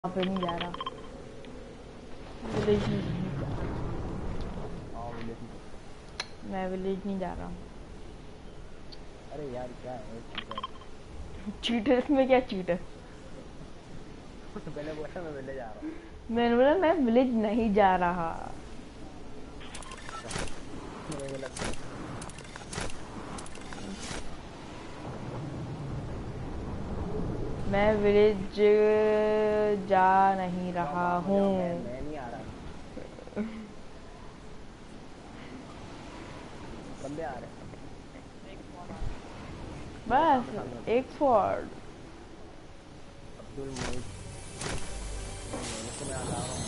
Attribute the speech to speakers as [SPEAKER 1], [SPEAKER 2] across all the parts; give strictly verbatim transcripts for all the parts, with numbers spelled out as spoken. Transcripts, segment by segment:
[SPEAKER 1] वहाँ पे नहीं जा रहा। विलेज नहीं जा रहा। मैं विलेज नहीं जा रहा हूँ।
[SPEAKER 2] अरे यार क्या है चीटर?
[SPEAKER 1] चीटर इसमें क्या चीटर?
[SPEAKER 2] पहले बोला मैं विलेज जा रहा हूँ।
[SPEAKER 1] मैंने बोला मैं विलेज नहीं जा रहा।
[SPEAKER 2] मेरे को लगता है
[SPEAKER 1] मैं विलेज जा नहीं रहा हूँ।
[SPEAKER 2] मैं, मैं नहीं आ रहा। बंदे आ रहे हैं।
[SPEAKER 1] बस एक फोर्ड।
[SPEAKER 2] अब्दुल मोहित मैं आ रहा हूँ।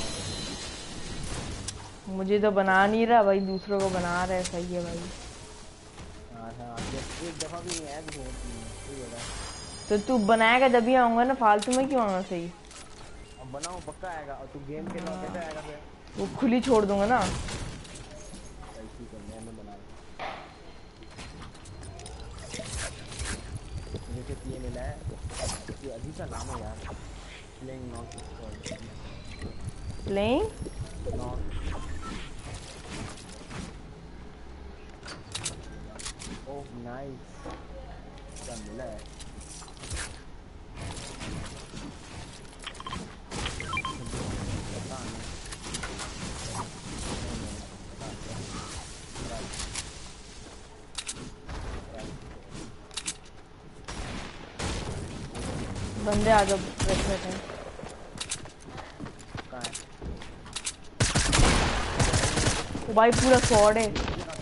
[SPEAKER 1] मुझे तो बना नहीं रहा भाई, दूसरों को बना रहा है। सही है भाई।
[SPEAKER 2] हाँ हाँ एक दफा भी नहीं आया तो सही होगा।
[SPEAKER 1] तो तू बनाएगा जब भी आऊंगा ना, फालतू में क्यों आना? सही
[SPEAKER 2] अब बनाओ पक्का आएगा। और तू गेम खेलना कैसे आएगा फिर?
[SPEAKER 1] वो खुली छोड़ दूंगा ना।
[SPEAKER 2] ठीक है मैं बना रहा हूँ। मुझे ये मिला है कि अजीब सा नाम है यार। Playing not
[SPEAKER 1] playing
[SPEAKER 2] not oh nice. क्या मिला है?
[SPEAKER 1] बंदे आ जाओ बैठे थे। तो भाई पूरा स्वॉर्ड है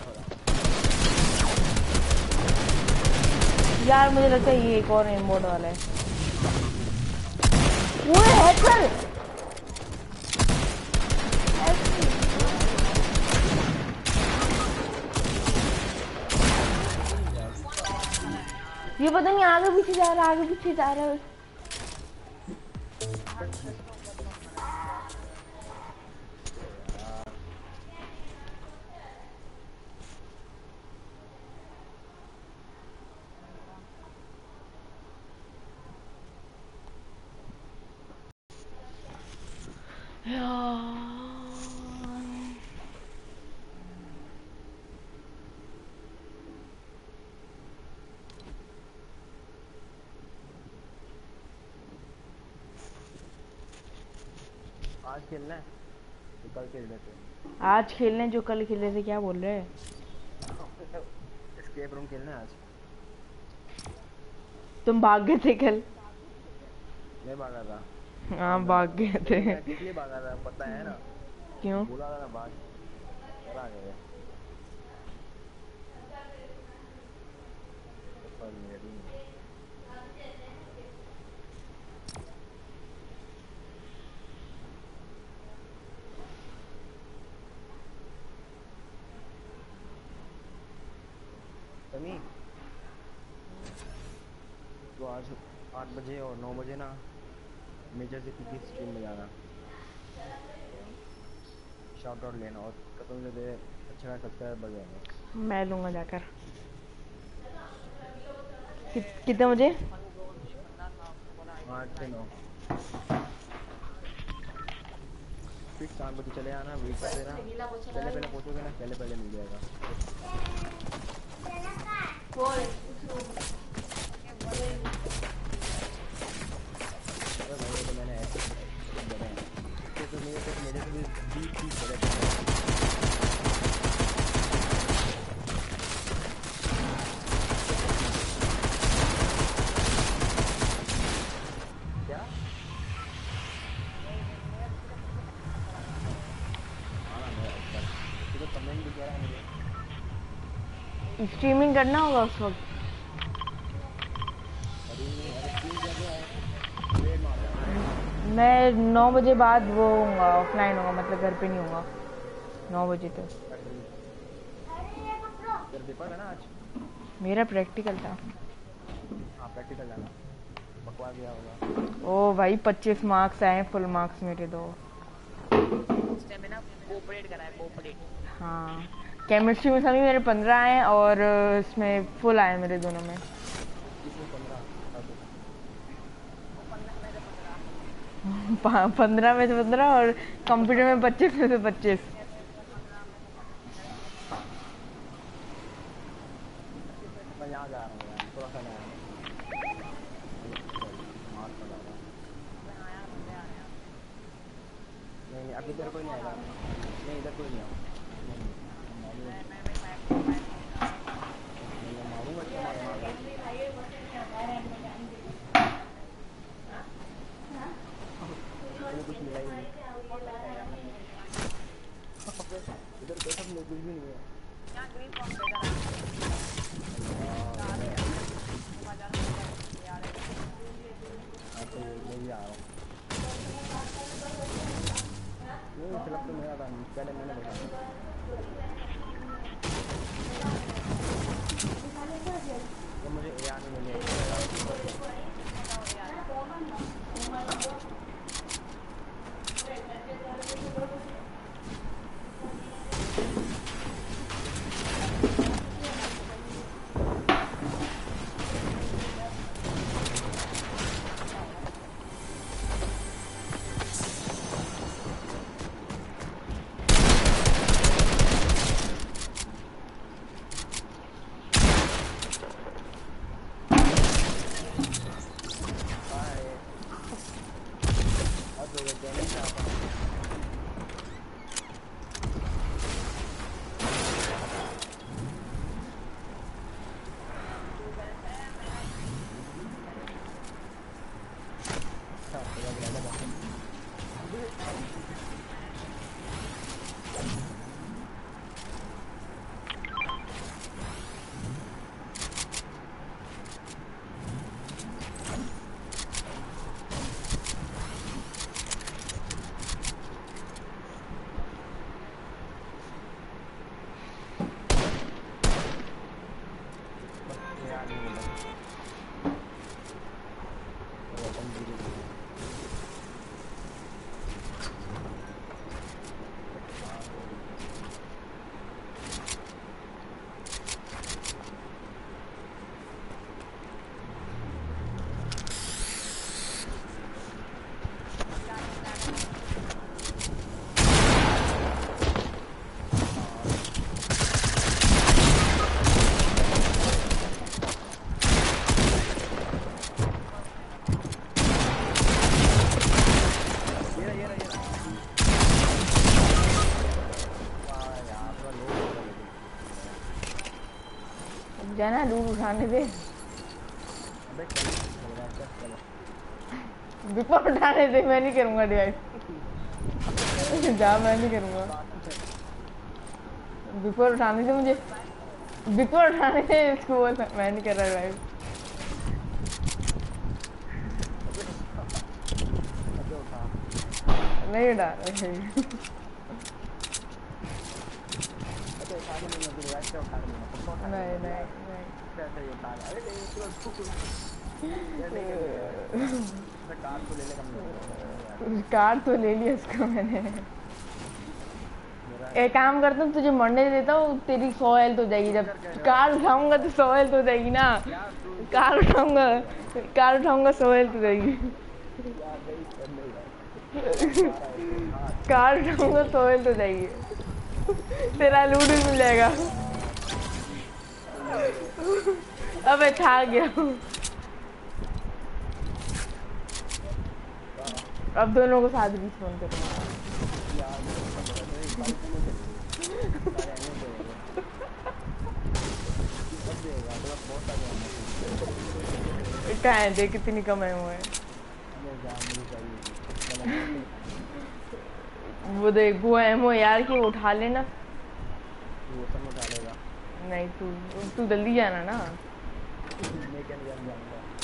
[SPEAKER 1] यार। मुझे लगता है ये एक और एम मोड वाला है। वो हैकर ये पता नहीं आगे पीछे जा रहा है, आगे पीछे जा रहा है।
[SPEAKER 2] आज खेलना है तो कल खेल लेते हैं।
[SPEAKER 1] आज खेलने जो कल खेले थे। क्या बोल रहे हैं?
[SPEAKER 2] एस्केप रूम खेलना है आज।
[SPEAKER 1] तुम भाग गए थे कल।
[SPEAKER 2] मैं भागा था।
[SPEAKER 1] हाँ भाग गए थे।
[SPEAKER 2] किसलिए भागा था पता है ना?
[SPEAKER 1] क्यों?
[SPEAKER 2] बोला था ना भाग और आ गए। समी तो आज आठ बजे और नौ बजे ना मेजर से की स्ट्रीम में जाना। शाउट आउट लेना और कसम से दे अच्छा सब्सक्राइबर बढ़ जाएगा।
[SPEAKER 1] मैं लूंगा जाकर। कि, कितने बजे?
[SPEAKER 2] आठ से नौ फिक्स आठ बजे चले आना। वेट कर देना। पहले पहले पहुंचोगे ना पहले पहले मिल जाएगा। अरे भाई तो मैंने ऐसे बने तो तो मेरे तो मेरे से भी बीस तीस बड़े क्या तो कमेंट भी कह रहा है मुझे।
[SPEAKER 1] स्ट्रीमिंग करना होगा उस वक्त। मैं नौ बजे बाद वो होऊंगा, ऑफलाइन होगा, मतलब घर पे नहीं होगा नौ बजे तक।
[SPEAKER 2] पेपर है ना आज?
[SPEAKER 1] मेरा प्रैक्टिकल था।
[SPEAKER 2] हाँ प्रैक्टिकल है ना। बकवास गया होगा।
[SPEAKER 1] ओ भाई पच्चीस मार्क्स आए फुल मार्क्स मेरे दो।
[SPEAKER 3] स्टेमिना कोऑपरेट करा है कोऑपरेट।
[SPEAKER 1] हाँ केमिस्ट्री में सभी मेरे पंद्रह आए और इसमें फुल आए मेरे दोनों में। पंद्रह में से पंद्रह और कंप्यूटर में पच्चीस में से पच्चीस।
[SPEAKER 2] मैं यहाँ जा रहा हूँ यार, थोड़ा सा नया मार पड़ा रहा। नहीं नहीं अभी इधर कोई नहीं आएगा। नहीं इधर कोई नहीं आऊँ। मैं मारूंगा क्या मारूंगा। कुछ मिला ही नहीं। इधर तो सब लोग कुछ भी नहीं है।
[SPEAKER 3] यहाँ ग्रीन फॉर्म पे करा
[SPEAKER 2] तो मैं भी आ रहा हूँ। नहीं फिलहाल तो मेरा था, पहले मैंने देखा। तो मुझे ए आने में नहीं
[SPEAKER 1] जाना लूट उठाने दे। बिफोर उठाने दे, मैं नहीं करूंगा डिवाइस। जा मैं नहीं करूंगा। बिफोर उठाने दे मुझे, बिफोर उठाने दे इसको, मैं नहीं कर रहा डिवाइस। नहीं उठा रहा। नहीं नहीं कार तो ले लिया उसको मैंने। एक काम करता हूँ, तुझे मरने देता हूँ, तेरी सौ हेल्थ हो जाएगी। जब कार उठाऊंगा तो सौ हेल्थ हो जाएगी ना। कार उठाऊंगा कार उठाऊंगा सौ हेल्थ हो जाएगी। कार उठाऊंगा सौ हेल्थ हो जाएगी। तेरा लूट भी मिल जाएगा। अबे था गया। अब दोनों को साथ भी फोन करूंगा। क्या है देख कितनी कम है वो है। वो देख वो एमओ यार की उठा लेना।
[SPEAKER 2] वो सब उठा लेगा।
[SPEAKER 1] नहीं तू तू जल्दी जाना ना।
[SPEAKER 2] मैं क्या नहीं जानूंगा।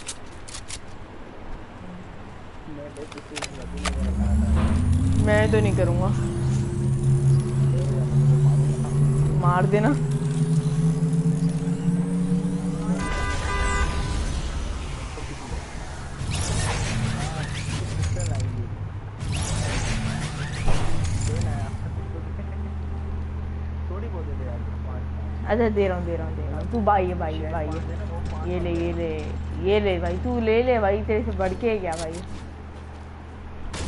[SPEAKER 2] मैं बस इसे मैं
[SPEAKER 1] तो नहीं करूंगा। मार देना। अच्छा दे रहा हूँ दे रहा हूँ दे रहा हूँ। तू भाई है भाई है भाई है। ये ले ये ले ये ले भाई, तू ले ले भाई, तेरे से बढ़ के है क्या भाई।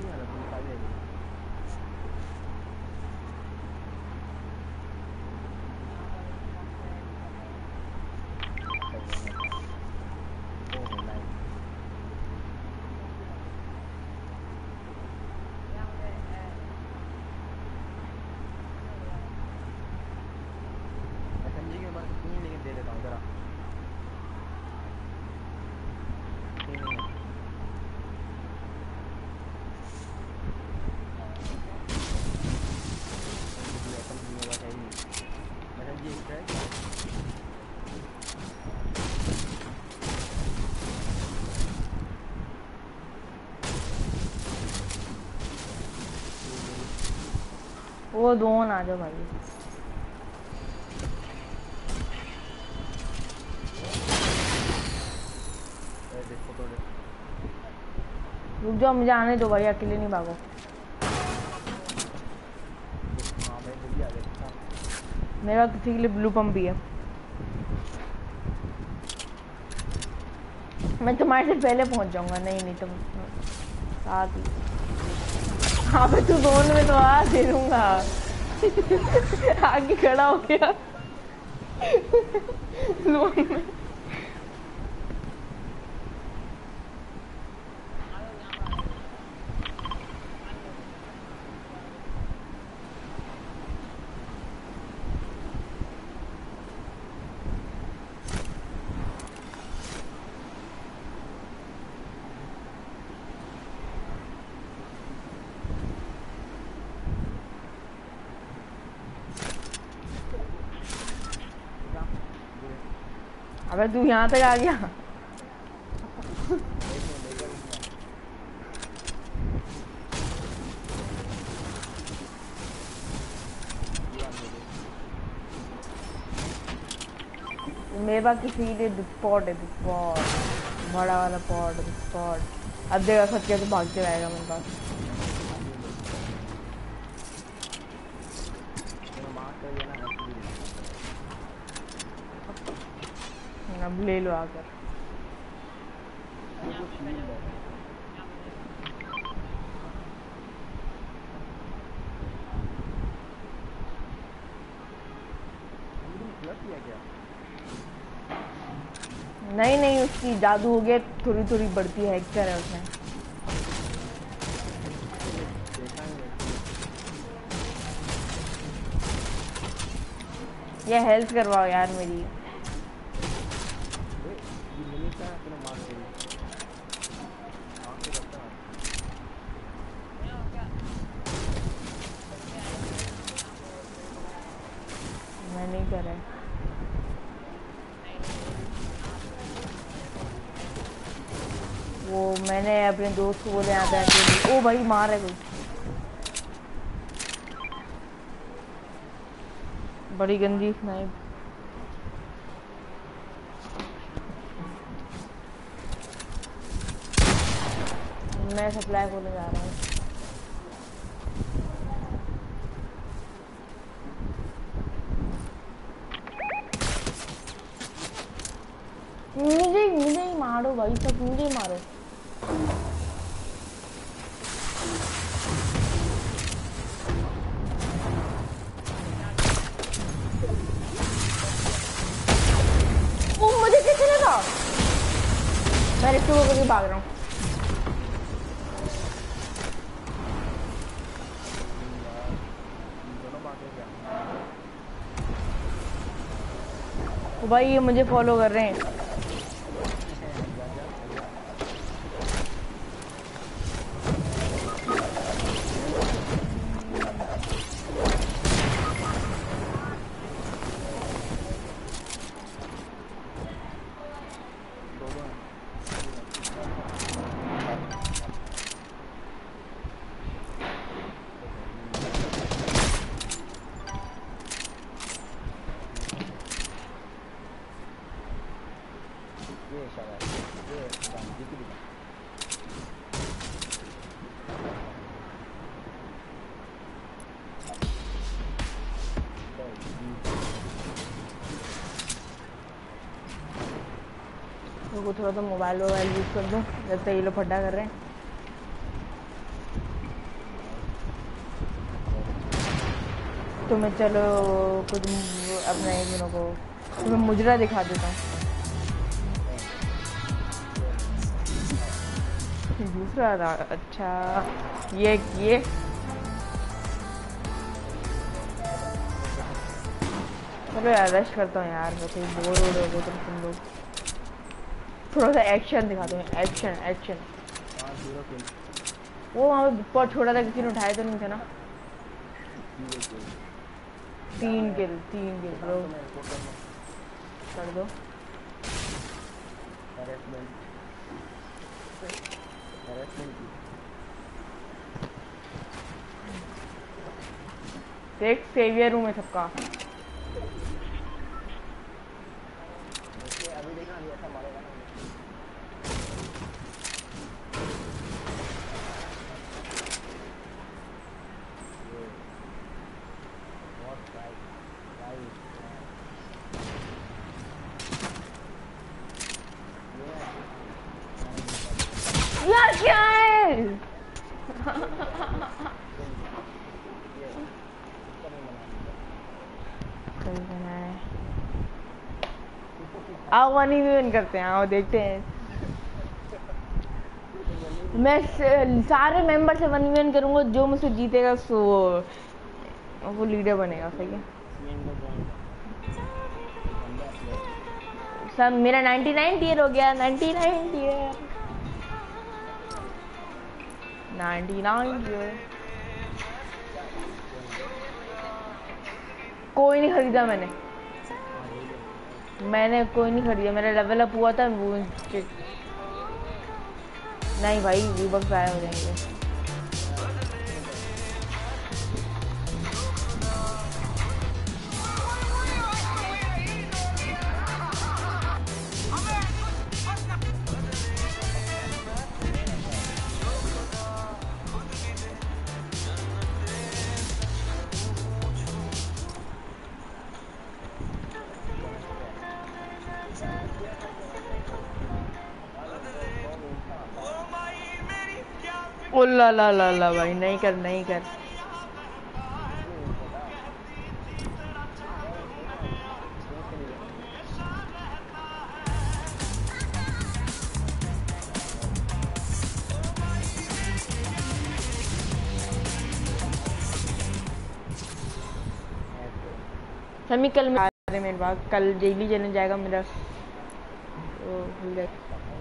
[SPEAKER 2] नहीं आ रहा पुलिस आ जाएगी ओह नाइस एसएमजी के पास नहीं है लेकिन दे देता हूँ जरा नहीं नहीं एसएमजी मेरे पास है ही नहीं एसएमजी एक है
[SPEAKER 1] वो दोन आ जाओ भाई
[SPEAKER 2] देखो तो
[SPEAKER 1] रुक जाओ मुझे आने दो भाई अकेले नहीं भागो
[SPEAKER 2] हाँ भाई जल्दी आ गए
[SPEAKER 1] मेरा किसी के लिए ब्लू पंप भी है मैं तुम्हारे से पहले पहुंच जाऊंगा नहीं नहीं तुम साथ ही हाँ मैं तू दोनों में तो आ दे दूंगा आगे खड़ा हो गया दोनों में अबे तू यहाँ तक आ गया मेरे पास किसी के लिए स्पॉट है स्पॉट बड़ा वाला पॉट स्पॉट अब देखा सच कैसे भाग के आएगा मेरे पास अब ले लो आकर नहीं नहीं उसकी जादू हो गया थोड़ी थोड़ी बढ़ती है एक्टर है उसमें ये हेल्प करवाओ यार मेरी मैं नहीं कर रहा वो मैंने अपने दोस्त को बोले यहाँ पे आके ओ भाई मार है कोई बड़ी गंदी स्नाइप मैं सप्लाई खोलने जा रहा हूँ मुझे मुझे ही मारो भाई सब मुझे ही मारो ओ मुझे कैसे लगा मैं रिट्टू को करके भाग रहा हूँ भाई ये मुझे फॉलो कर रहे हैं थोड़ा तो मोबाइल वोबाइल यूज कर दूं जब तक ये लोग फड्डा कर रहे हैं तुम्हें चलो कुछ अपना एक मिनट को तुम्हें मुजरा दिखा देता हूँ। दूसरा था अच्छा ये ये चलो यार रश करता हूँ यार, वैसे बोर हो रहे हो तुम तुम लोग। थोड़ा सा एक्शन दिखा दो, एक्शन एक्शन। वो वहाँ पे बहुत छोटा था, किसी ने उठाया तो नहीं था ना। तीन किल तीन किल ब्रो कर दो। देख सेवियर हूँ मैं सबका।
[SPEAKER 2] अभी देखना अभी ऐसा मारेगा ना।
[SPEAKER 1] यार क्या है? आओ वन ही विन करते हैं, आओ देखते हैं। मैं सारे मेंबर से वन विन करूंगा, जो मुझसे जीतेगा सो वो लीडर बनेगा। सही है सब। मेरा नाइंटी नाइन टीयर हो गया, ninety nine tier ninety nine tier. कोई नहीं खरीदा मैंने मैंने कोई नहीं खरीदा। मेरा लेवल अप हुआ था वो। नहीं भाई वीबक्स गायब हो जाएंगे। ओ ला ला ला ला भाई नहीं कर नहीं कर। समी कल मेरे पास कल डेली चलने जाएगा मेरा। ओ भूल गया।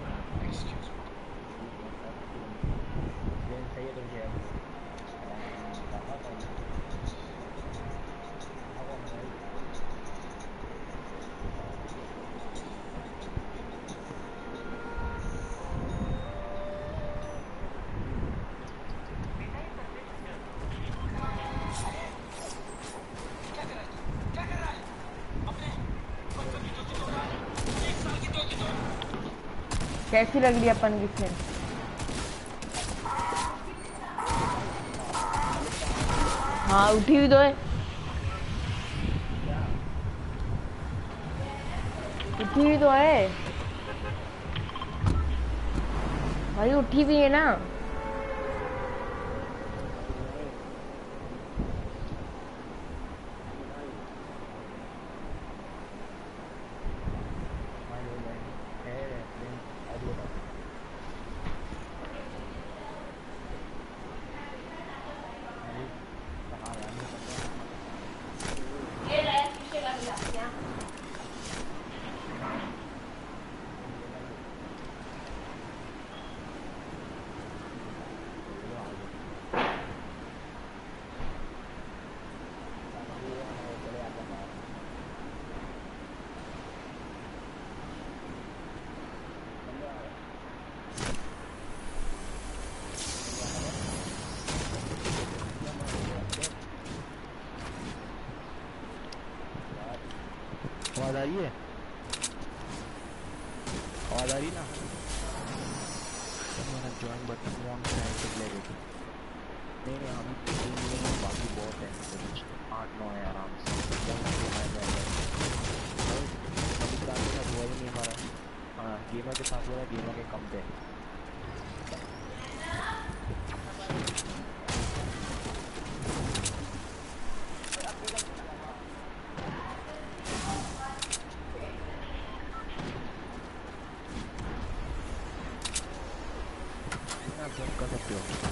[SPEAKER 1] कैसी लग रही है अपन की स्किन? हाँ उठी हुई तो है, उठी हुई तो है भाई, उठी भी है ना।
[SPEAKER 2] आवाज आ रही है? आवाज आ रही ना? मैंने ज्वाइन बटन वन टाइम से ले रही थी। नहीं नहीं अभी तीन मिनट बाकी बहुत है, आठ नौ है आराम से। अभी काफी ना हुआ ही नहीं हमारा। हाँ गेमर के साथ हो रहा है, गेमर के कम पे। आप जॉइन कर सकते हो।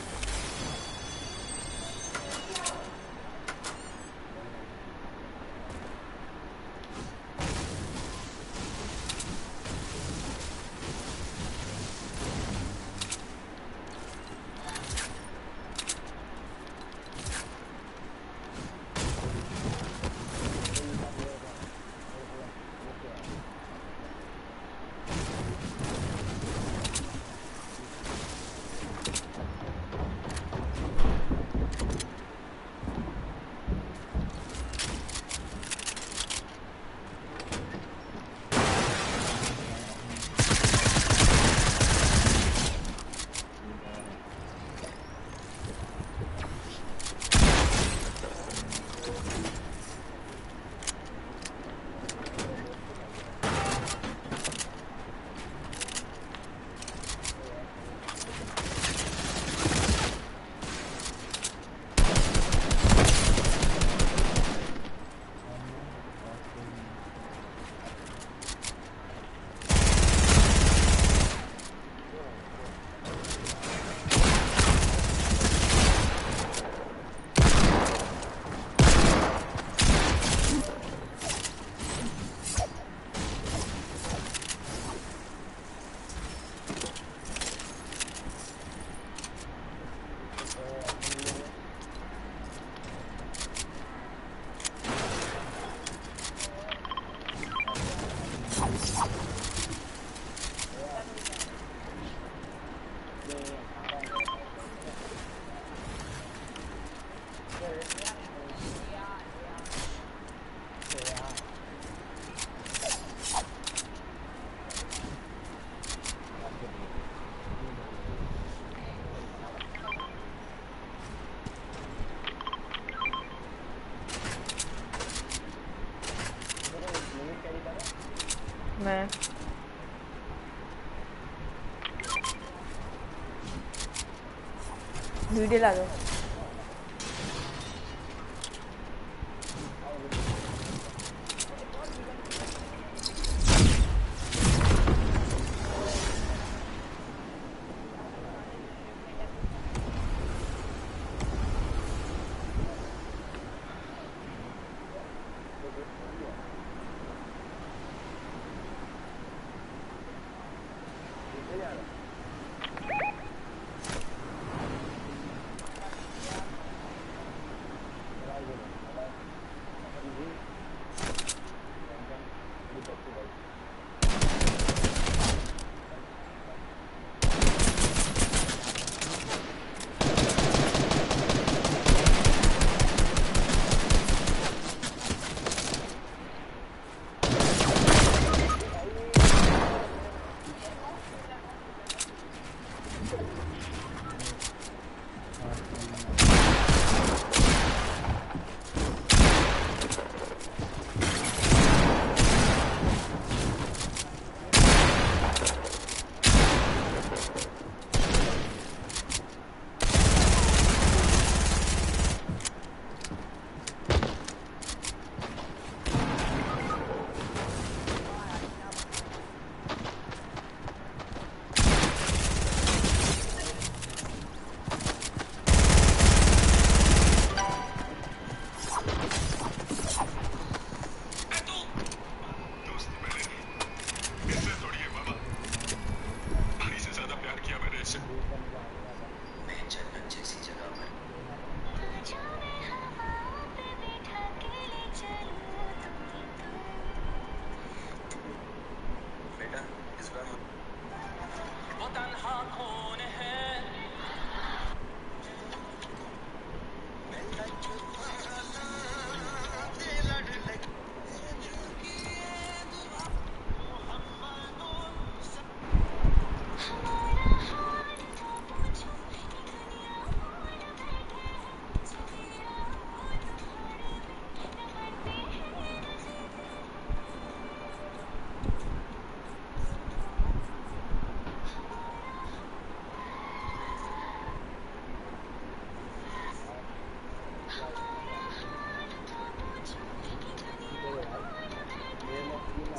[SPEAKER 1] मैं वीडियो ला दो।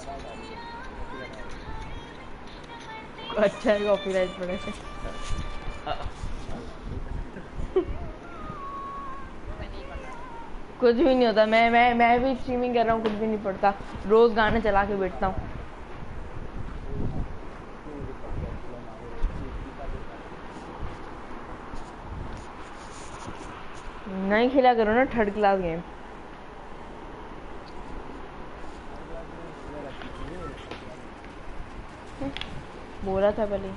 [SPEAKER 1] अच्छा है कॉपीराइट पड़े।
[SPEAKER 3] मैं नहीं करता।
[SPEAKER 1] कुछ भी नहीं होता। मैं मैं मैं भी स्ट्रीमिंग कर रहा हूँ, कुछ भी नहीं पड़ता। रोज गाने चला के बैठता हूँ। नहीं खेला करो ना थर्ड क्लास गेम। बोला था पहले।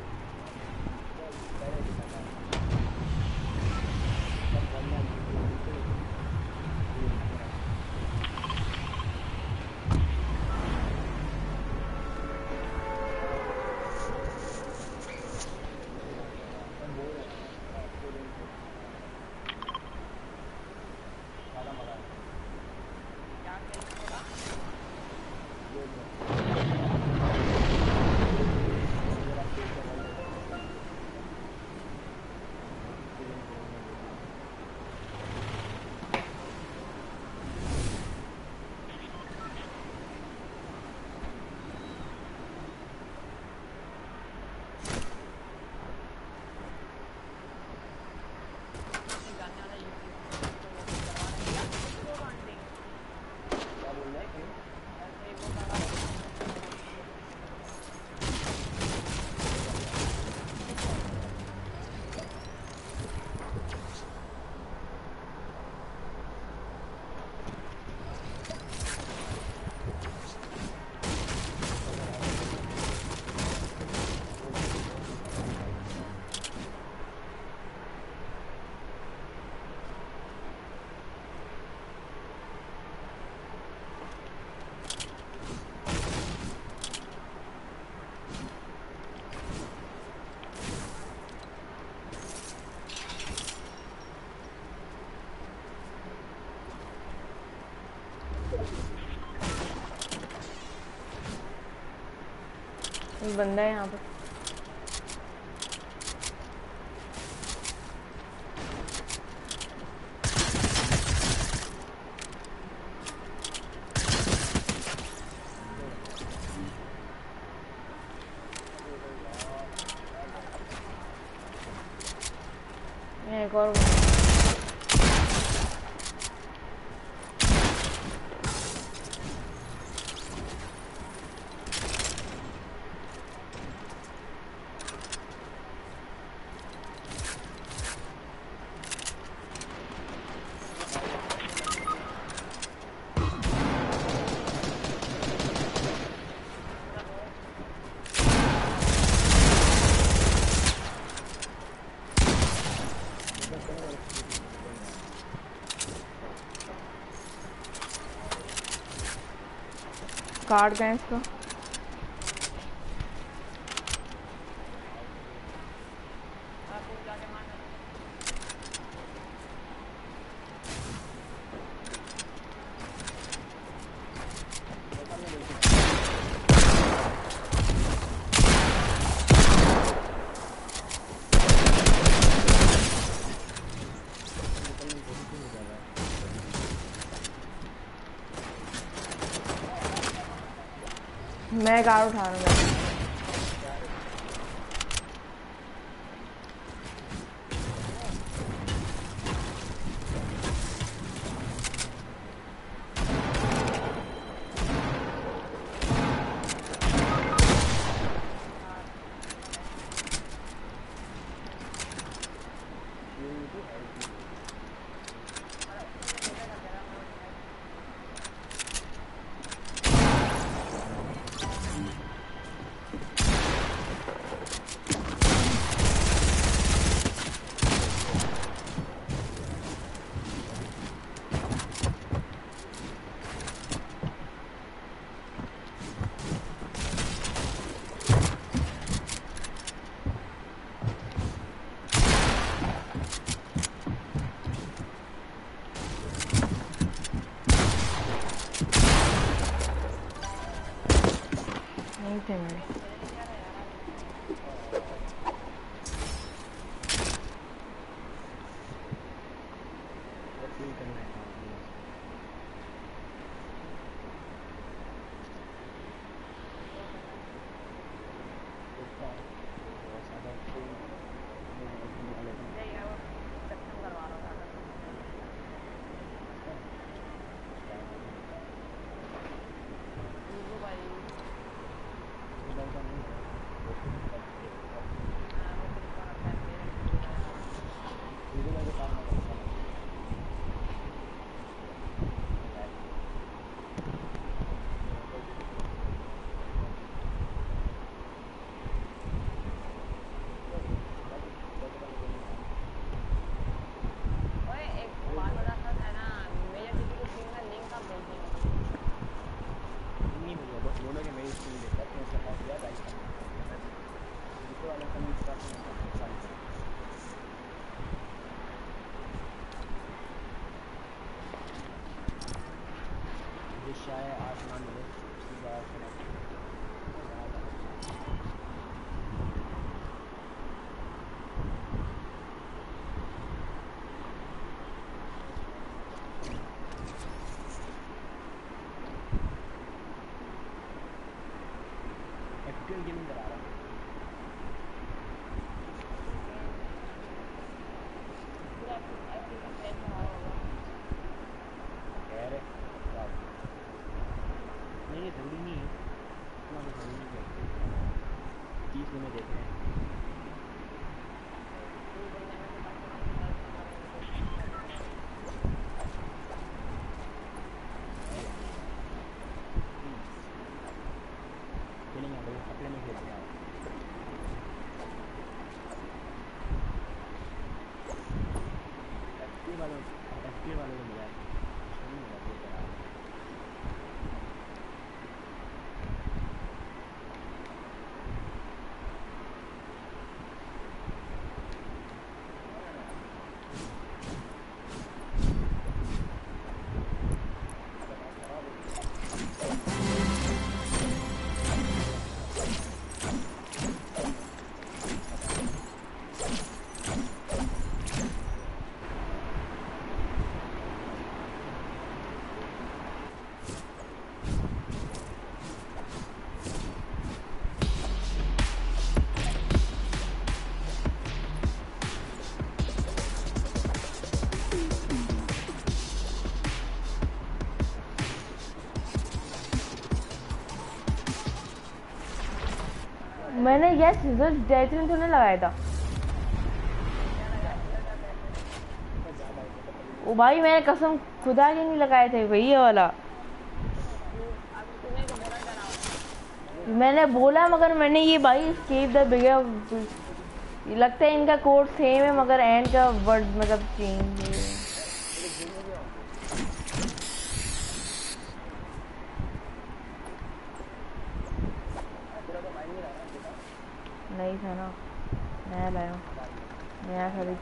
[SPEAKER 3] क्या खेलने बोला? ये गाने वाला यूट्यूब तो वो करवा रहे हैं क्या? वो घंटे ऐसे ही वो लगा
[SPEAKER 1] एक बंदा है यहाँ पे। एक और बंदा। कार्ड का है इसका।
[SPEAKER 3] आपको जाके मारना
[SPEAKER 1] मैं कार उठा रहा हूँ।
[SPEAKER 2] वालों एफपी वालों को मिला है, नहीं मिला ये यार।
[SPEAKER 1] मैंने ये सीजर जैतून तो नहीं लगाया था। ओ भाई मैंने कसम खुदा के नहीं लगाए थे भाई ये वाला। मैंने बोला मगर मैंने ये भाई स्केप द बिगर, ये लगता है इनका कोड सेम है मगर एंड का वर्ड मतलब चेंज है। नहीं था ना, नया लाया हूँ, नया खरीद।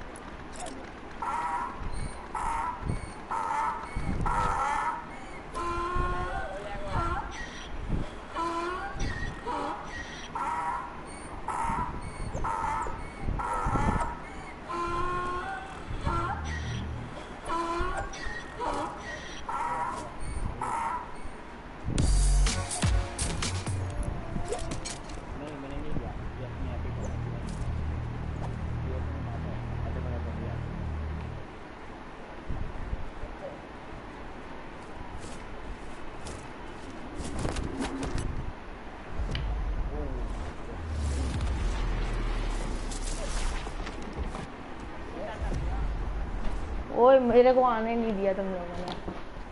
[SPEAKER 1] ओए मेरे को आने नहीं दिया तुम लोगों ने।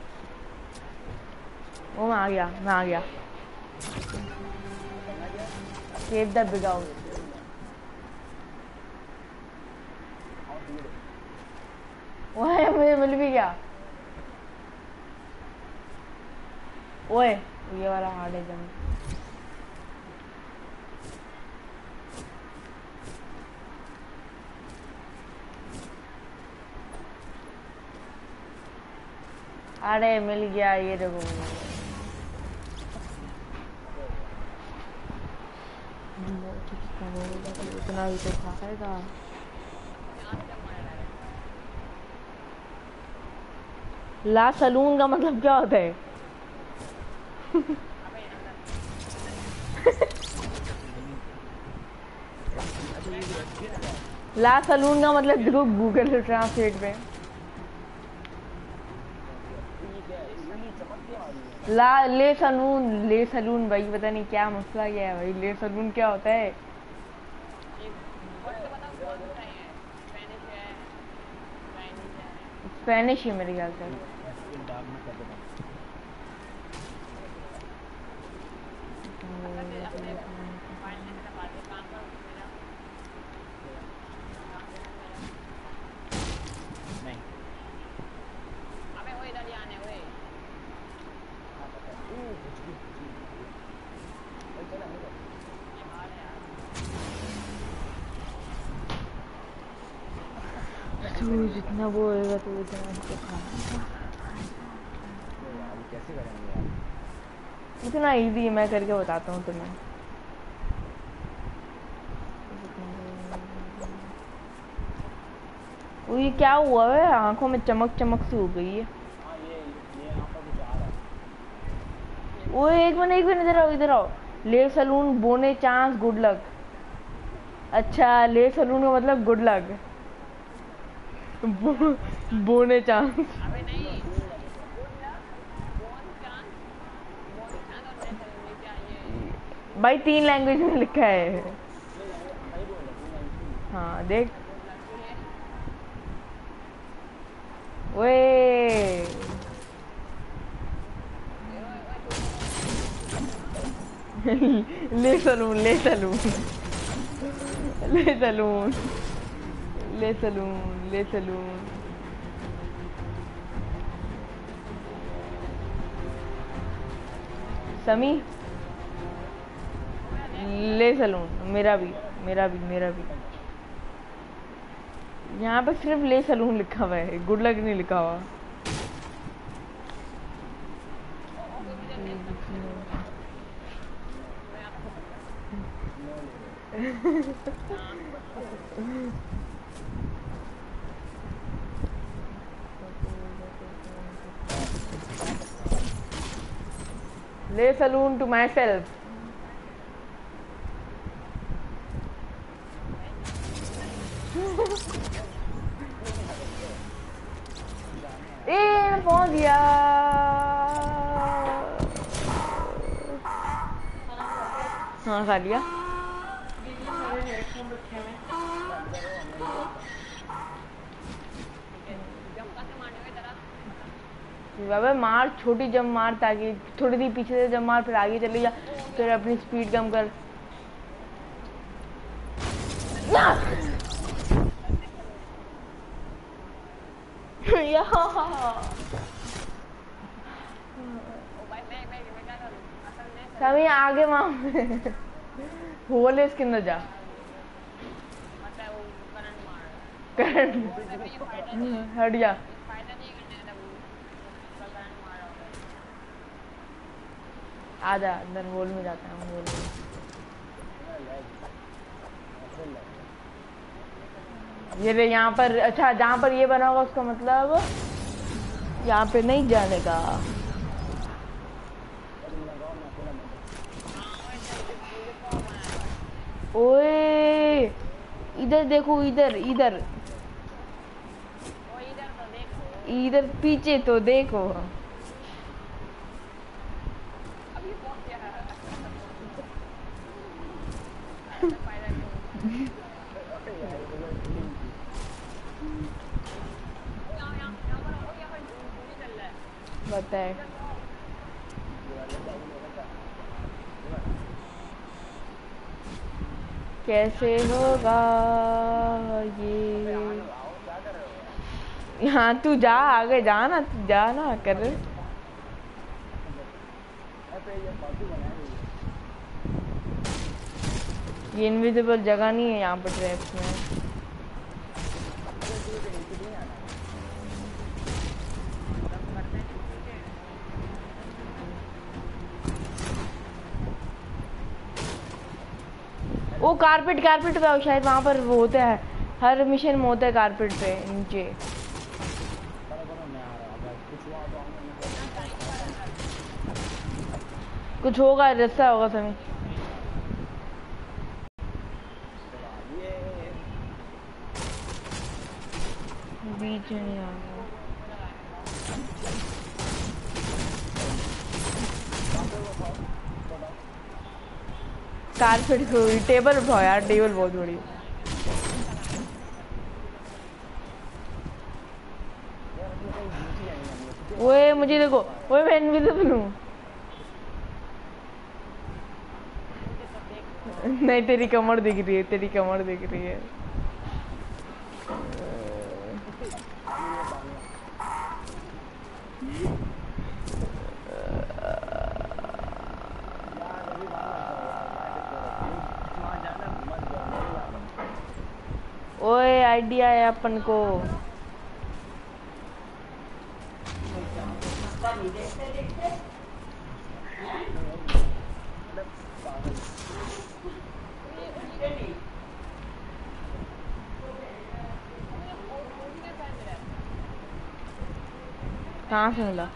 [SPEAKER 1] वो मैं आ गया, मैं आ गया। Save the big house। ओए मुझे मिल भी गया। ओए ये वाला हार्ड है जम। अरे मिल गया, ये देखो इतना भी तो खाएगा। ला सलून का मतलब क्या होता है? ला सलून का मतलब देखो गूगल ट्रांसलेट पे। ला ले सलून, ले सलून भाई पता नहीं क्या मसला क्या है भाई। ले सलून क्या होता है? स्पेनिश है मेरे ख्याल से। जितना वो होएगा तो उतना हमको खाना।
[SPEAKER 2] कैसे करेंगे यार?
[SPEAKER 1] इतना इजी है, मैं करके बताता हूँ तुम्हें। वो ये क्या हुआ है? आंखों में चमक चमक सी हो गई है। वो एक मिनट एक मिनट इधर आओ, इधर आओ। ले सलून बोने चांस गुड लक। अच्छा ले सलून का मतलब गुड लक। बो, बोने चांस।
[SPEAKER 3] अबे नहीं
[SPEAKER 1] भाई तीन लैंग्वेज में लिखा है। हाँ देख ओए ले सलून, ले सलून, ले सलून, ले सलून, ले सलून, समी ले सलून, मेरा भी मेरा भी मेरा भी। यहाँ पे सिर्फ ले सलून लिखा हुआ है, गुड लक नहीं लिखा हुआ। ले सलून टू माई सेल्फ। ए पहुंच गया। हाँ खा लिया। बाबा मार, छोटी जंप मार ताकि थोड़ी सी पीछे से जंप मार, फिर आगे चले जा, फिर अपनी स्पीड कम कर। सभी आगे वहां होल है, इसके अंदर जा। करंट हट जा। आजा अंदर होल में जाता है, होल में। ये ले यहाँ पर, अच्छा जहाँ पर ये बना होगा उसका मतलब यहाँ पे नहीं जाने का। ओए इधर देखो, इधर इधर इधर पीछे तो देखो। बताए कैसे होगा ये। यहाँ तू जा, आगे जा ना, तू जा ना कर। ये इनविजिबल जगह नहीं है यहाँ पर ट्रैप्स में। वो कारपेट कारपेट पे शायद वहाँ पर वो होता है, हर मिशन में होता है कारपेट पे नीचे। कुछ होगा, रास्ता होगा समय। बीच में नहीं आ रहा। कारपेट थोड़ी, टेबल उठाओ यार, टेबल बहुत बड़ी। ओए मुझे देखो, ओए मैं इनविजिबल हूँ। नहीं तेरी कमर दिख रही है, तेरी कमर दिख रही है। ओए आइडिया है अपन को। कहाँ से मिला?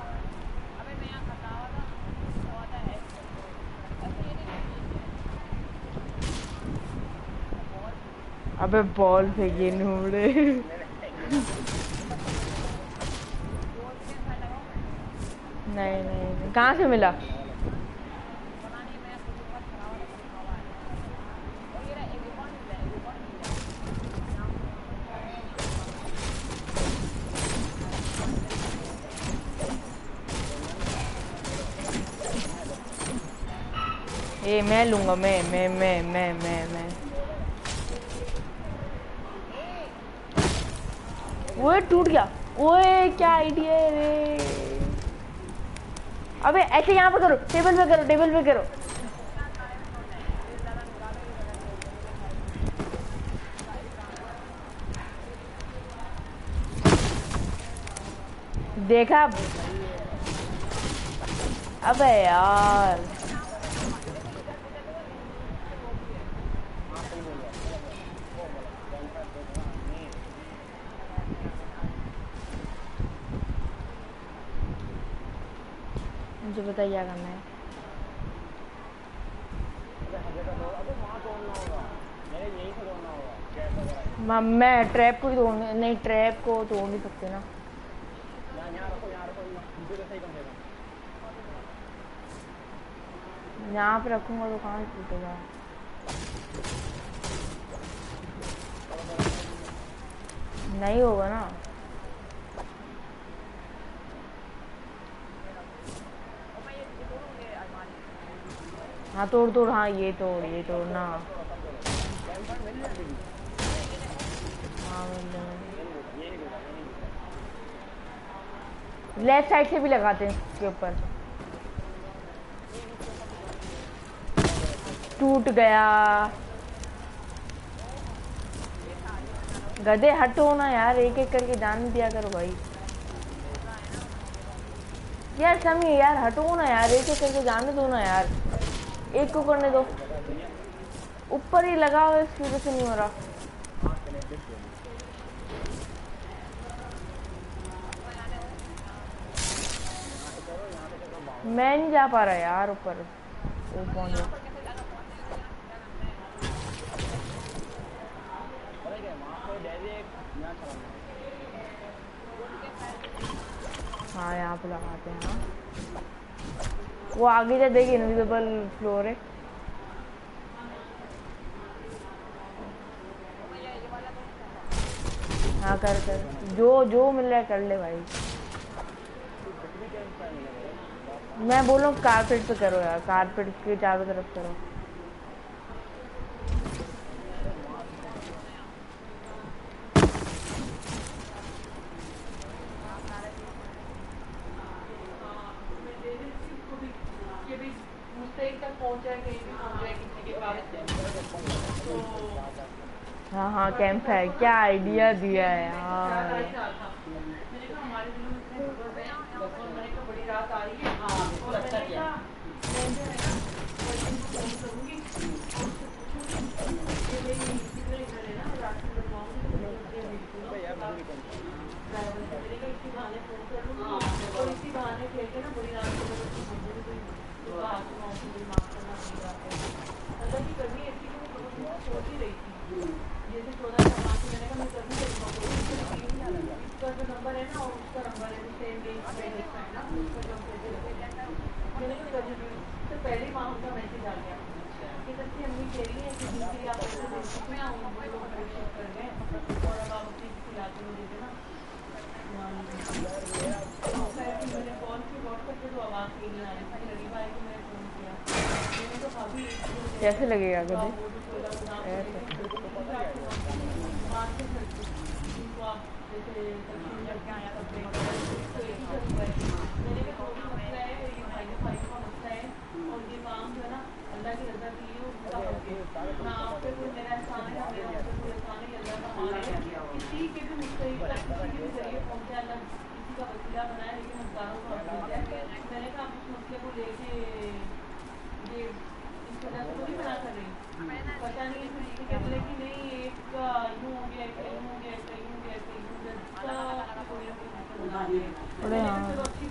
[SPEAKER 1] अबे बॉल फेंकी नूबड़े। नहीं नहीं, कहाँ से मिला? ए मैं लूंगा, मैं मैं मैं मैं मैं मैं ओए टूट गया। ओए क्या आइडिया है रे। अबे ऐसे यहाँ पे करो, टेबल पे करो, टेबल पे करो। देखा? अबे यार मुझे बताइए क्या करना है। मैं मैं ट्रैप को ही तोड़ नहीं, ट्रैप को तोड़ नहीं सकते ना। यहाँ पे रखूंगा तो कहाँ टूटेगा। नहीं होगा ना। हाँ तोड़ तोड़, हाँ ये तोड़, ये तोड़ना। हाँ लेफ्ट साइड से भी लगाते हैं इसके ऊपर। टूट गया। गधे हटो ना यार, एक एक करके जान दिया करो भाई। यार समी यार हटो ना यार, एक एक करके जाने दो ना यार, एक को करने दो। ऊपर ही लगा हुआ, इसकी वजह से नहीं हो रहा। मैं नहीं जा पा रहा यार ऊपर। वो कौन है? हाँ यहाँ पे लगाते हैं। हाँ वो आगे जा, देखिए इनविजिबल फ्लोर है। हाँ कर कर, जो जो मिल रहा है कर ले भाई। मैं बोल रहा हूँ कारपेट पे करो यार, कारपेट के चारों तरफ करो। हाँ हाँ कैंप है, क्या आइडिया दिया है यार। कैसे लगेगा कभी थोड़े। हाँ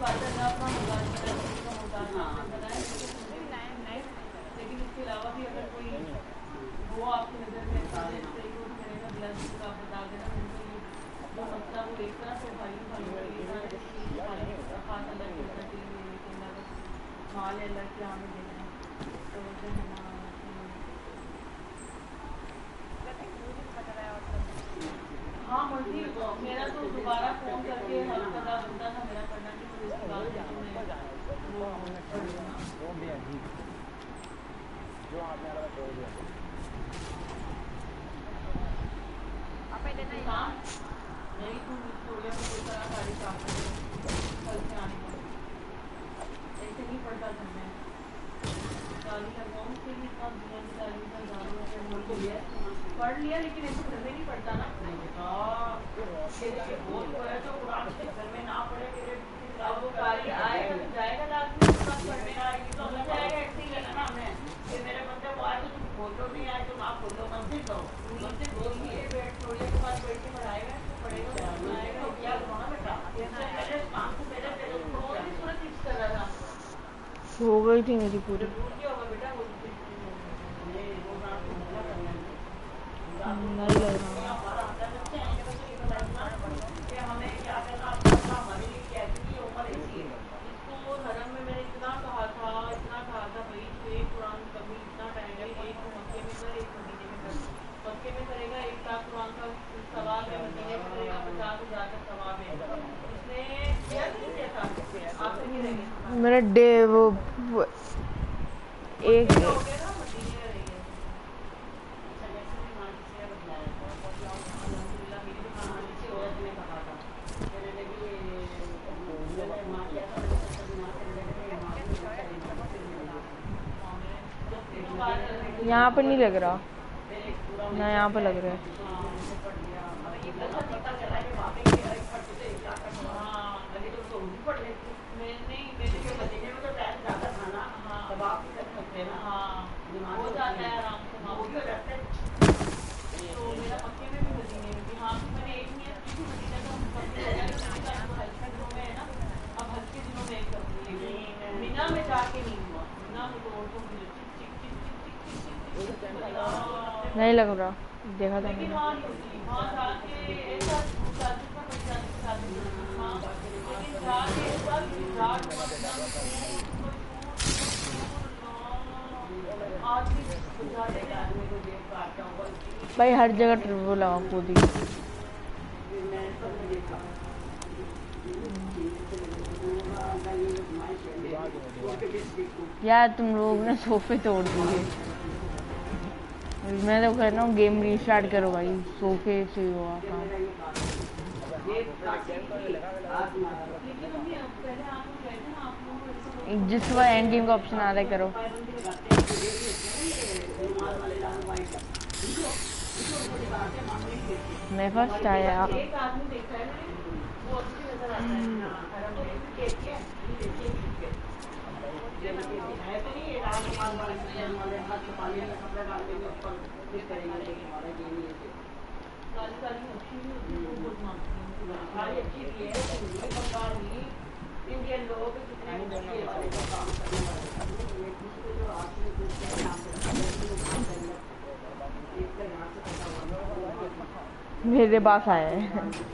[SPEAKER 3] मेरा तो दोबारा फोन करके हर पता बनता था मेरा करना कि मुझे इसके बाद जो आपने वाला बोल दिया आप पहले नहीं हां नहीं तू स्टूडियो में कोई तरह गाड़ी काम कर कल से आने को ऐसे नहीं पड़ता घर में ताली लगवाऊँ फिर भी इतना दुनिया की ताली का जानवर है बोल के लिया पढ़ लिया लेकिन ऐसे घर में नहीं पढ़ता ना नहीं बेटा ये बहुत पढ़े तो कुरान से घर में ना पढ़े फिर अब वो ताली आएगा तो जाएगा लास्ट में कुरान पढ़ने आएगी तो हो जाएगा ऐसे ही लेना ना हमें फिर मेरे बंदे वो आए तो तुम खोलो नहीं आए तो ना खोलो मंदिर दो मंदिर बोलिए बैठ थोड़ी के बाद बैठ के पढ़ाएगा तो पढ़ेगा आएगा क्या करना बेटा पहले काम से पहले पहले कौन सी सूरत यूज कर रहा था
[SPEAKER 1] हो गई थी मेरी पूरी।
[SPEAKER 3] भूल गया होगा बेटा वो नहीं वो काम को पूरा करना है
[SPEAKER 1] नहीं लग रहा
[SPEAKER 3] हमारा आता बच्चे हैं बच्चे ये बताना कि हमें क्या करना अपना हमारे लिए क्या है उम्र ऐसी है इसको धर्म में मैंने इतना कहा था इतना कहा था भाई एक कुरान कभी इतना टाइम है एक मक्के में कर एक महीने में कर मक्के में करेगा एक साल कुरान का सवाब है महीने में करेगा पचास हजार का सवाब है उसने किया नहीं किया था आपसे नहीं रहेंगे
[SPEAKER 1] मेरा डे वो, वो एक
[SPEAKER 3] हो गया ना महीने में रहेंगे अच्छा जैसे भी मान से बदलाया था अल्हम्दुलिल्लाह मेरी भी कहानी से औरत ने कहा था मैंने भी मैंने मां किया था मां से लगे मां
[SPEAKER 1] यहाँ पर नहीं लग रहा ना, यहाँ पर लग रहा है।
[SPEAKER 3] मीना में जाके नहीं हुआ मीना में तो औरतों की
[SPEAKER 1] नहीं लग रहा, देखा था
[SPEAKER 3] लेकिन
[SPEAKER 1] मैंने।
[SPEAKER 3] वहाँ होती वहाँ जाके ऐसा चालीस का पैसा शादी हाँ लेकिन जाके ऐसा विराट आदमी गुजारे आदमी को देख काटता हुआ
[SPEAKER 1] भाई हर जगह वो लगा कूदी।
[SPEAKER 3] मैं सब देखा
[SPEAKER 1] यार तुम लोग ने सोफे तोड़ दिए। मैं तो कह रहा हूँ गेम रीस्टार्ट करो भाई, सोफे से हुआ काम। जिस बार एंड गेम का ऑप्शन आ रहा है करो। मैं फर्स्ट आया।
[SPEAKER 3] एक आदमी देखा है वो अच्छी नजर आता है है तो नहीं रात माल वाले वाले हाथ में पानी में कपड़ा डाल देंगे ऊपर किस करेंगे लेकिन हमारा ये नहीं है काली काली अच्छी भी होती है वो बहुत मानती है काली अच्छी भी है ये बंगाल में इंडियन लोग कितने अच्छे वाले का काम करने वाले ये दूसरे जो आदमी दूसरे काम करते हैं एक का यहाँ से पता हुआ
[SPEAKER 1] मेरे पास आया है।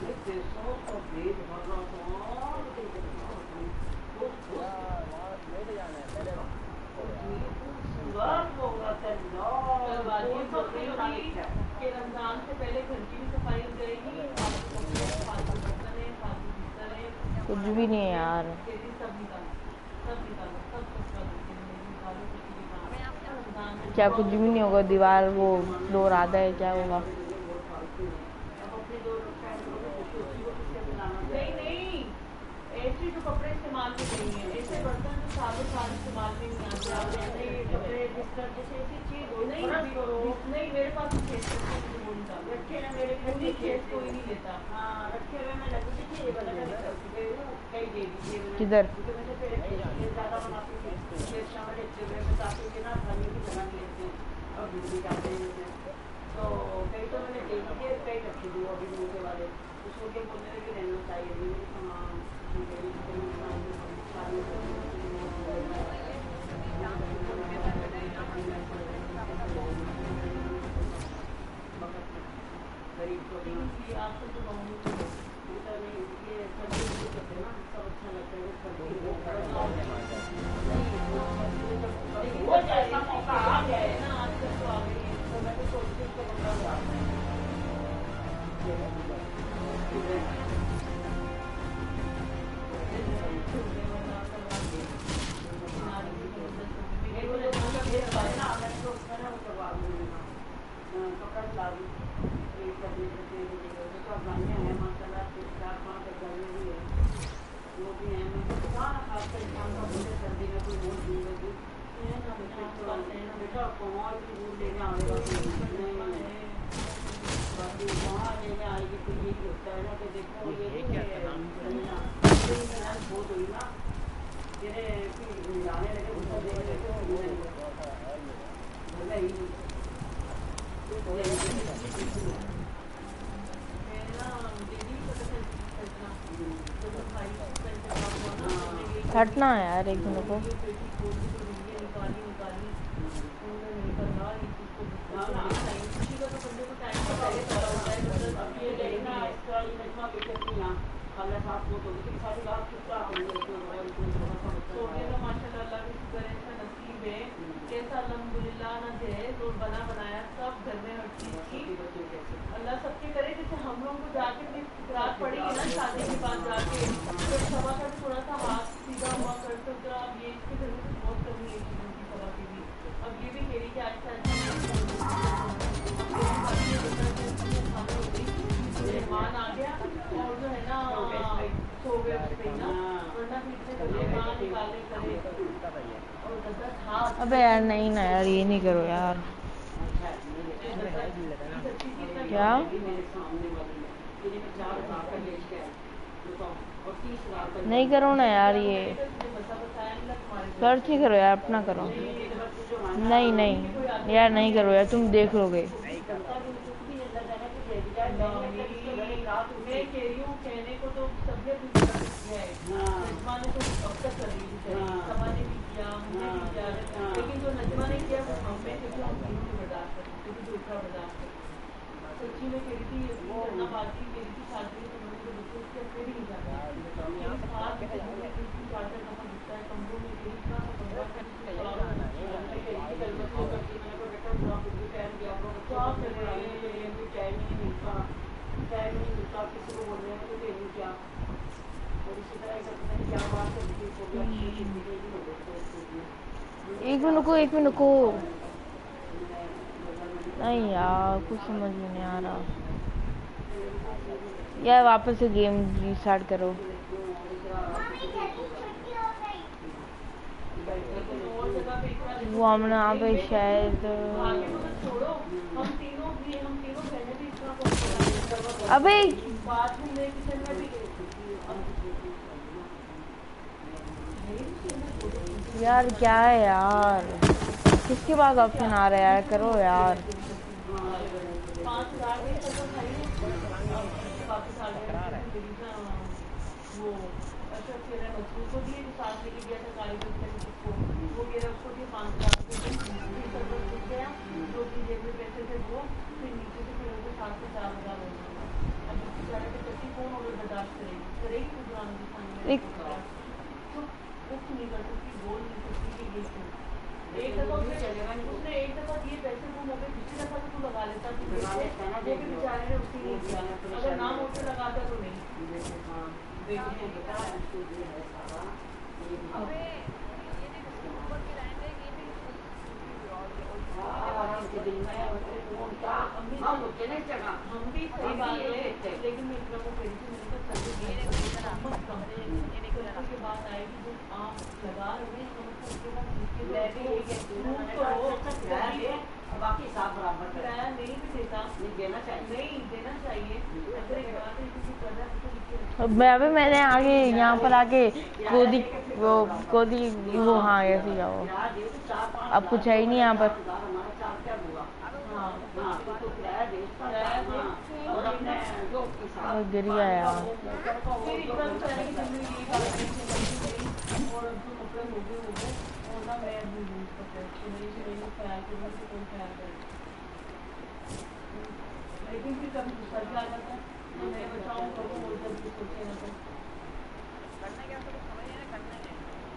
[SPEAKER 3] रमजान से पहले घर की भी सफाई करेगी
[SPEAKER 1] कुछ भी नहीं है यार। क्या कुछ भी नहीं होगा, दीवार वो फ्लोर आधा है, क्या होगा?
[SPEAKER 3] नहीं नहीं ऐसे जो कपड़े इस्तेमाल में नहीं है, ऐसे बर्तन जो सालों साल इस्तेमाल में नहीं आते ऐसे कपड़े बिस्तर जैसे ऐसी चीज नहीं नहीं मेरे पास रखे ना मेरे घर में खेत कोई नहीं लेता हाँ रखे हुए मैं लगती थी ये वाला कई दे दीजिए
[SPEAKER 1] किधर?
[SPEAKER 3] ज़्यादा बनाती थी खेत शाम लेते हुए बताते थे ना खाने की बना लेते और दूध भी जाते हैं तो कई तो मैंने दे दीजिए कई रखे दिए अभी मुझे वाले उसको के बोलने लगे रहना चाहिए गरीब को आपको तो ये सब्जी करते ना सब अच्छा लगता है वो जैसा मौका आ गया है ना आजकल तो आ गई है तो मैं तो सोचती हूँ उसको बंदा हुआ ऐसा कमाल की दूर लेने आएगा बाकी वहाँ लेने आएगी तो यही होता है ना कि देखो ये
[SPEAKER 2] ये क्या था नाम
[SPEAKER 3] बहुत हुई ना तेरे जाने लगे उसको देखने लगे
[SPEAKER 1] हटना है यार एक मिनट को।
[SPEAKER 3] कैसा अल्हम्दुलिल्लाह ना दहेज और बना बनाया सब घर में हर चीज की अल्लाह सबके करे। जैसे हम लोग को जाके अपनी रात पड़ेगी ना शादी के बाद जाके तो सभा का थोड़ा सा हाथ सीधा हुआ करते तो अब ये इसके घर में बहुत कमी है चीज़ों की सभा की भी। अब ये भी कह रही कि आज मेहमान आ गया और जो है ना सो गए पे ना वरना फिर निकाले करे और दस हाथ।
[SPEAKER 1] अबे यार नहीं ना यार ये नहीं करो यार। क्या नहीं करो ना यार ये सर्च ही करो यार अपना करो। नहीं नहीं यार नहीं करो यार तुम देख लोगे।
[SPEAKER 3] कहने को तो सभी लेकिन जो नजमा ने किया वो हम में क्योंकि हम तीनों को बर्दाश्त करते क्योंकि दूसरा बर्दाश्त करते सच्ची में कह रही थी करना बाकी कह रही थी शादी में तो मुझे बच्चे उसके अपने भी नहीं जाते हाथ में चार चार दफा दिखता है कमरों में कह रही था टाइम नहीं मिलता किसी को बोलने में तो कह क्या और इसी तरह क्या बात करती
[SPEAKER 1] एक मिनट को एक मिनट को नहीं यार कुछ समझ में नहीं आ रहा यार। वापस से गेम रीस्टार्ट करो। वो हमने यहाँ पे शायद अबे यार क्या है यार किसके पास ऑप्शन आ रहा है यार करो यार। एक
[SPEAKER 3] एक दफा उसने उसने एक दफा दिए पैसे गुम हो गए दूसरी दफा तो तू लगा लेता तू पैसे वो भी बेचारे ने उसी नहीं किया अगर नाम उसे लगाता तो नहीं हम भी सही बात है लेकिन मैं इतना को कह रही थी मैंने कहा के बाद आएगी जो आप लगा रहे हैं बाकी साफ बराबर किराया नहीं भी देता नहीं देना चाहिए नहीं देना चाहिए
[SPEAKER 1] अब मैं अभी मैंने आगे यहाँ पर आके कोदी वो कोदी वो हाँ ऐसे जाओ अब कुछ है ही नहीं यहाँ पर। गिर गया यार
[SPEAKER 3] लेकिन फिर कभी गुस्सा भी आ जाता है मैं बचाऊं तो वो जल्दी सोचे ना तो करना क्या तो समझ नहीं करना है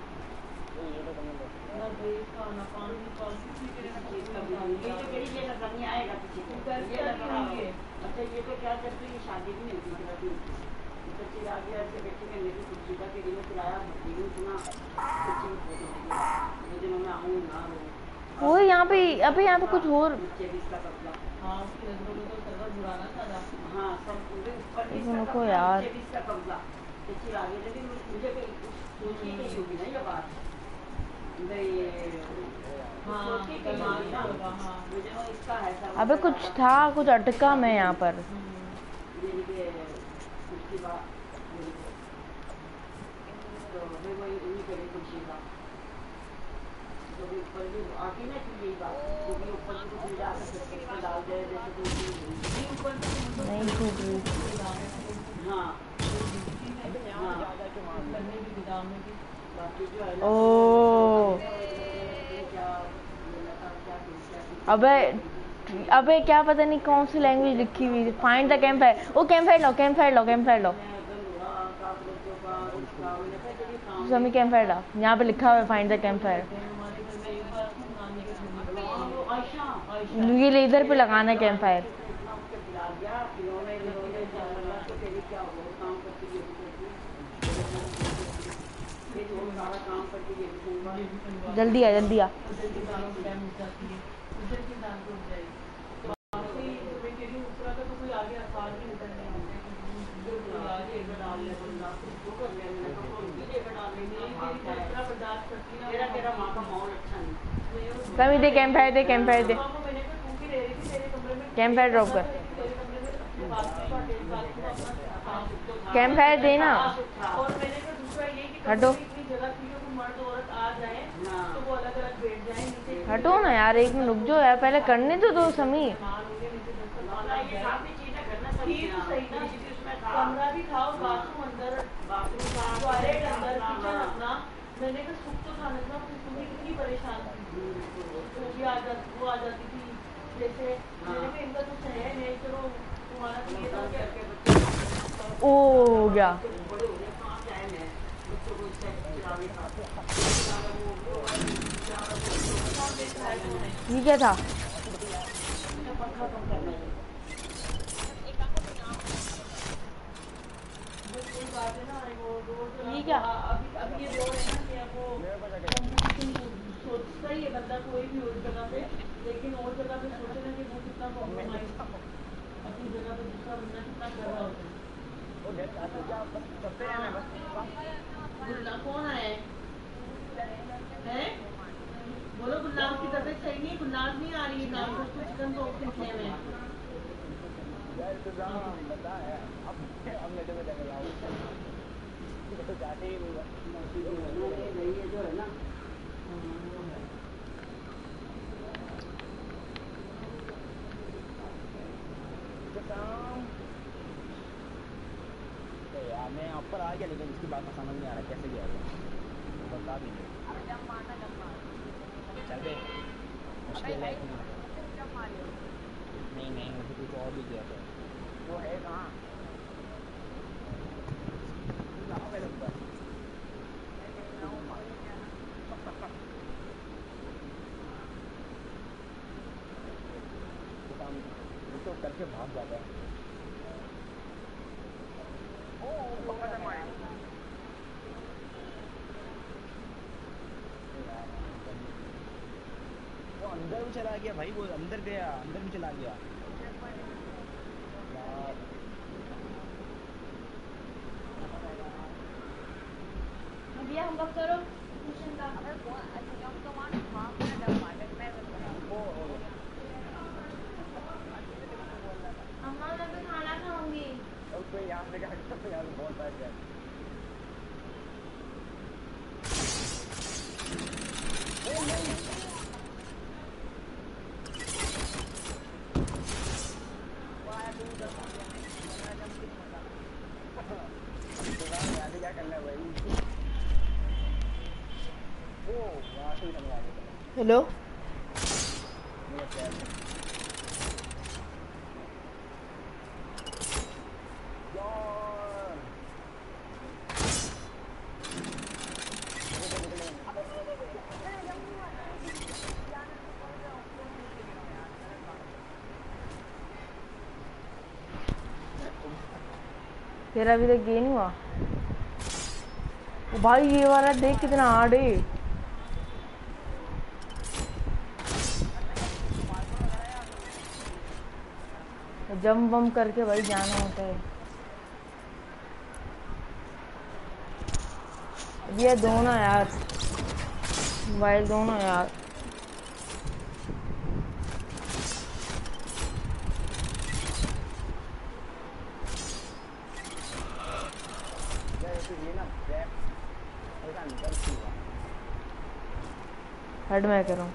[SPEAKER 3] ना देश का ना पानी का किसी के चीज का ये तो केड़ी ये लगनी आएगा किसी को ये लगा है। अच्छा ये तो क्या करते हैं शादी भी नहीं होती रहती बच्चे आ गया ऐसे बेटे के लेके कुछ का के लिए किराया भूल सुना कुछ दिनों में आऊं ना
[SPEAKER 1] वो यहाँ पे अबे यहाँ पे कुछ और
[SPEAKER 3] हाँ उसके नजरों में तो सर्वर बुराना था हाँ सब पूरे ऊपर
[SPEAKER 1] उनको यार
[SPEAKER 3] का कब्जा आगे लेकिन मुझे सोची नहीं होगी ना ये बात
[SPEAKER 1] अबे कुछ था, कुछ अटका मैं यहाँ पर। नहीं छूट रही। ओ अबे अबे क्या पता नहीं कौन सी लैंग्वेज लिखी हुई। Find the campfire. ओ कैंप फायर लो, कैंप फायर लो, कैंप फायर लो। समी कैंप फायर ला। यहाँ पे लिखा हुआ है फाइंड द कैंप फायर। ये लेजर पे लगाना है कैंप फायर। जल्दी आ, जल्दी आ। कमी दे, कैंप फायर दे, कैंप फायर दे, कैंप फायर ड्रॉप कर। कैंप फायर दे ना। हटो हटो ना यार, एक मिनट रुक जाओ यार, पहले करने तो दो समी।
[SPEAKER 3] कमरा भी था और बाथरूम अंदर, टॉयलेट अंदर, किचन अपना। मैंने कहा सुख तो था ना, तुम्हें कितनी परेशान थी। वो भी आ जाती, वो आ जाती थी जैसे। मैंने कहा इनका तो है नहीं, चलो तुम्हारा तो ये था क्या।
[SPEAKER 1] ओ हो गया। ये क्या था? ये क्या?
[SPEAKER 3] अभी अभी ये दौर है ना कि वो सोचता ही है बंदा कोई भी और जगह पे, लेकिन और जगह पे सोचे ना कि वो कितना कॉम्प्रोमाइज अपनी जगह पे दूसरा बंदा कितना कर रहा होता है। कौन आया है? बोलो गुलनाज की तबीयत सही नहीं है, गुलनाज नहीं आ रही है काम पर, कुछ चिकन पॉक्स निकले हुए हैं। जो है ना
[SPEAKER 2] मैं ऊपर आ गया, लेकिन इसकी बात में समझ नहीं आ रहा कैसे गया बता भी नहीं। चल बे, मुश्किल है। नहीं नहीं मुझे कुछ और भी गया था। वो है कहाँ? तो करके भाग जाता है। वो अंदर भी चला गया भाई, वो अंदर गया, अंदर भी चला गया।
[SPEAKER 3] भैया हम कब करो ट्यूशन का? अम्मा मैं तो खाना खाऊंगी।
[SPEAKER 2] तो यहाँ से क्या बहुत बैठ गया। क्या करना है भाई?
[SPEAKER 1] हेलो तेरा अभी तक ये नहीं हुआ। ओ भाई ये वाला देख कितना हार्ड है। जंप बम करके भाई जाना होता है। अब ये दोनों यार मोबाइल दो ना यार। हेड मैं कर रहा हूँ।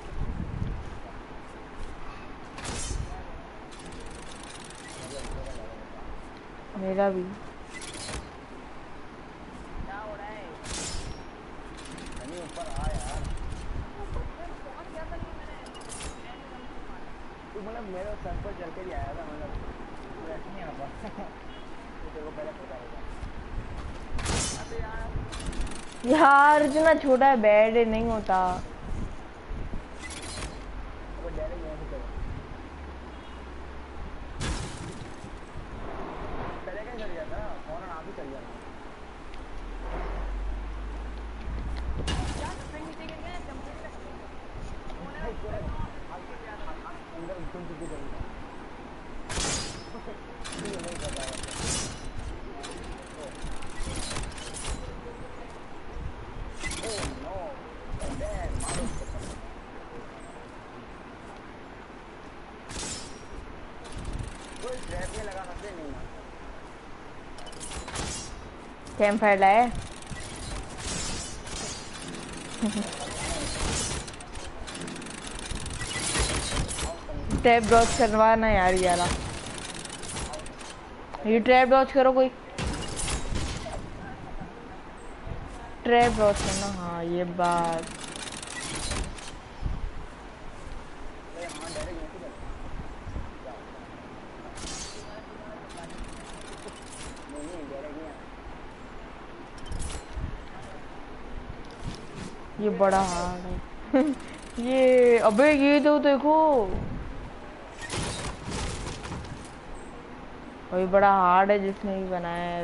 [SPEAKER 1] मेरा भी
[SPEAKER 2] मतलब मेरे सर पर चल के ही आया था, मतलब वैसे नहीं आ पाता। तेरे को पहले पता होगा।
[SPEAKER 1] यार इतना छोटा है बेड नहीं होता।
[SPEAKER 2] वो डायरेक्ट यहीं से पहले क्या कर गया था, फोन आप ही कर गया था। अंदर घुस के करूँगा नहीं पता है। ओह नो डैड मारो कोई ट्रैप में लगा सकते नहीं ना।
[SPEAKER 1] कैंप फायर लाए। ट्रैप डॉज करवाना यार यारा। ये ट्रैप डॉज करो कोई। ट्रैप डॉज करना। हाँ ये बात। ये बड़ा हार्ड है। ये अबे ये तो देखो वही बड़ा हार्ड है जिसने भी बनाया है।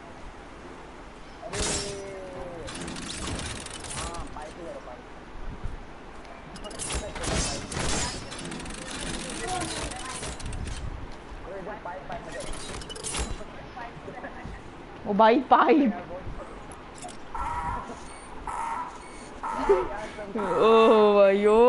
[SPEAKER 1] ओ भाई पाइप। ओ भाई ओ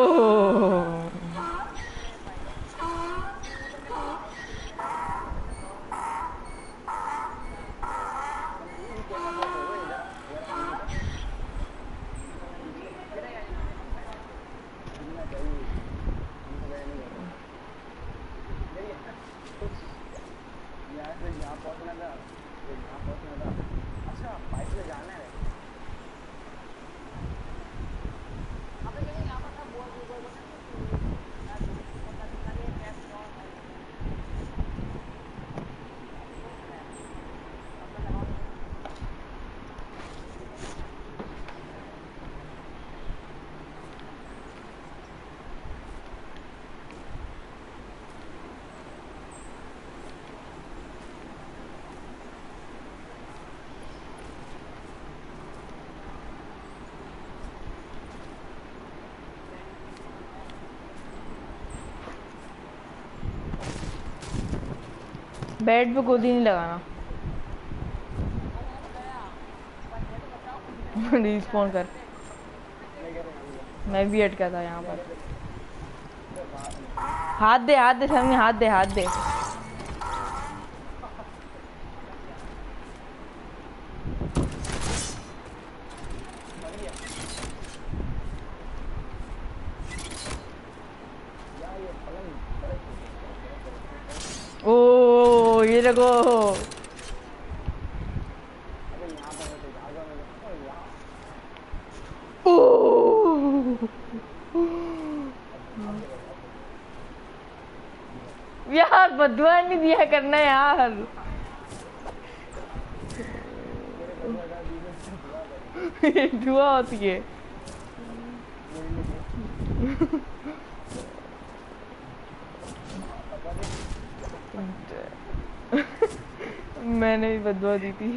[SPEAKER 1] बेड पे गोदी नहीं लगाना। रिस्पॉन्ड कर। मैं भी अटका था यहाँ पर। हाथ दे हाथ दे सामने हाथ दे हाथ दे। ओ ये देखो यार बदुआ नहीं दिया करना यार। दुआ होती है। मैंने भी बदुआ दी थी।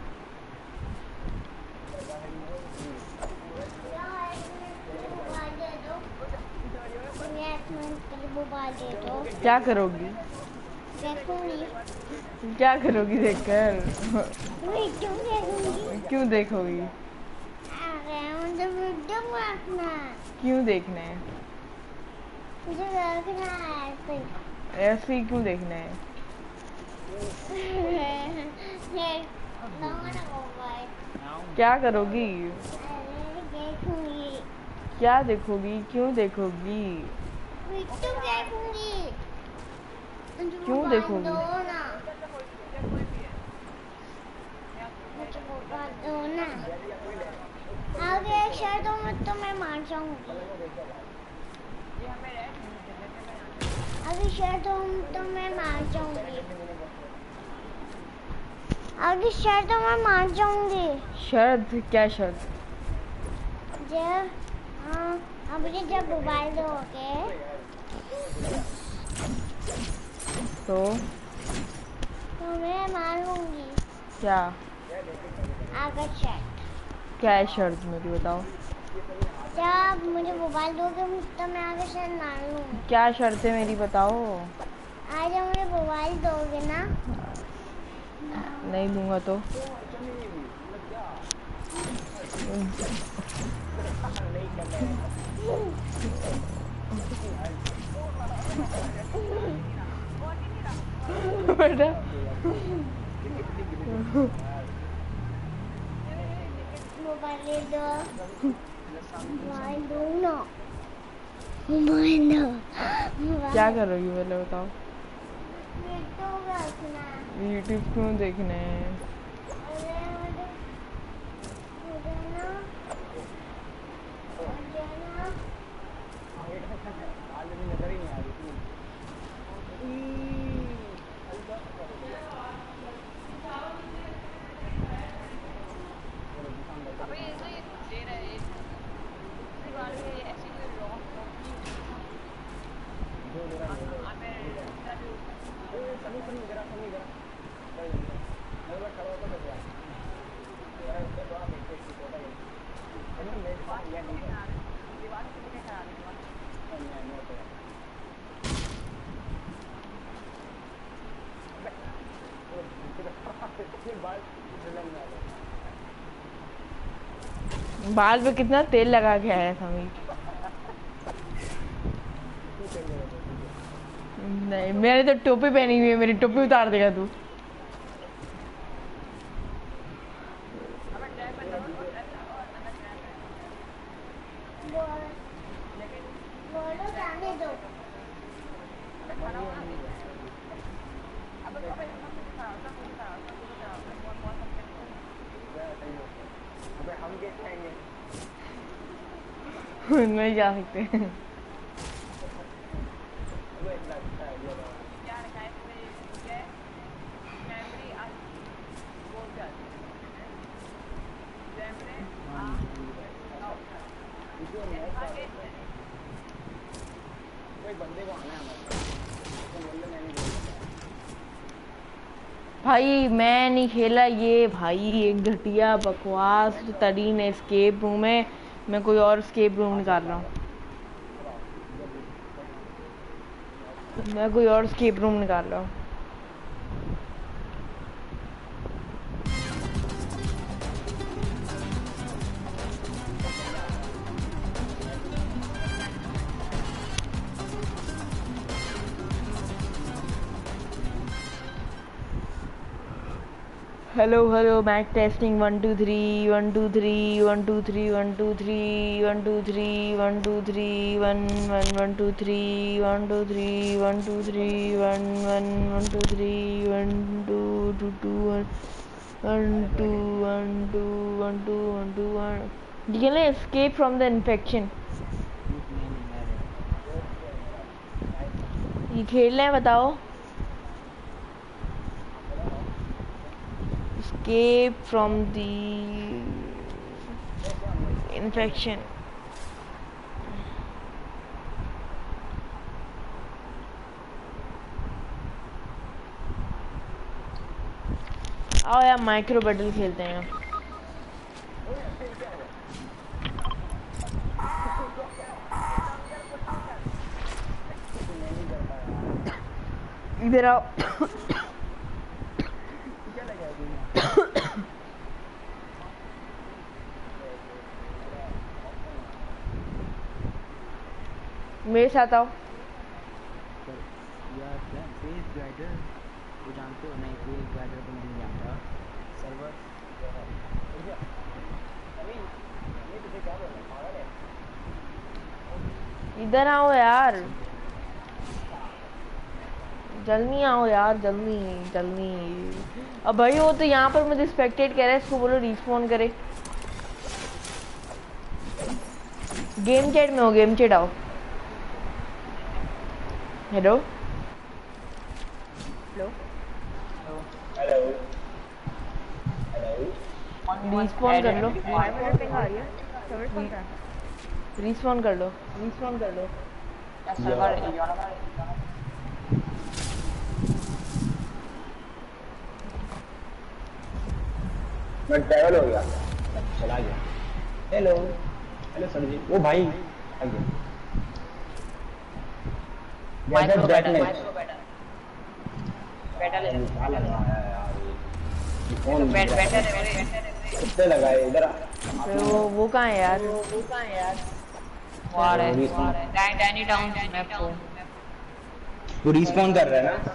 [SPEAKER 1] क्या करोगी? देखूंगी। क्या करोगी देखकर? क्यों देखोगी?
[SPEAKER 4] मुझे वीडियो देखना है।
[SPEAKER 1] क्यों देखना है?
[SPEAKER 4] मुझे देखना है ऐसे।
[SPEAKER 1] ऐसे ही क्यों देखना है?
[SPEAKER 4] ये दूंगा ना मोबाइल।
[SPEAKER 1] क्या करोगी?
[SPEAKER 4] अरे देखूंगी।
[SPEAKER 1] क्या देखोगी? क्यों देखोगी?
[SPEAKER 4] वीडियो देखूंगी। मुझे
[SPEAKER 1] क्यों
[SPEAKER 4] मोबाइल
[SPEAKER 1] देखोगी?
[SPEAKER 4] दो ना। मुझे मोबाइल दो ना। आगे शायद तो मैं तुम्हें मार जाऊंगी। अभी शायद तो तो मैं मार जाऊंगी। अभी शायद तो मैं मार जाऊंगी।
[SPEAKER 1] शर्त? क्या शर्त?
[SPEAKER 4] जब हाँ अभी जब मोबाइल दोगे
[SPEAKER 1] तो
[SPEAKER 4] तो मैं मारूंगी।
[SPEAKER 1] क्या?
[SPEAKER 4] आगे शर्त।
[SPEAKER 1] क्या है शर्त मेरी, बताओ।
[SPEAKER 4] जब मुझे मोबाइल दोगे तो मैं आगे शर्त मार लूंगी।
[SPEAKER 1] क्या शर्त है मेरी, बताओ।
[SPEAKER 4] आज मुझे मोबाइल दोगे ना?
[SPEAKER 1] नहीं दूंगा तो? बेटा
[SPEAKER 4] मोबाइल दो। मोबाइल दो ना। मोबाइल दो।
[SPEAKER 1] क्या करोगी पहले बताओ।
[SPEAKER 4] वीडियो देखना।
[SPEAKER 1] यूट्यूब क्यों देखना है?
[SPEAKER 4] अरे मुझे मुझे ना मुझे ना
[SPEAKER 1] बाल पे कितना तेल लगा के आया समीर। नहीं, मैंने तो टोपी पहनी हुई है, मेरी टोपी उतार देगा तू।
[SPEAKER 4] बोलो जाने दो।
[SPEAKER 1] नहीं जा सकते। भाई मैं नहीं खेला ये, भाई एक घटिया बकवास तरीन एस्केप रूम है। मैं कोई और एस्केप रूम निकाल रहा हूँ। मैं कोई और एस्केप रूम निकाल रहा हूँ। Hello hello mic testing one two three one two three one two three one two three one two three one two three one one one two three one two three one two three one one one two three one two two two one one two one two one two one two one. You can escape from the infection। ये खेलना है, बताओ। Escape from the infection। आओ यार micro battle खेलते हैं। इधर आओ। मेरे साथ आओ।
[SPEAKER 2] यार क्या फेस गाइडर वो जानते हो नहीं? फेस गाइडर तो नहीं जानता सर्वर।
[SPEAKER 1] इधर आओ यार, जल्दी आओ यार, जल्दी जल्दी। अब भाई वो तो यहाँ पर मुझे स्पेक्टेट कह रहा है, इसको बोलो रिस्पॉन करे। गेम चैट में हो, गेम चैट आओ। हेलो
[SPEAKER 5] हेलो
[SPEAKER 1] रिस्पॉन कर लो, रिस्पॉन कर लो, रिस्पॉन कर लो।
[SPEAKER 5] मैं ट्रैवल हो गया, चला गया। Hello hello sir ji. वो भाई आ गया।
[SPEAKER 3] माइक्रो
[SPEAKER 5] बैट
[SPEAKER 3] बैटल
[SPEAKER 5] में
[SPEAKER 3] माइक्रो बैटल बैटल है
[SPEAKER 5] क्या लगाया है यार ये कौन
[SPEAKER 3] बैट बैटल है मेरे
[SPEAKER 5] कितने लगाए इधर आ।
[SPEAKER 1] फिर वो वो कहाँ है यार?
[SPEAKER 3] वो कहां है यार? वार है वार है डैनी डैनी टाउन मैप को
[SPEAKER 5] वो रिस्पॉन कर रहा है ना।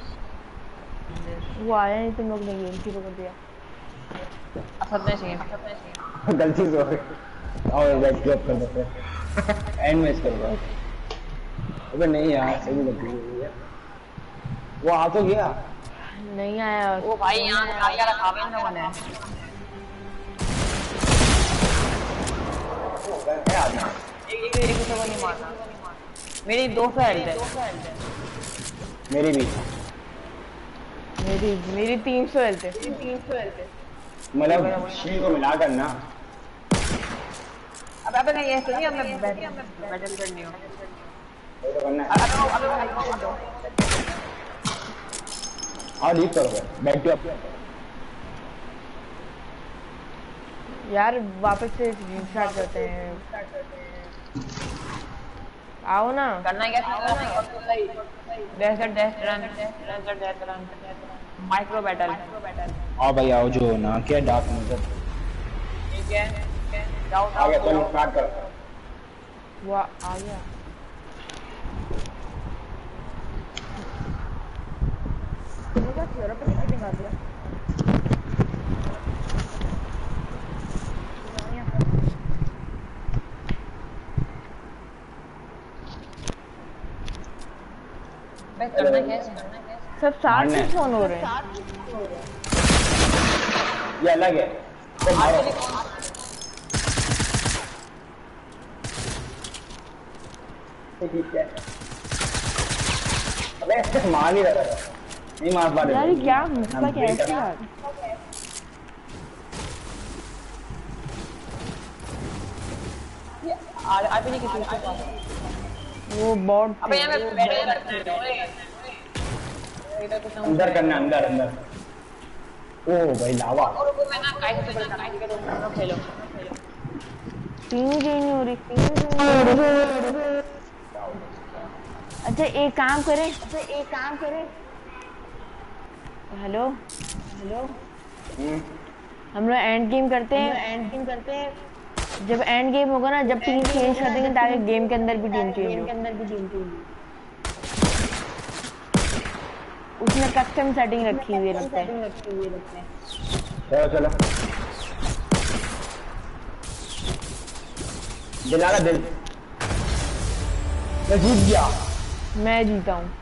[SPEAKER 1] वो आया नहीं, तुम लोग ने गेम शुरू कर दिया।
[SPEAKER 3] असद ने चाहिए असद ने चाहिए
[SPEAKER 5] गलती से हो गई। आओ बैट ड्रॉप कर देते हैं, एंड मैच कर दो। अबे नहीं यार सही लग रही है। वो आ तो गया।
[SPEAKER 1] नहीं आया
[SPEAKER 3] वो भाई यहां पे आया रखा है ना मैंने
[SPEAKER 5] है आदमी।
[SPEAKER 3] एक एक एक को नहीं मारना। मेरी दो सौ हेल्थ है,
[SPEAKER 5] मेरी भी
[SPEAKER 1] मेरी मेरी तीन सौ हेल्थ है, तीन सौ हेल्थ है।
[SPEAKER 5] मतलब शील्ड को मिला कर ना।
[SPEAKER 3] अब अब नहीं ऐसे नहीं, हमें बैटल करनी हो
[SPEAKER 5] वो तो करना है।
[SPEAKER 3] अब अब
[SPEAKER 5] हाँ लीव करो बैठ जाओ।
[SPEAKER 1] यार वापस से स्टार्ट करते हैं, आओ ना।
[SPEAKER 3] करना क्या था? Desk desk run desk desk run micro battle
[SPEAKER 5] आओ भाई आओ, जो ना क्या डार्क नजर।
[SPEAKER 3] ठीक है जाओ
[SPEAKER 5] आ गया चलो स्टार्ट कर।
[SPEAKER 1] वो आ गया।
[SPEAKER 3] करना कैसे?
[SPEAKER 1] सब साथ में फोन हो रहे हैं।
[SPEAKER 5] ये अलग है तो मारो। ठीक है अबे मार नहीं रहा था, नहीं मार पा रहे।
[SPEAKER 1] यार ये क्या मसला क्या है इसका?
[SPEAKER 3] आज आज भी नहीं किसी के पास।
[SPEAKER 1] वो बॉट
[SPEAKER 3] अबे यहाँ पे बैटल करना है इधर कुछ ना
[SPEAKER 5] अंदर करना अंदर अंदर। ओ भाई लावा।
[SPEAKER 3] और को मैं ना काहे से करना काहे के दोनों खेलो
[SPEAKER 1] टीम चेंज नहीं हो रही, टीम चेंज नहीं हो रही। अच्छा एक काम करें, अच्छा एक काम करें। हेलो हेलो हम लोग एंड गेम करते हैं, एंड गेम करते हैं। जब एंड गेम होगा ना, जब टीम चेंज कर देंगे ताकि गेम के अंदर भी टीम चेंज हो, के अंदर भी टीम चेंज हो। उसने कस्टम सेटिंग रखी हुई है लगता है।
[SPEAKER 5] चलो चलो दिला दिल। मैं जीत गया।
[SPEAKER 1] मैं जीता हूँ।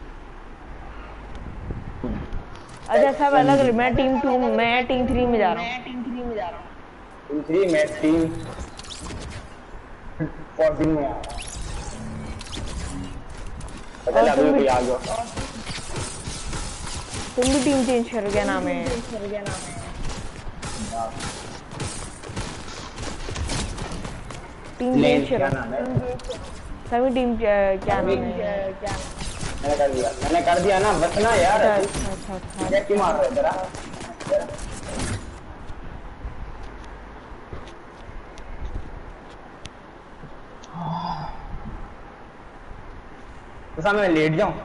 [SPEAKER 1] अच्छा सब अलग, मैं टीम टू, मैं टीम थ्री में जा रहा हूँ। टीम थ्री में जा रहा हूँ।
[SPEAKER 5] टीम थ्री मैं टीम फोर्टीन में आ रहा। अभी भी आ गया।
[SPEAKER 1] तुम भी टीम चेंज कर, क्या नाम है? टीम चेंज
[SPEAKER 5] क्या
[SPEAKER 1] करो।
[SPEAKER 5] नाम है?
[SPEAKER 1] सभी टीम क्या नाम है? क्या
[SPEAKER 5] मैंने कर दिया, मैंने कर दिया ना, बस ना यार।
[SPEAKER 1] अच्छा अच्छा अच्छा
[SPEAKER 5] क्या क्यों मार रहे हो जरा? तो मैं लेट जाऊं?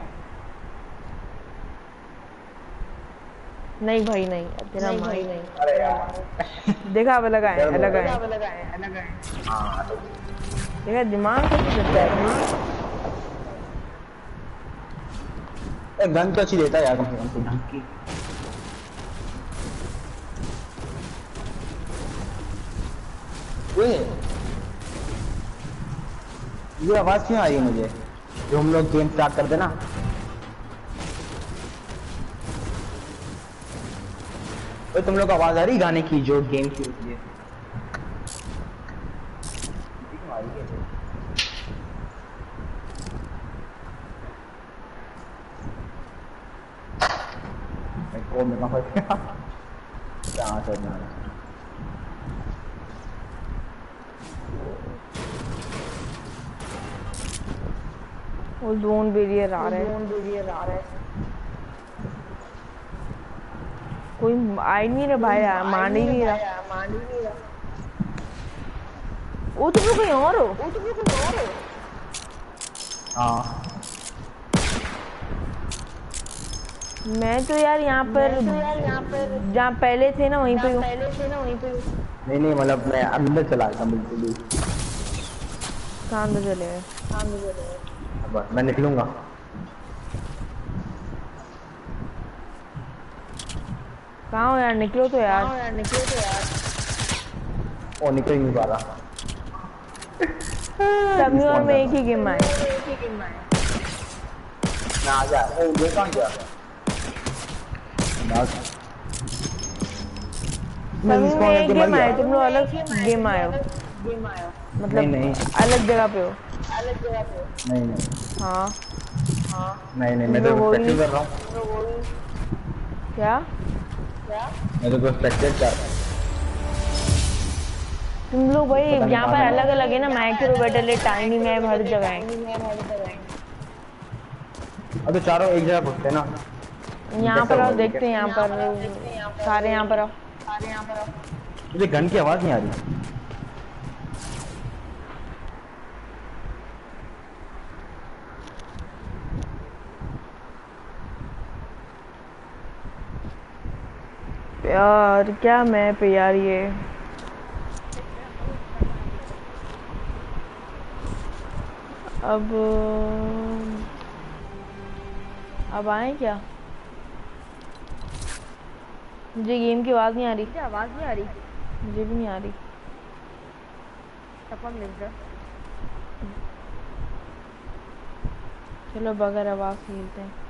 [SPEAKER 1] नहीं भाई नहीं, तेरा भाई नहीं।
[SPEAKER 5] अरे यार
[SPEAKER 1] देखा अब अलग आए, अलग आए, अलग आए, अलग आए।
[SPEAKER 5] हाँ
[SPEAKER 1] देखा दिमाग कैसे चलता है।
[SPEAKER 5] गन तो अच्छी देता है यार, कम से कम तो ढंग की। ओए ये आवाज क्यों आ रही है मुझे जो हम लोग गेम स्टार्ट करते ना? ओए तुम लोग को आवाज आ रही गाने की जो गेम की होती है? को में कहाँ फंस गया? कहाँ से ना
[SPEAKER 1] वो जोन बैरियर आ रहा है, जोन बैरियर आ रहा है। कोई आ नहीं रहा भाई, मान ही नहीं रहा, मान ही नहीं रहा। वो तो कहीं और हो, वो तो कहीं और हो।
[SPEAKER 5] हाँ
[SPEAKER 1] मैं तो यार यहाँ पर तो यार यहाँ पर जहाँ पहले थे ना वहीं पे पहले थे ना वहीं पे
[SPEAKER 5] नहीं नहीं मतलब मैं अंदर चला गया बिल्कुल ही।
[SPEAKER 1] कहाँ अंदर चले गए? कहाँ अंदर चले गए?
[SPEAKER 5] अब मैं निकलूंगा।
[SPEAKER 1] कहाँ हो यार? निकलो तो यार, यार निकलो तो यार।
[SPEAKER 5] ओ निकल नहीं पा रहा।
[SPEAKER 1] सभी और में एक ही गेम आए, एक ही गेम आए।
[SPEAKER 5] ना आ जा, ओ ये कहाँ गया?
[SPEAKER 1] सभी में एक गेम आए, तुम लोग अलग गेम आए हो, गेम आए हो मतलब
[SPEAKER 5] नहीं नहीं
[SPEAKER 1] अलग जगह पे हो, अलग जगह पे हो।
[SPEAKER 5] नहीं नहीं
[SPEAKER 1] हाँ हाँ
[SPEAKER 5] नहीं नहीं मैं तो स्पेक्टेट कर रहा हूँ।
[SPEAKER 1] क्या क्या?
[SPEAKER 5] मैं तो स्पेक्टेट कर रहा हूँ।
[SPEAKER 1] तुम लोग भाई यहाँ पर अलग अलग है ना, माइक्रो बैटल है, टाइनी मैप हर जगह है।
[SPEAKER 5] अब तो चारों एक जगह घुसते ना।
[SPEAKER 1] यहाँ पर आओ, देखते हैं यहाँ पर सारे, यहाँ पर आओ सारे, यहाँ पर आओ।
[SPEAKER 5] मुझे गन की आवाज नहीं आ रही।
[SPEAKER 1] यार क्या मैप है यार ये। अब अब आए क्या? मुझे गेम की आवाज नहीं आ रही, क्या आवाज नहीं आ रही? मुझे भी नहीं आ रही। टपक लग रहा। चलो बगैर आवाज खेलते हैं।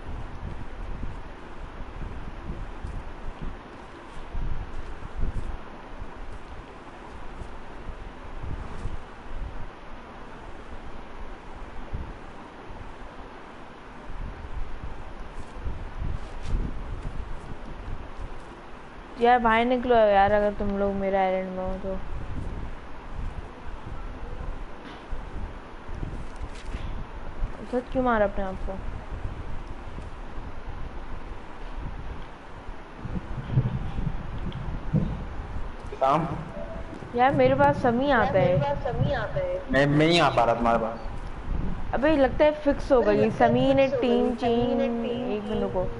[SPEAKER 1] यार भाई निकलो यार, अगर तुम लोग मेरे आइलैंड में हो तो। सच क्यों मारा अपने आप को?
[SPEAKER 5] काम
[SPEAKER 1] यार मेरे पास समी आता है, मेरे पास समी आता है।
[SPEAKER 5] मैं मैं नहीं आ पा रहा तुम्हारे पास।
[SPEAKER 1] अबे लगता है फिक्स हो गई, समी ने टीम चेंज। एक मिनट को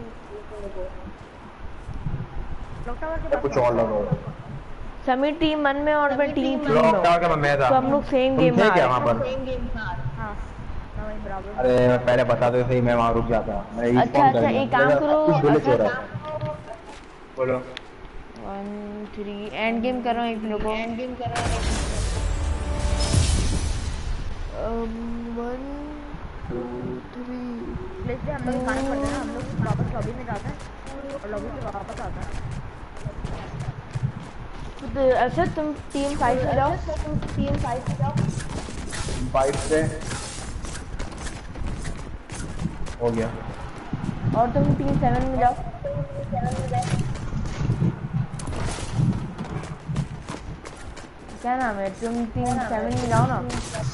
[SPEAKER 5] कुछ और लगा
[SPEAKER 1] समी टीम वन में और मैं टीम थ्री में हूँ, तो हम लोग सेम गेम में आ रहे हैं।
[SPEAKER 5] अरे पहले बता दो सही, मैं वहाँ रुक जाता।
[SPEAKER 1] अच्छा अच्छा एक काम करो,
[SPEAKER 5] बोलो।
[SPEAKER 1] वन थ्री एंड गेम कर रहा हूँ, एक मिनट को एंड गेम कर रहा हूँ। वन टू थ्री
[SPEAKER 6] लेते हम लोग खाना पड़ता है ना, हम लोग वापस लॉबी में जाते हैं और लॉबी से वापस आता है।
[SPEAKER 1] अच्छा तुम टीम फाइव से जाओ, तुम टीम फाइव से जाओ।
[SPEAKER 5] फाइव से हो गया।
[SPEAKER 1] और तुम टीम सेवन में जाओ। क्या नाम है? तुम टीम सेवन में जाओ ना।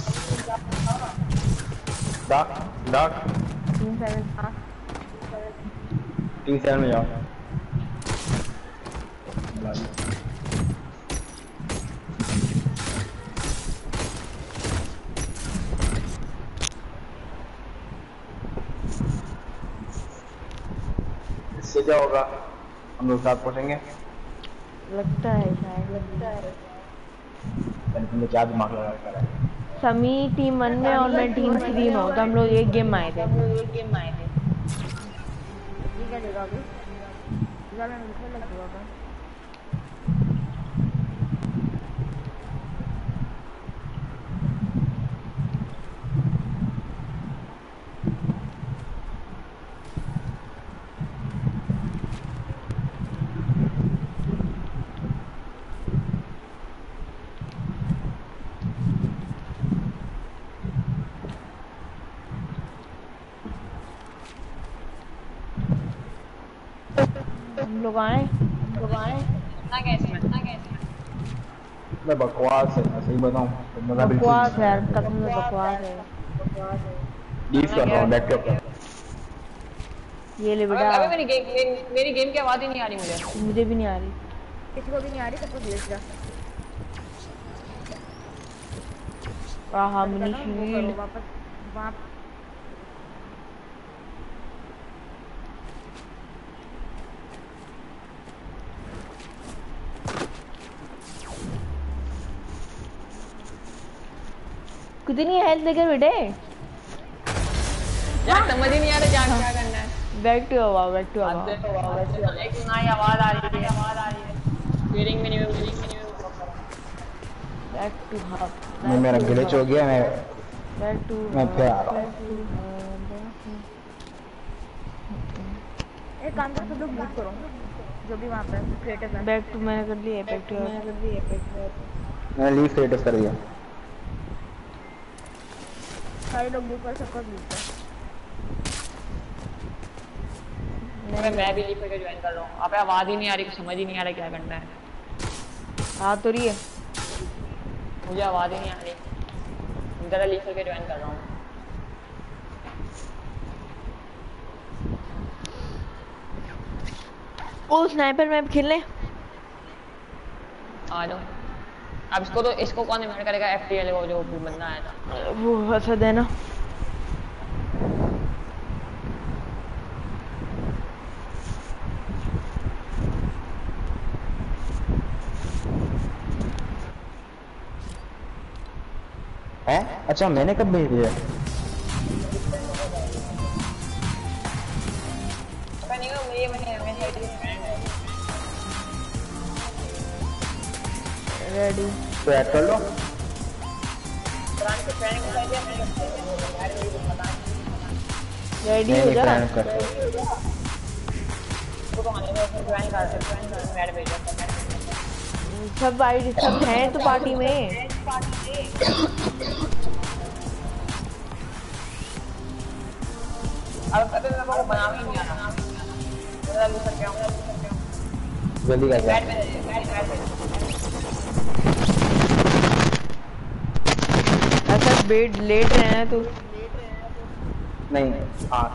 [SPEAKER 5] डाक डाक
[SPEAKER 1] टीम सेवन। हाँ
[SPEAKER 5] टीम सेवन में जाओ। इससे क्या होगा? हम लोग साथ पहुंचेंगे
[SPEAKER 1] लगता है, शायद लगता है।
[SPEAKER 5] तुमने क्या दिमाग लगा कर है?
[SPEAKER 1] समी टीम वन में और मैं टीम थ्री में हूँ, तो हम लोग एक गेम आए थे, हम लोग एक गेम आए थे।
[SPEAKER 6] ये क्या देगा अभी? इधर में मुझे लग रहा है
[SPEAKER 1] हम लोग आए हम लोग आए
[SPEAKER 3] ना कैसे ना कैसे
[SPEAKER 5] मैं बकवास है, मैं सही बताऊं तो मजा बिल्कुल
[SPEAKER 1] बकवास
[SPEAKER 5] नहीं
[SPEAKER 1] है यार, कसम से बकवास है।
[SPEAKER 5] लीव कर रहा हूं बैक के ऊपर।
[SPEAKER 1] ये ले
[SPEAKER 3] अबे
[SPEAKER 1] बेटा,
[SPEAKER 3] अबे मेरी गेम मेरी, मेरी गेम की आवाज ही नहीं आ रही मुझे।
[SPEAKER 1] मुझे भी नहीं आ रही।
[SPEAKER 6] किसी को भी नहीं आ रही, सबको भेज दिया।
[SPEAKER 1] आहा
[SPEAKER 6] मैंने
[SPEAKER 1] मिनी
[SPEAKER 6] कहा ना, वो करो,
[SPEAKER 1] शील्ड।
[SPEAKER 6] वापस वहाँ
[SPEAKER 1] कितनी हेल्थ लेकर बेटे?
[SPEAKER 3] यार समझ ही नहीं आ रहा क्या क्या करना है।
[SPEAKER 1] बैक टू हवा, बैक टू
[SPEAKER 3] अब
[SPEAKER 1] हवा।
[SPEAKER 3] देखो एक ना ही आवाज आ रही है आवाज आ रही है फीलिंग में नहीं फीलिंग में नहीं
[SPEAKER 1] बैक टू हवा।
[SPEAKER 5] मैं मेरा ग्लिच हो गया, मैं
[SPEAKER 1] बैक टू
[SPEAKER 5] मैं फिर आ रहा हूं।
[SPEAKER 6] एक काम करो, सब लोग मूव करो जो भी वहाँ पे क्रिएटिव है।
[SPEAKER 1] बैक टू मैंने कर लिया, बैक टू मैंने कर लिया, बैक टू।
[SPEAKER 5] मैंने लीव स्टेटस कर दिया।
[SPEAKER 6] सारे लोग मूव कर, सबका मूव कर।
[SPEAKER 3] मैं मैं भी लीव करके ज्वाइन कर रहा हूँ। अबे आवाज ही नहीं आ रही, समझ ही नहीं आ रहा क्या करना है।
[SPEAKER 1] आ तो रही है।
[SPEAKER 3] मुझे आवाज ही नहीं आ रही, जरा लीव करके ज्वाइन कर रहा हूँ।
[SPEAKER 1] ओ स्नाइपर मैप खेलने
[SPEAKER 3] आ जाओ। अब इसको तो इसको कौन इन्वाइट करेगा? एफटीएल वो जो भी बंदा आया था
[SPEAKER 1] वो असद है ना।
[SPEAKER 5] हैं? अच्छा मैंने कब भेज दिया?
[SPEAKER 3] पता नहीं वो ये मैंने मैंने
[SPEAKER 1] रेडी
[SPEAKER 5] तो ऐड कर लो।
[SPEAKER 3] प्राण के ट्रेनिंग कर दिया मैंने पता नहीं
[SPEAKER 1] रेडी
[SPEAKER 5] नहीं
[SPEAKER 1] हो
[SPEAKER 5] नहीं
[SPEAKER 1] जा।
[SPEAKER 5] फ्रेंड कर।
[SPEAKER 3] वो तो आने में ज्वाइन कर सकते हैं ज्वाइन कर ऐड भेजा था।
[SPEAKER 1] सब आईडी सब हैं तो पार्टी में।
[SPEAKER 3] अब अबे मैं वो बना ही नहीं आ रहा। जरा लूज करके आऊं
[SPEAKER 5] जल्दी कर
[SPEAKER 3] ऐड में ऐड ऐड
[SPEAKER 1] ऐसा बेड लेट रहे हैं तो
[SPEAKER 5] नहीं हाँ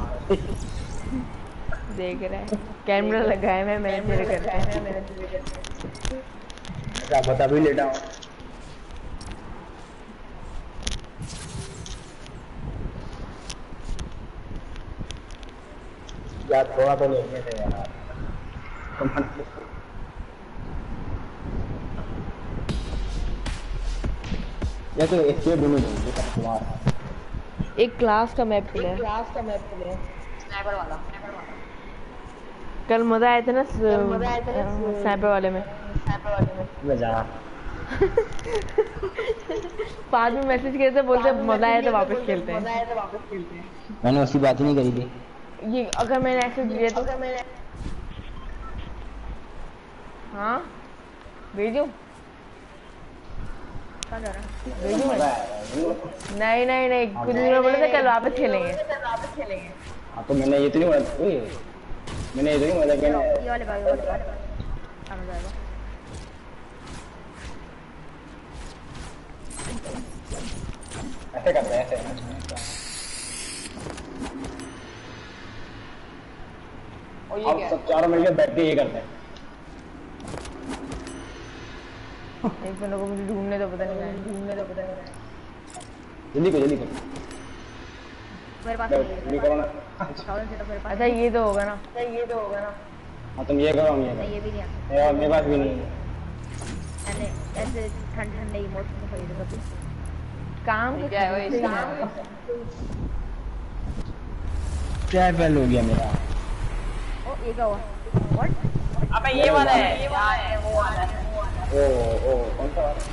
[SPEAKER 1] देख रहा है, कैमरा लगा है। मैं मैंने तेरे करते हैं, मैंने तेरे करते हैं।
[SPEAKER 5] क्या बता भी लेटा हूँ। यार थोड़ा तो लेने थे यार। या तो एस्केप ढूंढो क्लास।
[SPEAKER 1] एक क्लास का मैप प्ले
[SPEAKER 3] क्लास का मैप प्ले स्नाइपर वाला स्नाइपर वाला
[SPEAKER 1] कल मजा आया था ना स्नाइपर वाले में।
[SPEAKER 3] स्नाइपर वाले में
[SPEAKER 5] मैं जा रहा।
[SPEAKER 1] बाद में मैसेज किए थे, बोलते मजा आया तो वापस खेलते हैं।
[SPEAKER 3] आया तो वापस खेलते हैं।
[SPEAKER 5] मैंने उसकी बात ही नहीं करी थी।
[SPEAKER 1] ये अगर मैंने ऐसे दिया तो मैंने हाँ भेजूं
[SPEAKER 6] कहाँ जा रहा है?
[SPEAKER 1] भेजूं मैं? नहीं नहीं नहीं कुछ दिन में बोले थे कल वापस खेलेंगे।
[SPEAKER 3] वापस खेलेंगे।
[SPEAKER 5] हाँ तो मैंने ये तो नहीं बोला। ओए, मैंने ये तो नहीं बोला कि
[SPEAKER 6] ये वाले भाई, ये वाले भाई आना जाएगा।
[SPEAKER 5] ऐसे करते हैं ऐसे।
[SPEAKER 3] और ये
[SPEAKER 5] अब
[SPEAKER 3] क्या
[SPEAKER 5] सब चारों मिलकर बैठ के ये करते हैं।
[SPEAKER 1] एक मिनट को मुझे ढूंढने तो पता नहीं है, ढूंढने तो पता नहीं है।
[SPEAKER 5] जल्दी करो जल्दी करो।
[SPEAKER 6] मेरे पास
[SPEAKER 5] मैं-
[SPEAKER 6] नहीं है,
[SPEAKER 5] ये करो ना।
[SPEAKER 6] थाउजेंड सेटअप मेरे पास
[SPEAKER 1] अच्छा ये तो होगा ना।
[SPEAKER 3] अच्छा ये तो होगा ना।
[SPEAKER 5] हाँ तुम ये करो हम ये
[SPEAKER 6] नहीं,
[SPEAKER 5] करो।
[SPEAKER 6] ये भी नहीं आता।
[SPEAKER 5] मेरे मेरे पास भी नहीं है।
[SPEAKER 6] मैंने ऐसे ठंड ठंडे इमोशन में खरीदूंगा तू।
[SPEAKER 1] काम
[SPEAKER 3] क्या है वो
[SPEAKER 1] तो
[SPEAKER 3] इसका?
[SPEAKER 5] क्या फेल हो गया मेरा?
[SPEAKER 6] ओ ये क्या हुआ? व्हाट?
[SPEAKER 3] अबे ये वाला है, यहाँ है वो वाला है।
[SPEAKER 5] ओ ओ कौन सा वाला?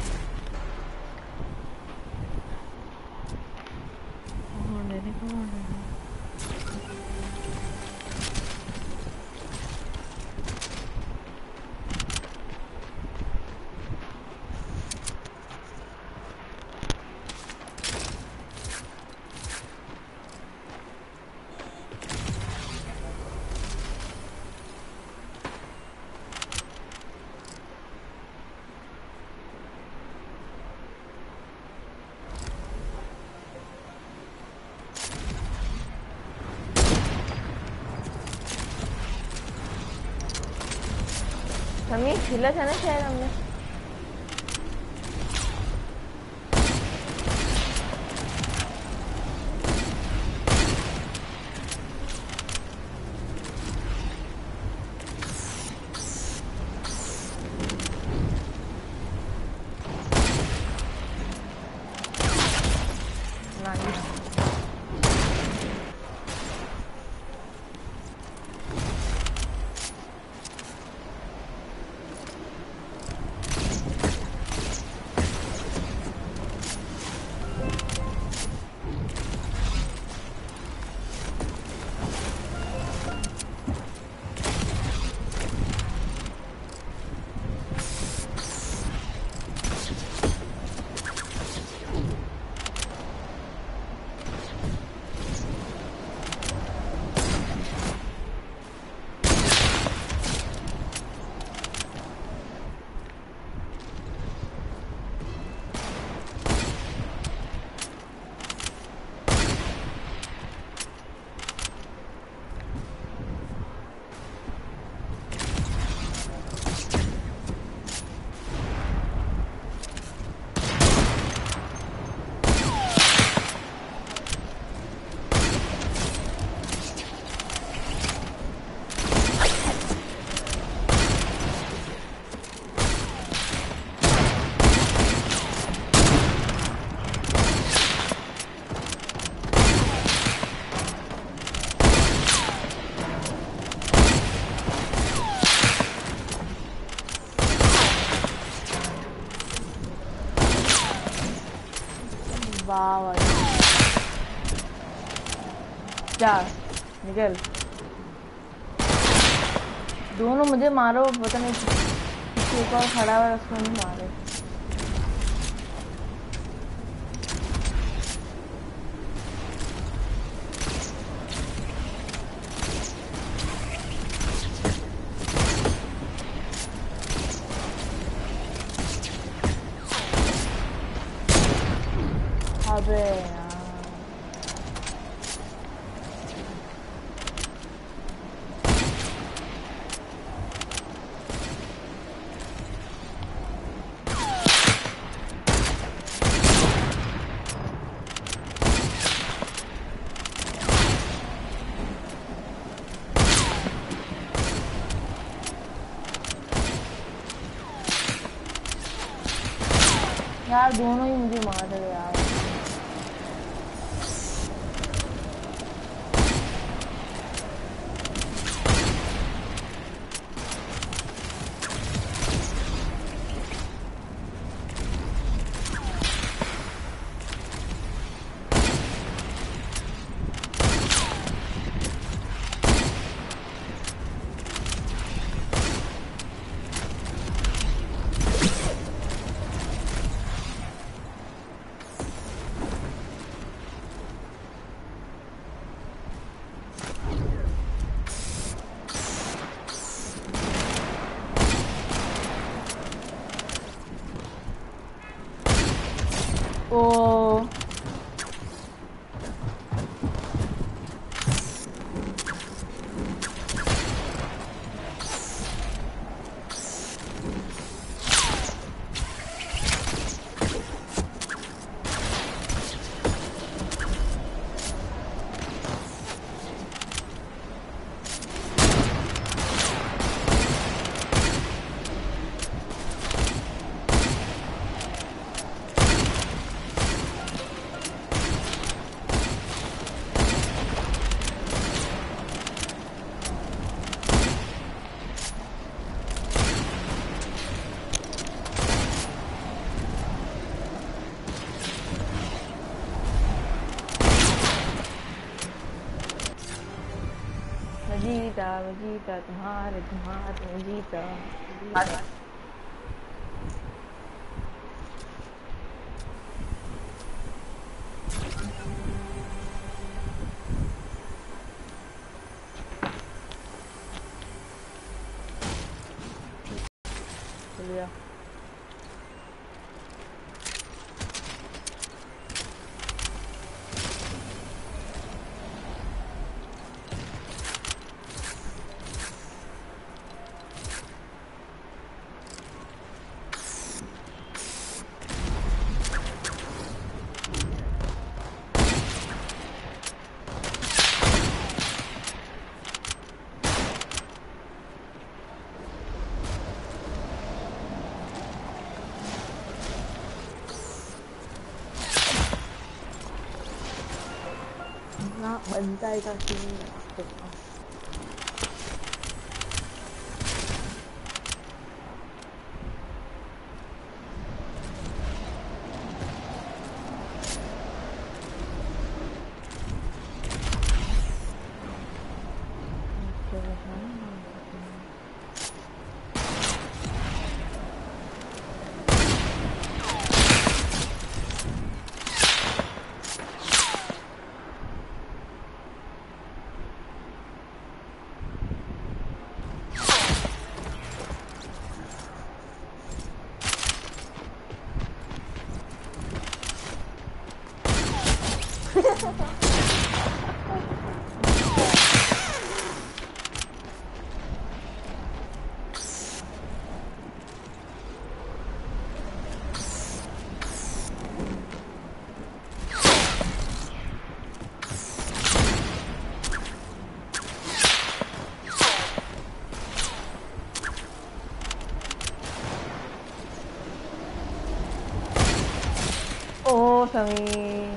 [SPEAKER 1] हमें खिला था ना शायद हमने। वाह भाई, जा निकल। दोनों मुझे मारो, पता नहीं किसी एक और खड़ा हुआ है उसको नहीं मारे। अबे यार यार दोनों ही मुझे मार रहे यार। ओ मैं जीता तुम्हारे तुम्हारे मैं जीता चलिए ना बन जाएगा कि ओ समीर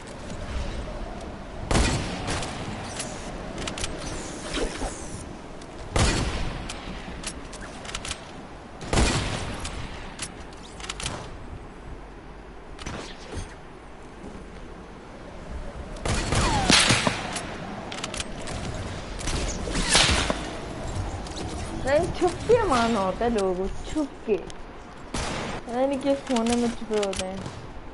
[SPEAKER 1] नहीं छुप के मारना होता है लोगों को छुप के नहीं कि सोने में छुपे होते हैं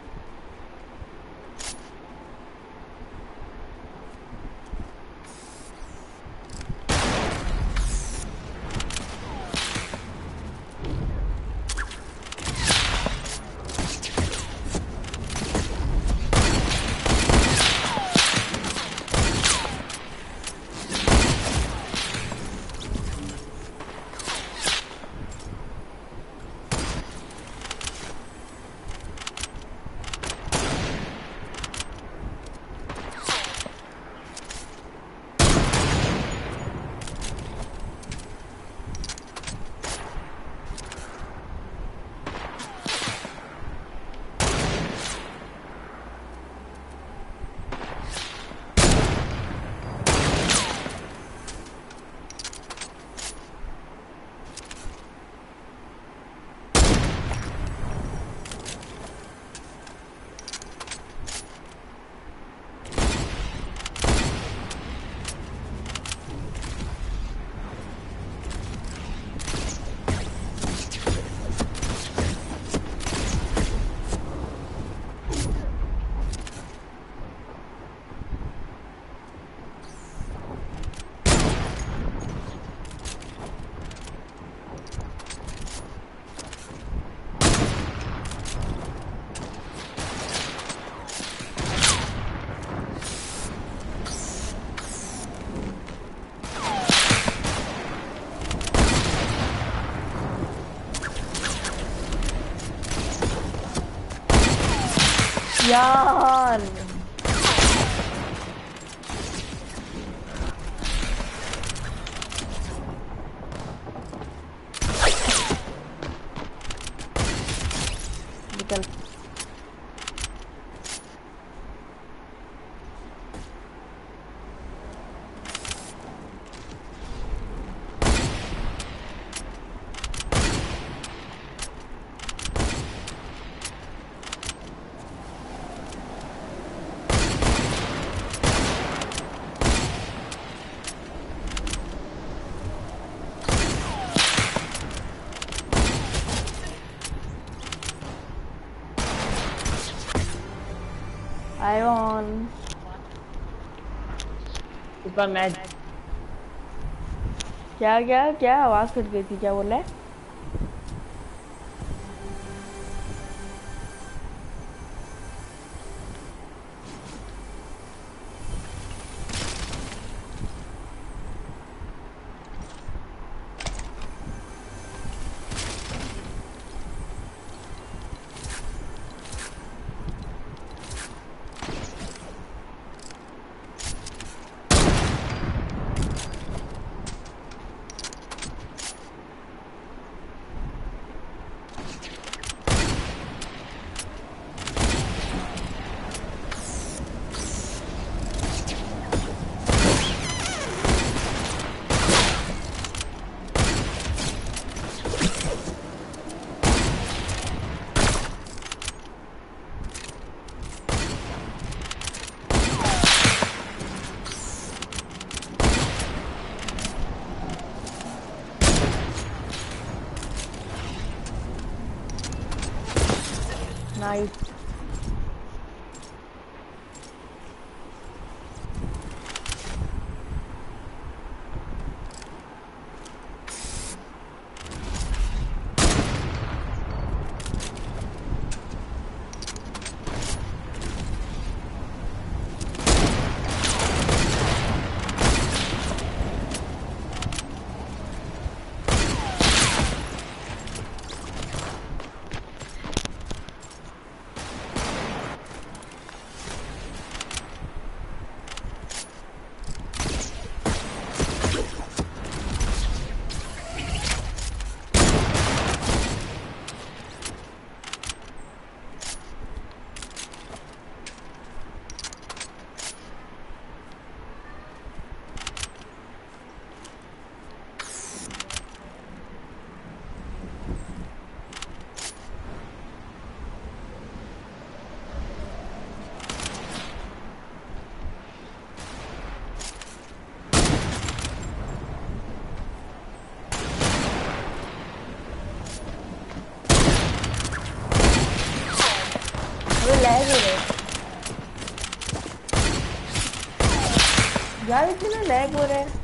[SPEAKER 1] यार निकल आई ऑन
[SPEAKER 3] सुपर मैच
[SPEAKER 1] क्या क्या क्या आवाज कट गई थी, क्या बोला है? नाइस। लैग हो रहा है यार, इतना लैग हो रहा है।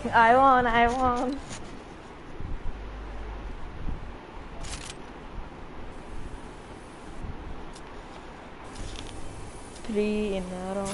[SPEAKER 1] I won, I won. Three in a row.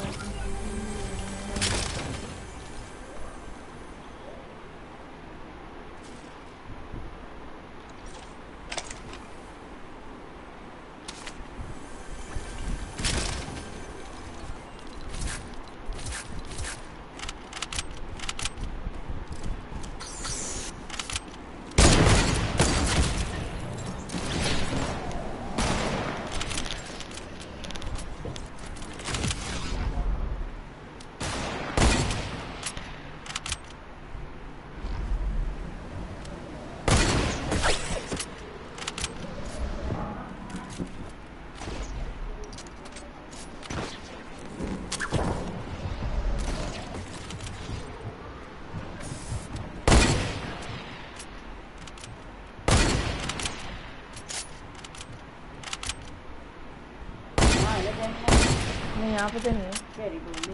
[SPEAKER 1] नहीं यहाँ पे तो नहीं है।
[SPEAKER 3] Very good.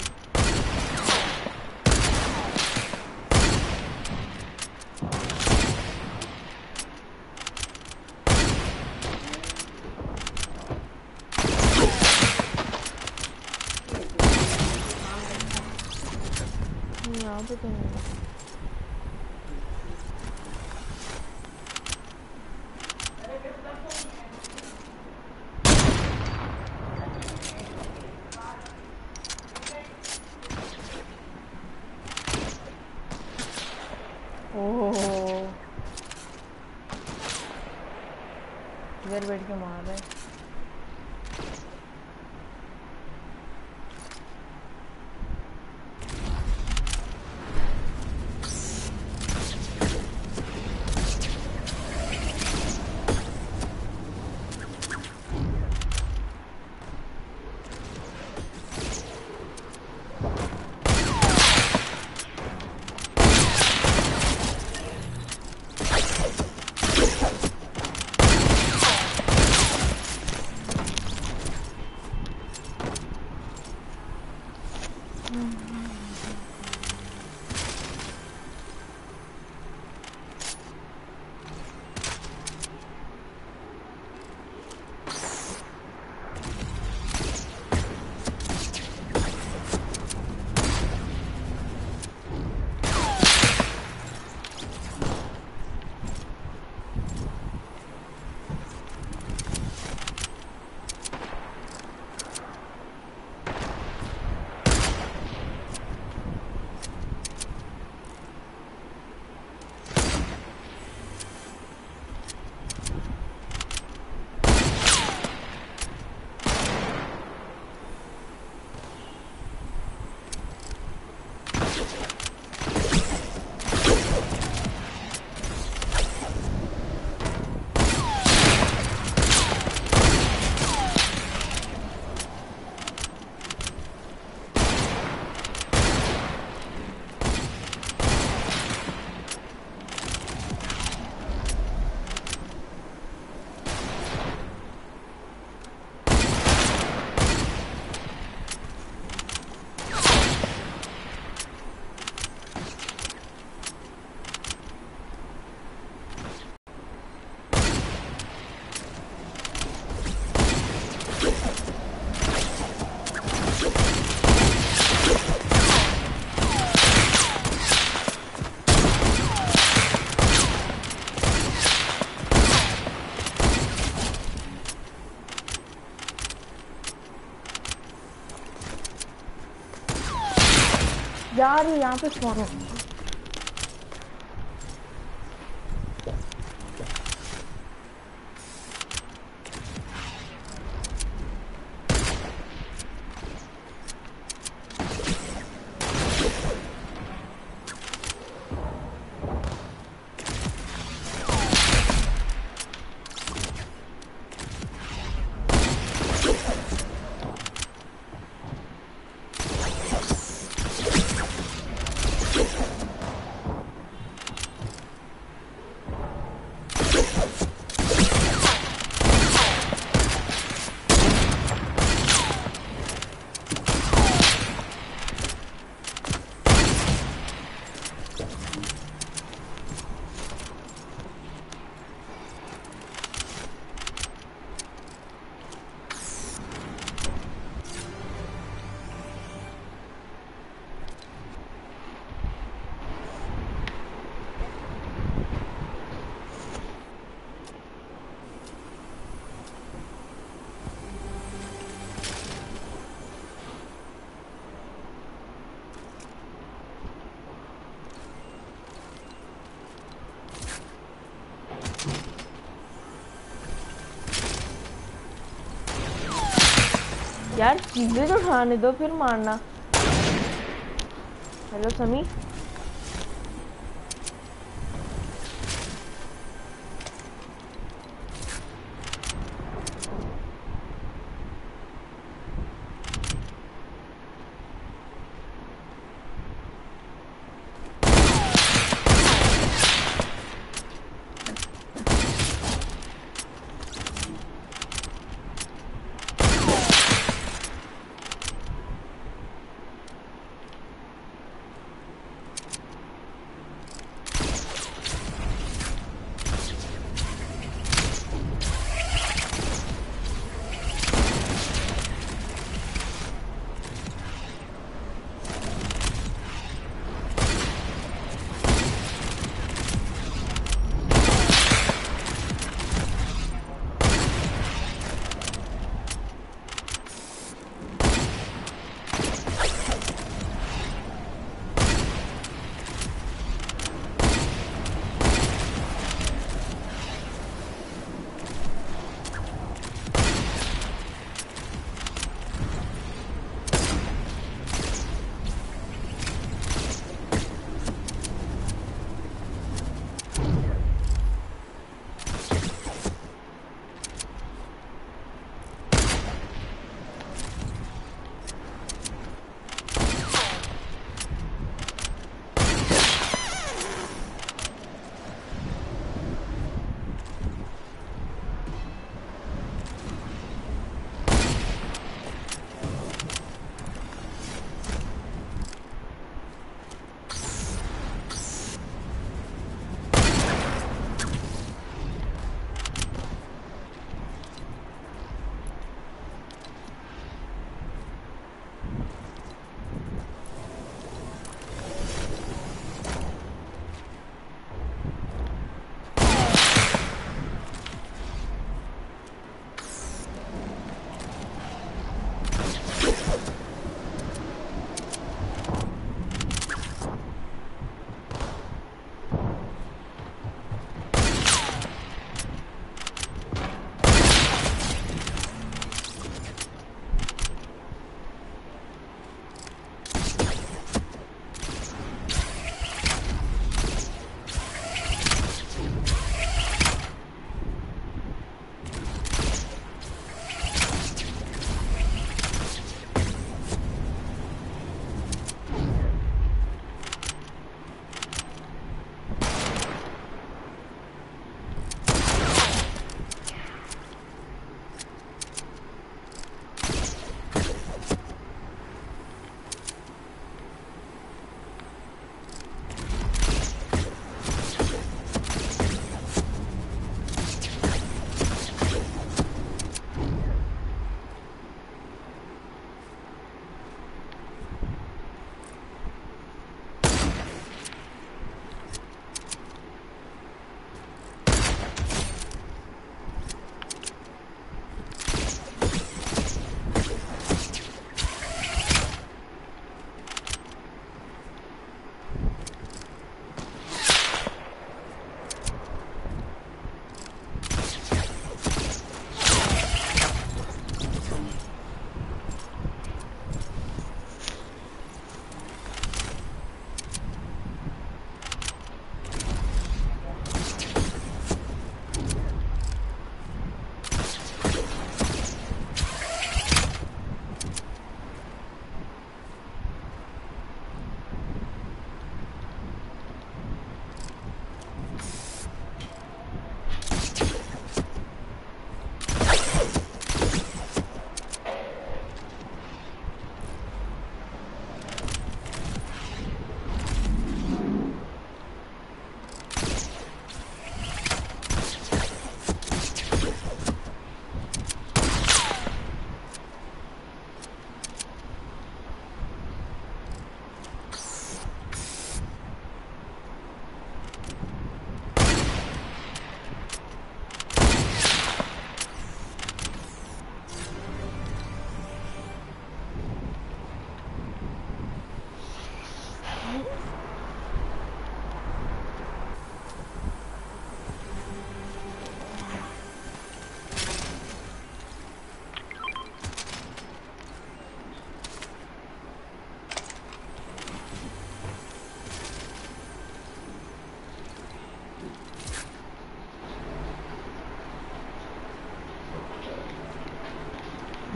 [SPEAKER 1] यहाँ पे तो नहीं है। इधर बैठ के मार रहे हैं। यार ये यहाँ पे स्पॉन है।
[SPEAKER 4] You
[SPEAKER 1] यार चीजें तो उठाने दो फिर मारना। हेलो समी।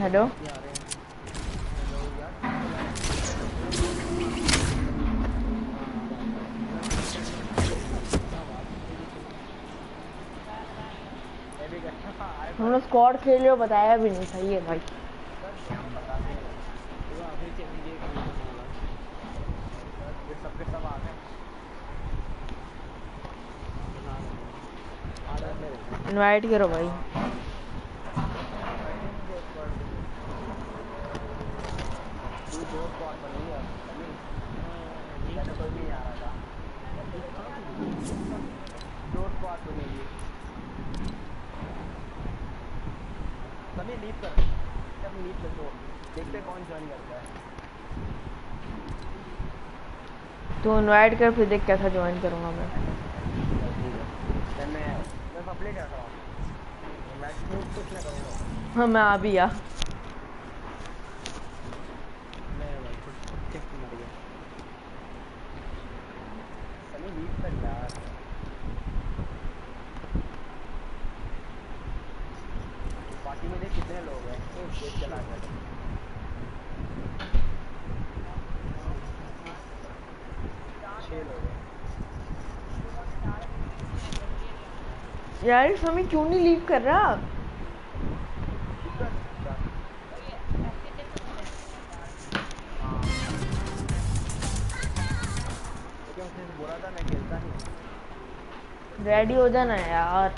[SPEAKER 1] हेलो
[SPEAKER 2] ये आ रहे हैं। हेलो यार, मैं भी गया। आए
[SPEAKER 1] हम लोग स्क्वाड खेल रहे हो बताया भी नहीं, सही है भाई।
[SPEAKER 2] बता देंगे।
[SPEAKER 7] वो आखिरी चैलेंज ये खेलने वाला।
[SPEAKER 2] ये सबके सब आ गए।
[SPEAKER 7] बना रहे
[SPEAKER 2] आ रहे मेरे को।
[SPEAKER 1] इनवाइट करो भाई।
[SPEAKER 2] बैठे नहीं दो स्क्वाड के लिए। तू दो स्क्वाड बनी है अभी।
[SPEAKER 7] नीट
[SPEAKER 2] पहले कोई भी नहीं आ रहा था।
[SPEAKER 7] नीट कहाँ से मिली?
[SPEAKER 2] दो स्क्वाड बनेगी। सभी लीव कर। जब लीव कर दो, देखते कौन ज्वाइन करता है।
[SPEAKER 1] तो इनवाइट कर, फिर देख कैसा ज्वाइन करूंगा मैं।
[SPEAKER 2] मैं मैं सप्लाई कर रहा हूँ। मैं कुछ नहीं करूँगा।
[SPEAKER 1] हाँ मैं आ भी आ।
[SPEAKER 7] मैं भाई खुद चेक मर गया।
[SPEAKER 2] सनी लीव कर यार। पार्टी में देख कितने लोग हैं। तो देख चला गया। छह लोग हैं।
[SPEAKER 1] यार इस समय क्यों नहीं लीव कर रहा?
[SPEAKER 2] लेकिन उसने बोला था मैं खेलता नहीं।
[SPEAKER 1] रेडी हो जाना यार।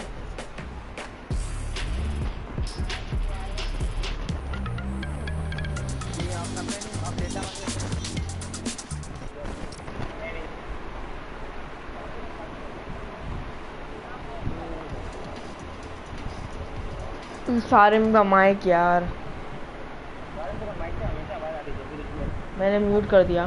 [SPEAKER 2] ये आप करते नहीं, आप डेटा
[SPEAKER 1] सारे में माइक यार, मैंने म्यूट कर दिया।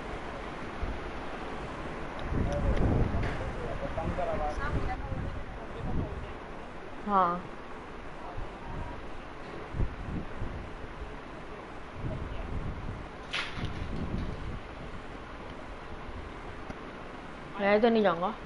[SPEAKER 1] हाँ मैं तो नहीं जाऊंगा।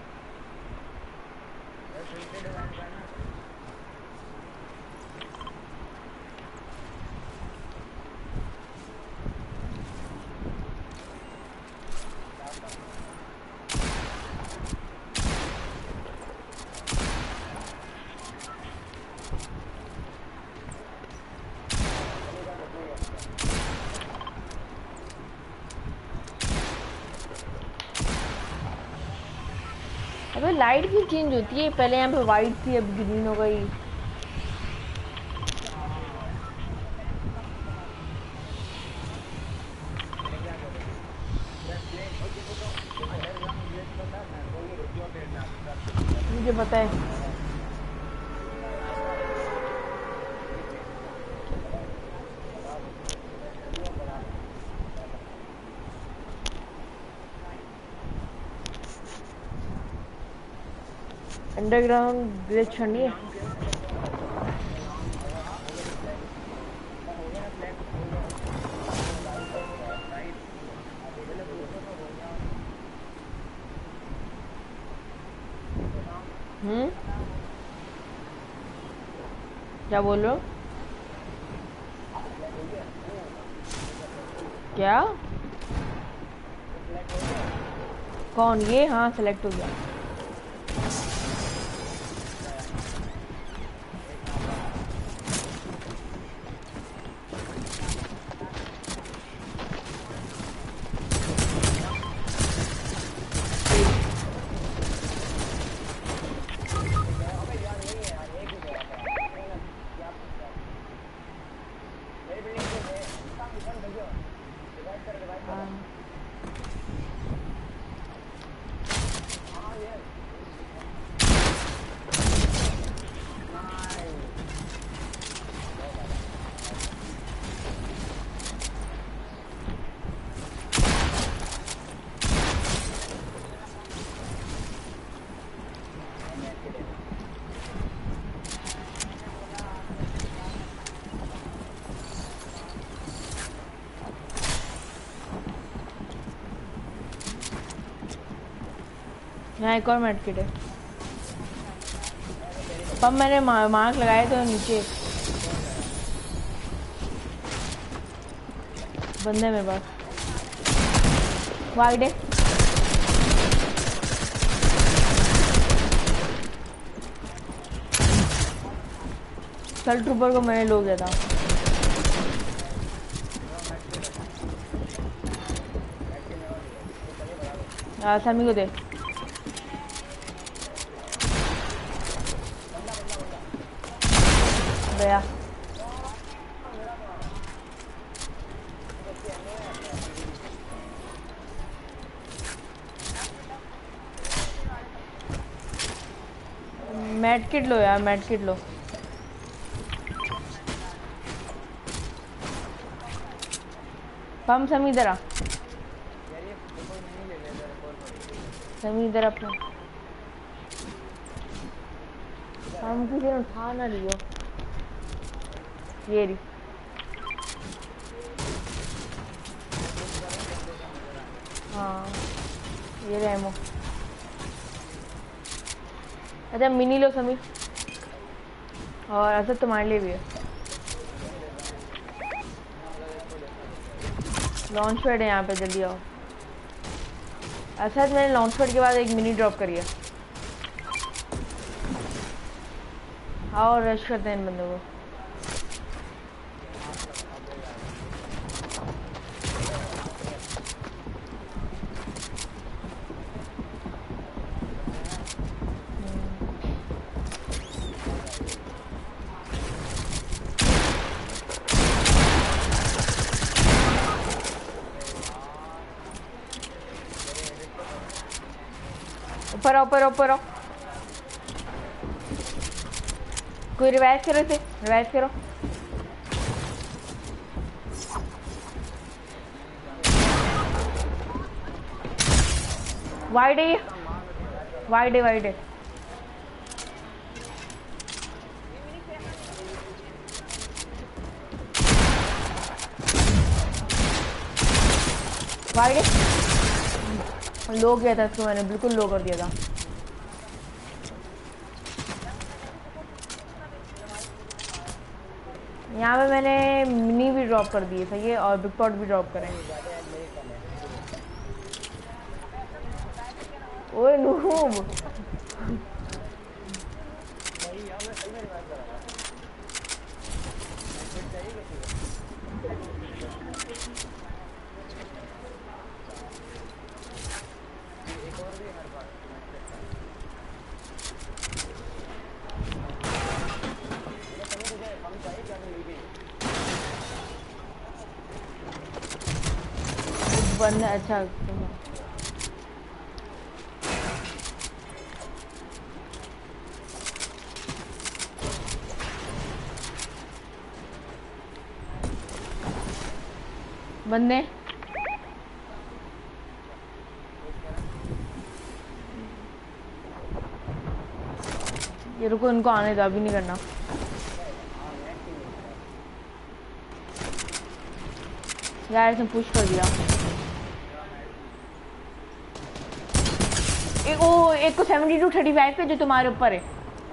[SPEAKER 1] अबे लाइट क्यों चेंज होती है? पहले यहाँ पे वाइट थी, अब ग्रीन हो गई। मुझे पता है। अंडरग्राउंड ग्लिच छड़नी है। हम्म क्या बोल रहे हो? क्या? कौन ये? हाँ सेलेक्ट हो गया। यहाँ एक और मेड किट है। पंप मैंने मा, मार्क लगाए थे नीचे। बंदे मेरे पास वाइड है। कल ट्रूपर को मैंने लो गया था। हाँ समी को दे। गया मैट किट लो यार, मैट किट लो। हम समी इधर आ, समी इधर अपना। हम किसी ने उठा ना लियो। ये रही हाँ, ये रेमो। अच्छा मिनी लो समी, और असद तुम्हारे लिए भी है। लॉन्च पैड है यहाँ पे, जल्दी आओ। असद मैंने लॉन्च पैड के बाद एक मिनी ड्रॉप करी है। आओ रश करते हैं इन बंदों को। ऊपर आओ, ऊपर आओ, ऊपर आओ। कोई रिवाइव करो इसे, रिवाइव करो। वाइड है ये, वाइड है, वाइड है। वाइड है। लो किया था इसको मैंने, बिल्कुल लो कर दिया था। यहाँ पे मैंने मिनी भी ड्रॉप कर दिए सही है, और बिग पॉट भी ड्रॉप करें। ओए नूब बंद। अच्छा बंदे ये रुको, इनको आने दो, अभी नहीं करना। यार इसने पुश कर दिया। एक ओ एक को सेवेंटी टू थर्टी फाइव पे जो तुम्हारे ऊपर है।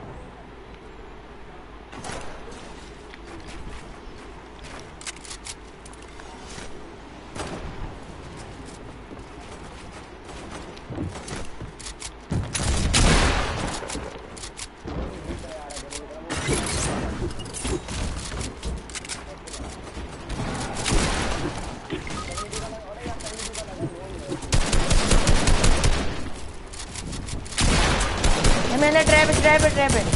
[SPEAKER 1] मैंने ट्रैप ट्रैप ट्रैप है।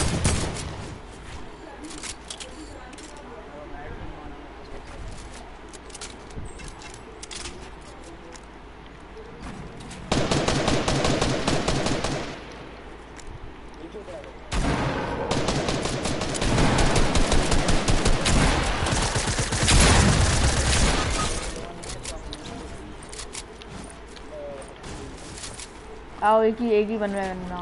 [SPEAKER 1] आओ एक ही एक ही बनवा करना।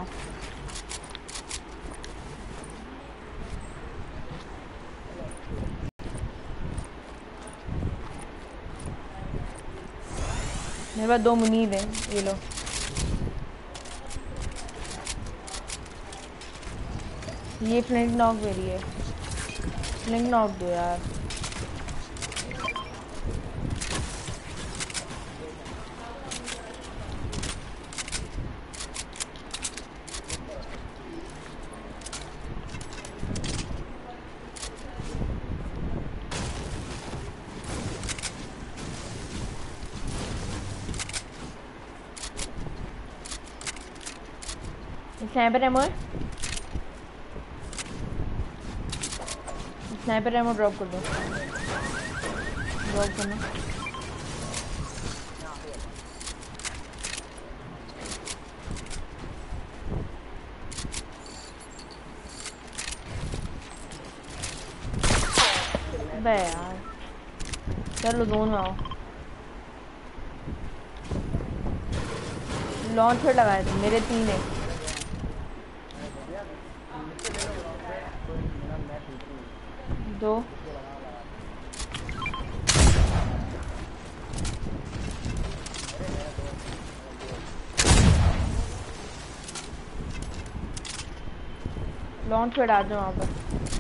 [SPEAKER 1] मेरे पास दो मुनीद है, ये लो। ये फ्लिंट नॉक मेरी है, फ्लिंट नॉक दो यार। स्नाइपर एमो है, स्नाइपर एमो ड्रॉप कर दो, ड्रॉप करना। बे यार चलो दोनों आओ। लॉन्च पे लगाए थे मेरे तीन है। दो लॉन्च पे डाल दो वहाँ पर,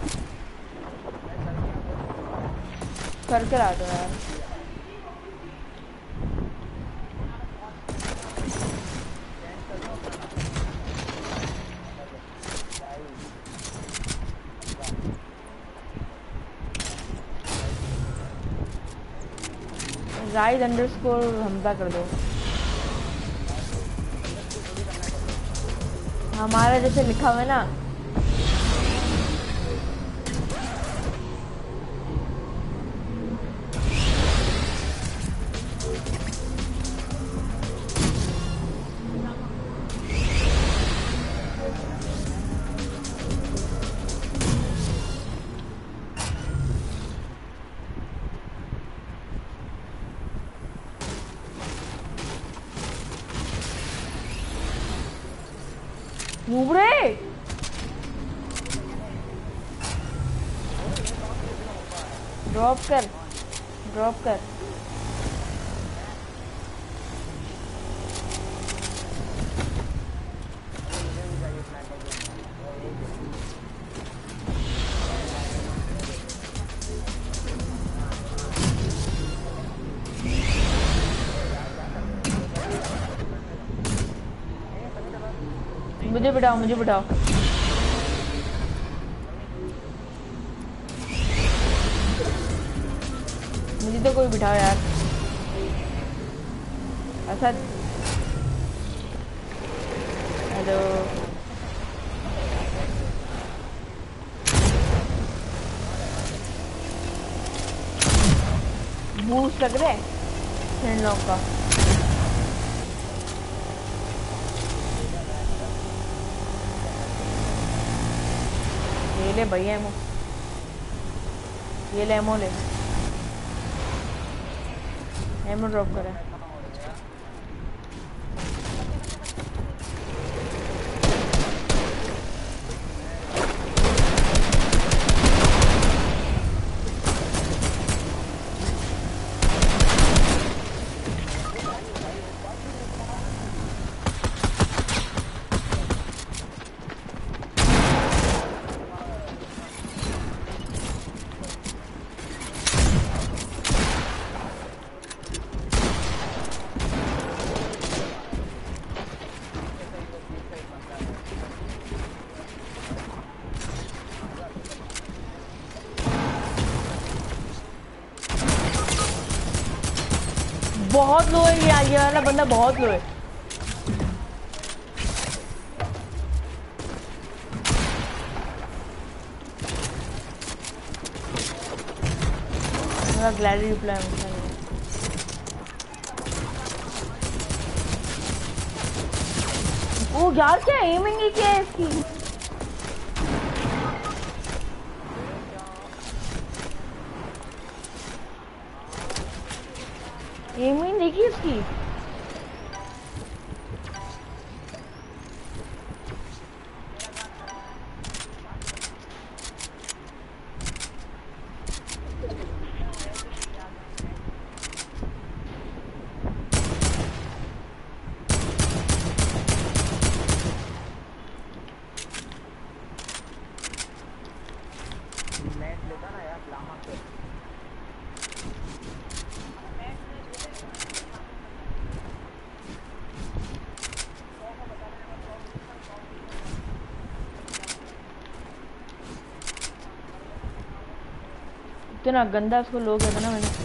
[SPEAKER 1] करके आ जाओ यार। राइज अंडरस्कोर हमजा कर दो। हमारा जैसे लिखा हुआ है ना, मुबरे ड्रॉप कर, ड्रॉप कर। मुझे बिठाओ, मुझे बिठाओ। मुझे तो कोई बिठाओ यार। असद, हेलो। बूस्ट लग रहे हैं लोग का। ये ले भैया एमो, ये ले एमो ले, एमो ड्रॉप करें। बहुत लो है यार, ये वाला बंदा बहुत लो है। मेरा ग्लैडी रिप्लाई मिलता है। ओ यार क्या एमिंग ही क्या है इसकी। एमिंग देखिए इसकी। इतना गंदा उसको लोग है ना मैंने।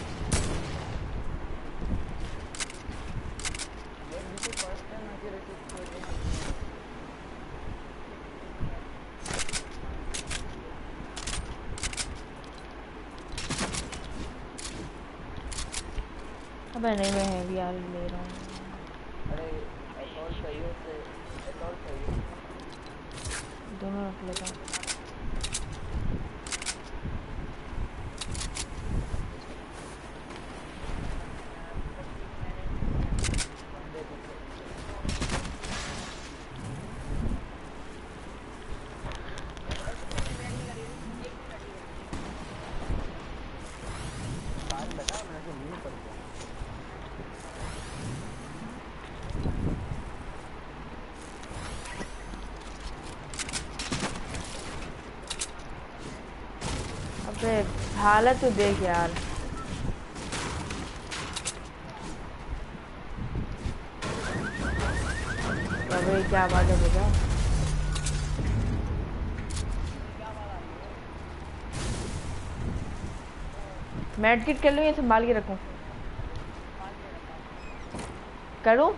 [SPEAKER 1] अबे नहीं मैं हैवी यार ले रहा हूँ।
[SPEAKER 2] अरे असॉल्ट चाहिए उसे, असॉल्ट चाहिए।
[SPEAKER 1] दोनों रख लेता हूँ। अबे हालत तो देख यार। अबे क्या बात है बेटा? मेड किट कर लूँ या संभाल के रखूँ? करूँ?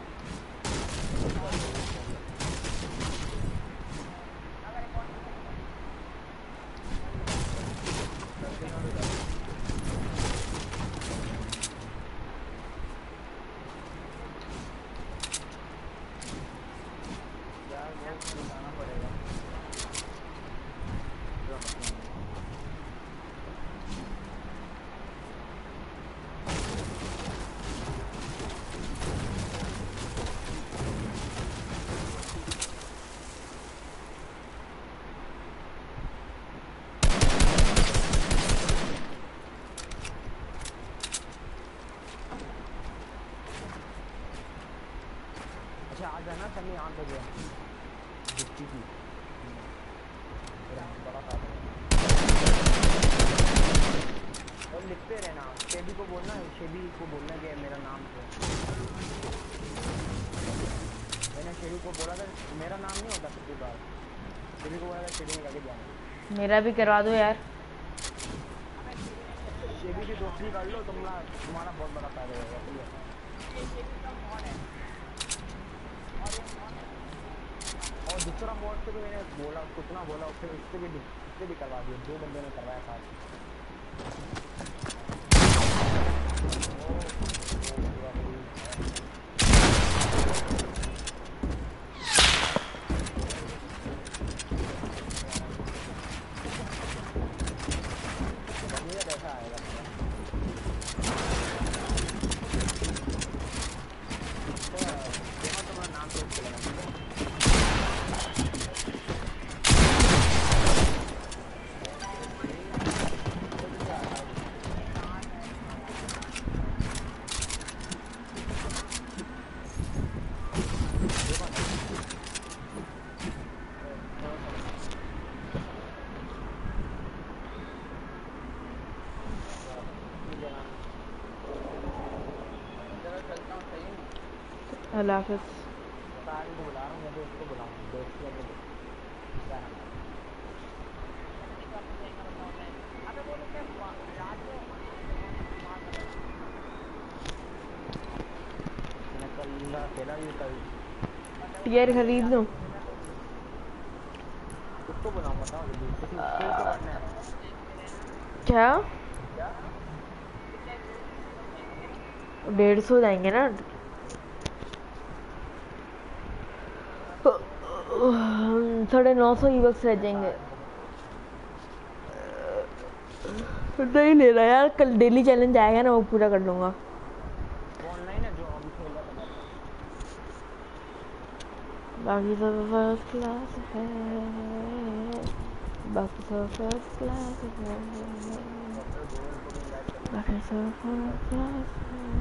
[SPEAKER 2] अच्छा आज है ना सनी आठ बजे जितनी थी बड़ा था और लिखते रहना। शेबी को बोलना, शेबी को बोलना कि मेरा नाम है। मैंने शेबी को बोला था मेरा नाम नहीं होता कितनी बार। शेबी को बोला था शेबी निकाल के जाना।
[SPEAKER 1] मेरा भी करवा दो यार।
[SPEAKER 2] शेबी की दोस्ती कर लो, तुम्हारा तुम्हारा बहुत बड़ा फायदा होगा। और दूसरा मोड से भी मैंने बोला कितना बोला उससे उससे भी उससे भी करवा दिया। दो बंदे ने करवाया था। कैसा आएगा तुम्हारा नाम तो
[SPEAKER 1] अल्लाह हाफिज़।
[SPEAKER 2] को बुला रहा हूँ, मैं दोस्त को बुलाऊँ। दोस्त को अकेला भी कल
[SPEAKER 1] टियर खरीद लूँ?
[SPEAKER 2] उसको बुलाऊँ बताओ जल्दी। किसी को करना है
[SPEAKER 1] क्या? डेढ़ सौ जाएंगे ना? साढ़े नौ सौ ईबक्स रह जाएंगे। नहीं ले रहा यार, कल डेली चैलेंज आएगा ना वो पूरा कर लूँगा।
[SPEAKER 2] ऑनलाइन है जो अभी खेल रहा था।
[SPEAKER 1] बाकी सब फर्स्ट क्लास है, बाकी सब फर्स्ट क्लास है, बाकी सब फर्स्ट क्लास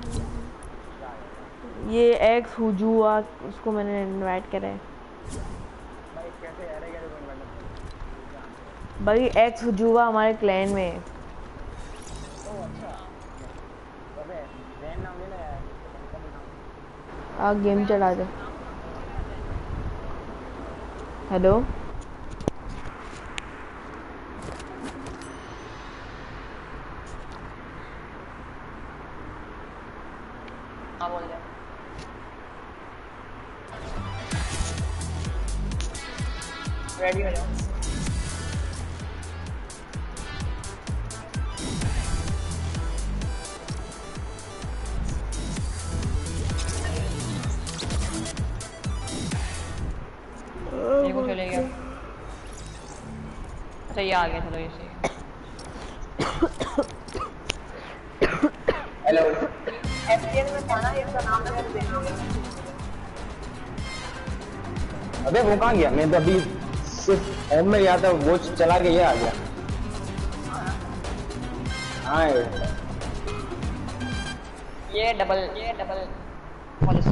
[SPEAKER 1] है। ये एक्स हुजूआ उसको मैंने इनवाइट करा है।
[SPEAKER 2] भाई कैसे आ रहा है
[SPEAKER 1] भाई एक्स हुजूआ हमारे क्लैन में है।
[SPEAKER 2] ओह अच्छा। अबे जैन नाम ले यार।
[SPEAKER 1] आ गेम चला दे। हेलो
[SPEAKER 3] हाँ बोल दे। रेडी हो जाओ। ये को चले गया। अच्छा ये आ गया, चलो ये सही है।
[SPEAKER 5] हेलो
[SPEAKER 3] एफपीएल में था ना, इसका नाम मैंने देखा है।
[SPEAKER 5] अबे वो कहाँ गया? मैं तो अभी सिर्फ होम में गया था, वो चला के ये आ गया। हाँ
[SPEAKER 3] ये डबल ये डबल पॉलिसी।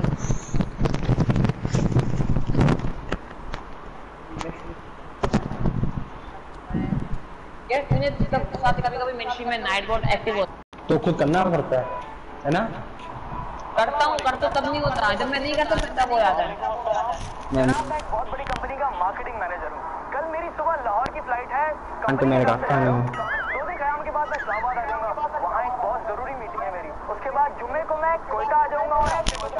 [SPEAKER 3] यार तूने तब साथ कभी कभी मेंशन में नाइट बोर्ड एक्टिव होता
[SPEAKER 5] तो खुद करना पड़ता है है ना?
[SPEAKER 3] करता हूँ, करता तब नहीं होता, जब मैं नहीं करता फिर तब हो जाता है।
[SPEAKER 5] मैं
[SPEAKER 8] मैं एक बहुत बड़ी कंपनी का मार्केटिंग मैनेजर हूँ। कल मेरी सुबह लाहौर की फ्लाइट है।
[SPEAKER 5] तो मैंने कहा था नहीं।
[SPEAKER 8] दो दिन क़याम के बाद मैं इस्लामाबाद आ जाऊंगा। वहाँ एक बहुत जरूरी मीटिंग है मेरी। उसके बाद जुम्मे को मैं कोयटा आ जाऊंगा और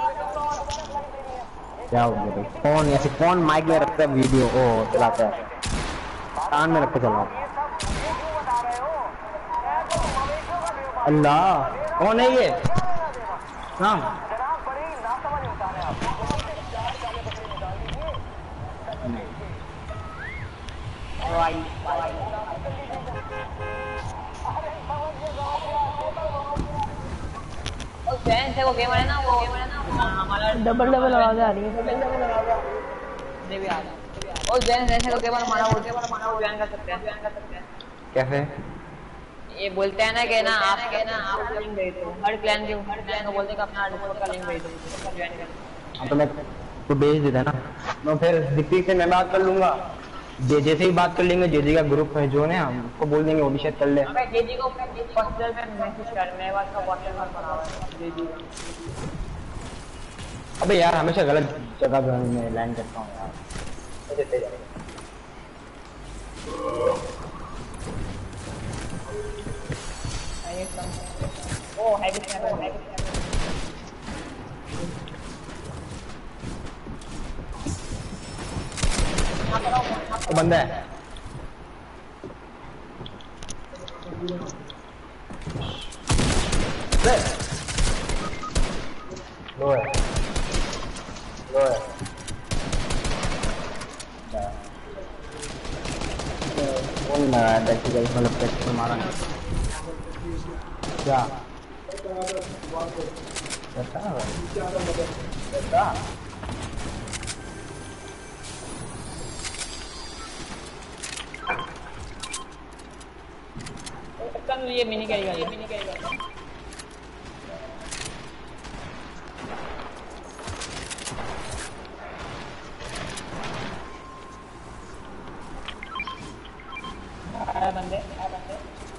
[SPEAKER 5] क्या हो गया भाई? कौन ऐसे कौन माइक में रखता है वीडियो ओ चलाता है, कान में रख के चलाओ। अल्लाह कौन है ये? हाँ
[SPEAKER 8] जनाब बड़े ही नासमझ इंसान है आप।
[SPEAKER 3] और फैन से वो गेम है ना, वो गेम है ना हमारा
[SPEAKER 1] डबल डबल आवाज आ रही है।
[SPEAKER 3] दे भी आ रहा। और जैन जैसे को गेम हमारा वो गेम हमारा वो ज्वाइन कर सकते हैं, ज्वाइन कर सकते हैं।
[SPEAKER 5] कैसे?
[SPEAKER 3] ये बोलते हैं ना कि ना आप के ना आप लिंक भेज दो, हर क्लैन के हर क्लैन को बोलते हैं कि अपना डिस्कॉर्ड का लिंक भेज दो, ज्वाइन कर।
[SPEAKER 5] हाँ तो मैं तो भेज देता ना, मैं फिर दीप्ति से मैं बात कर लूंगा। जे जैसे ही बात कर लेंगे, जेजी का ग्रुप है जो है हम उसको बोल देंगे वो भी शायद कर ले।
[SPEAKER 3] मैं जेजी को पर्सनल में मैसेज कर, मेरे पास का पर्सनल नंबर बना हुआ है जेजी का।
[SPEAKER 5] अबे यार हमेशा गलत जगह पे मैं लैंड करता हूँ यार, मुझे तेज आएगा।
[SPEAKER 3] ये कम ओ हैवी स्नैपर हैवी स्नैपर
[SPEAKER 5] तो बंदा है लो है लो है कौन मारा है? देखिए मतलब कैसे मारा है क्या बता बता
[SPEAKER 3] कल ये मिनी करेगा, ये मिनी करेगा। आ बंदे आ बंदे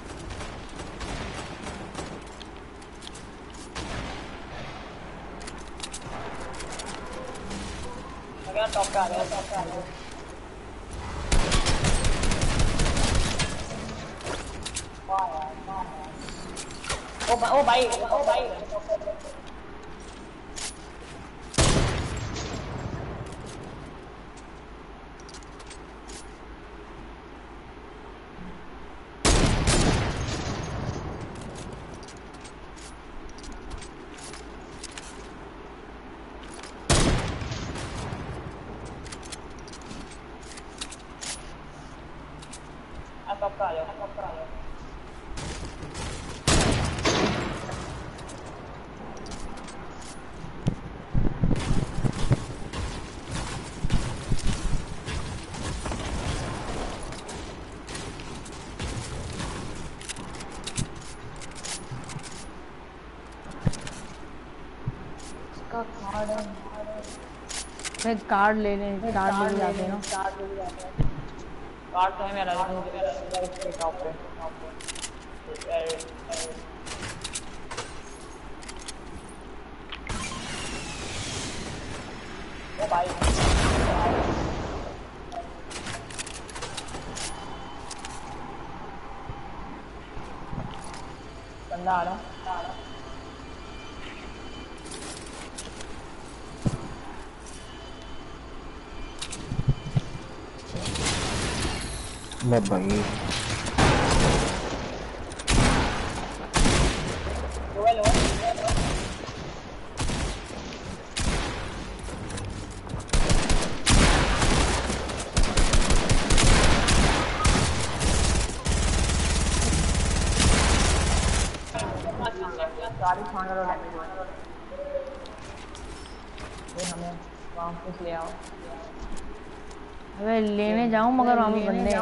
[SPEAKER 3] अगर टॉप का आ गया, टॉप का आ गया। ओ ओ भाई ओ भाई आ टॉप का आ जाओ, टॉप का आ जाओ।
[SPEAKER 1] मैं कार्ड ले ले कार्ड ले जाते हैं ना।
[SPEAKER 3] कार्ड तो है मेरा, लेकिन मुझे टॉप पे ओ भाई बंदा आ रहा
[SPEAKER 5] ले भाई
[SPEAKER 3] हेलो
[SPEAKER 6] करो ये हमें वापस ले आओ।
[SPEAKER 1] अबे लेने जाऊं मगर वहाँ पे बंदे हैं।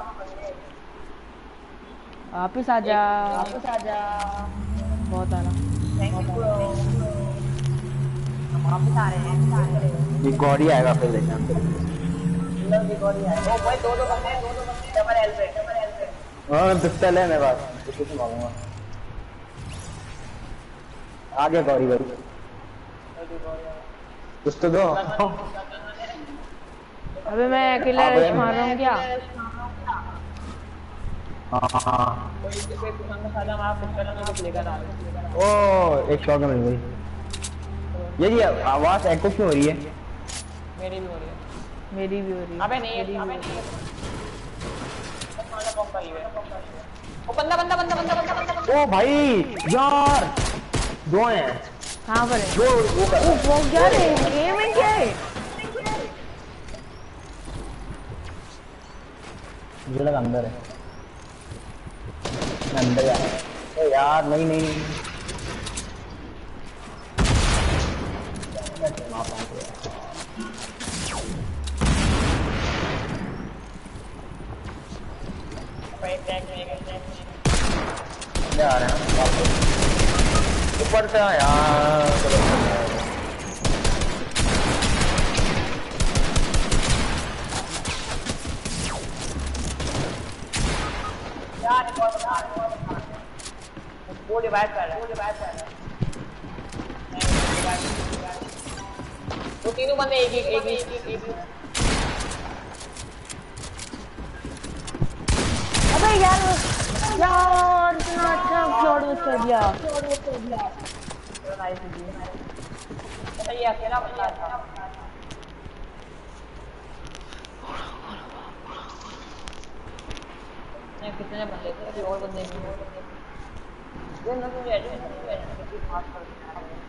[SPEAKER 1] वापस आ जा,
[SPEAKER 6] वापस आ जा।
[SPEAKER 1] बहुत आना।
[SPEAKER 6] Thank you bro. हम वापस आ रहे हैं।
[SPEAKER 5] ये गौरी आएगा फिर देखना।
[SPEAKER 6] लो जी गौरी आएगा। ओ भाई दो दो बंदे हैं, दो दो बंदे डबल एल पे, डबल एल पे।
[SPEAKER 5] हाँ पिस्टल है मेरे पास, किसी से मांगूंगा। आ गया गौरी भाई, कुछ तो दो।
[SPEAKER 1] अबे मैं अकेला रश मार रहा हूँ क्या?
[SPEAKER 5] हाँ ओ एक शॉट मिल गई। ये जी आवाज एको क्यों हो रही है?
[SPEAKER 6] मेरी भी हो रही है।
[SPEAKER 1] मेरी भी हो रही है।
[SPEAKER 6] अबे नहीं है, अबे नहीं है। ओ बंदा बंदा बंदा बंदा बंदा बंदा।
[SPEAKER 5] ओ भाई यार दो हैं।
[SPEAKER 1] कहाँ पर है?
[SPEAKER 5] जो वो कर
[SPEAKER 1] ओ वो क्या है? गेम है क्या है?
[SPEAKER 5] मुझे लगा अंदर है, मैं अंदर जा रहा हूँ। ओ यार नहीं नहीं आ रहे हैं ऊपर से यार।
[SPEAKER 6] वो डिवाइड कर रहा है, वो डिवाइड कर रहा है। वो तीनों बंदे एक एक एक एक एक।
[SPEAKER 1] अबे यार यार इतना अच्छा शॉट मिस कर दिया।
[SPEAKER 6] ये अकेला बंदा था। नहीं कितने बंदे थे, अभी और बंदे नहीं हैं। ये ना मुझे एडिट करके बात कर रहा है।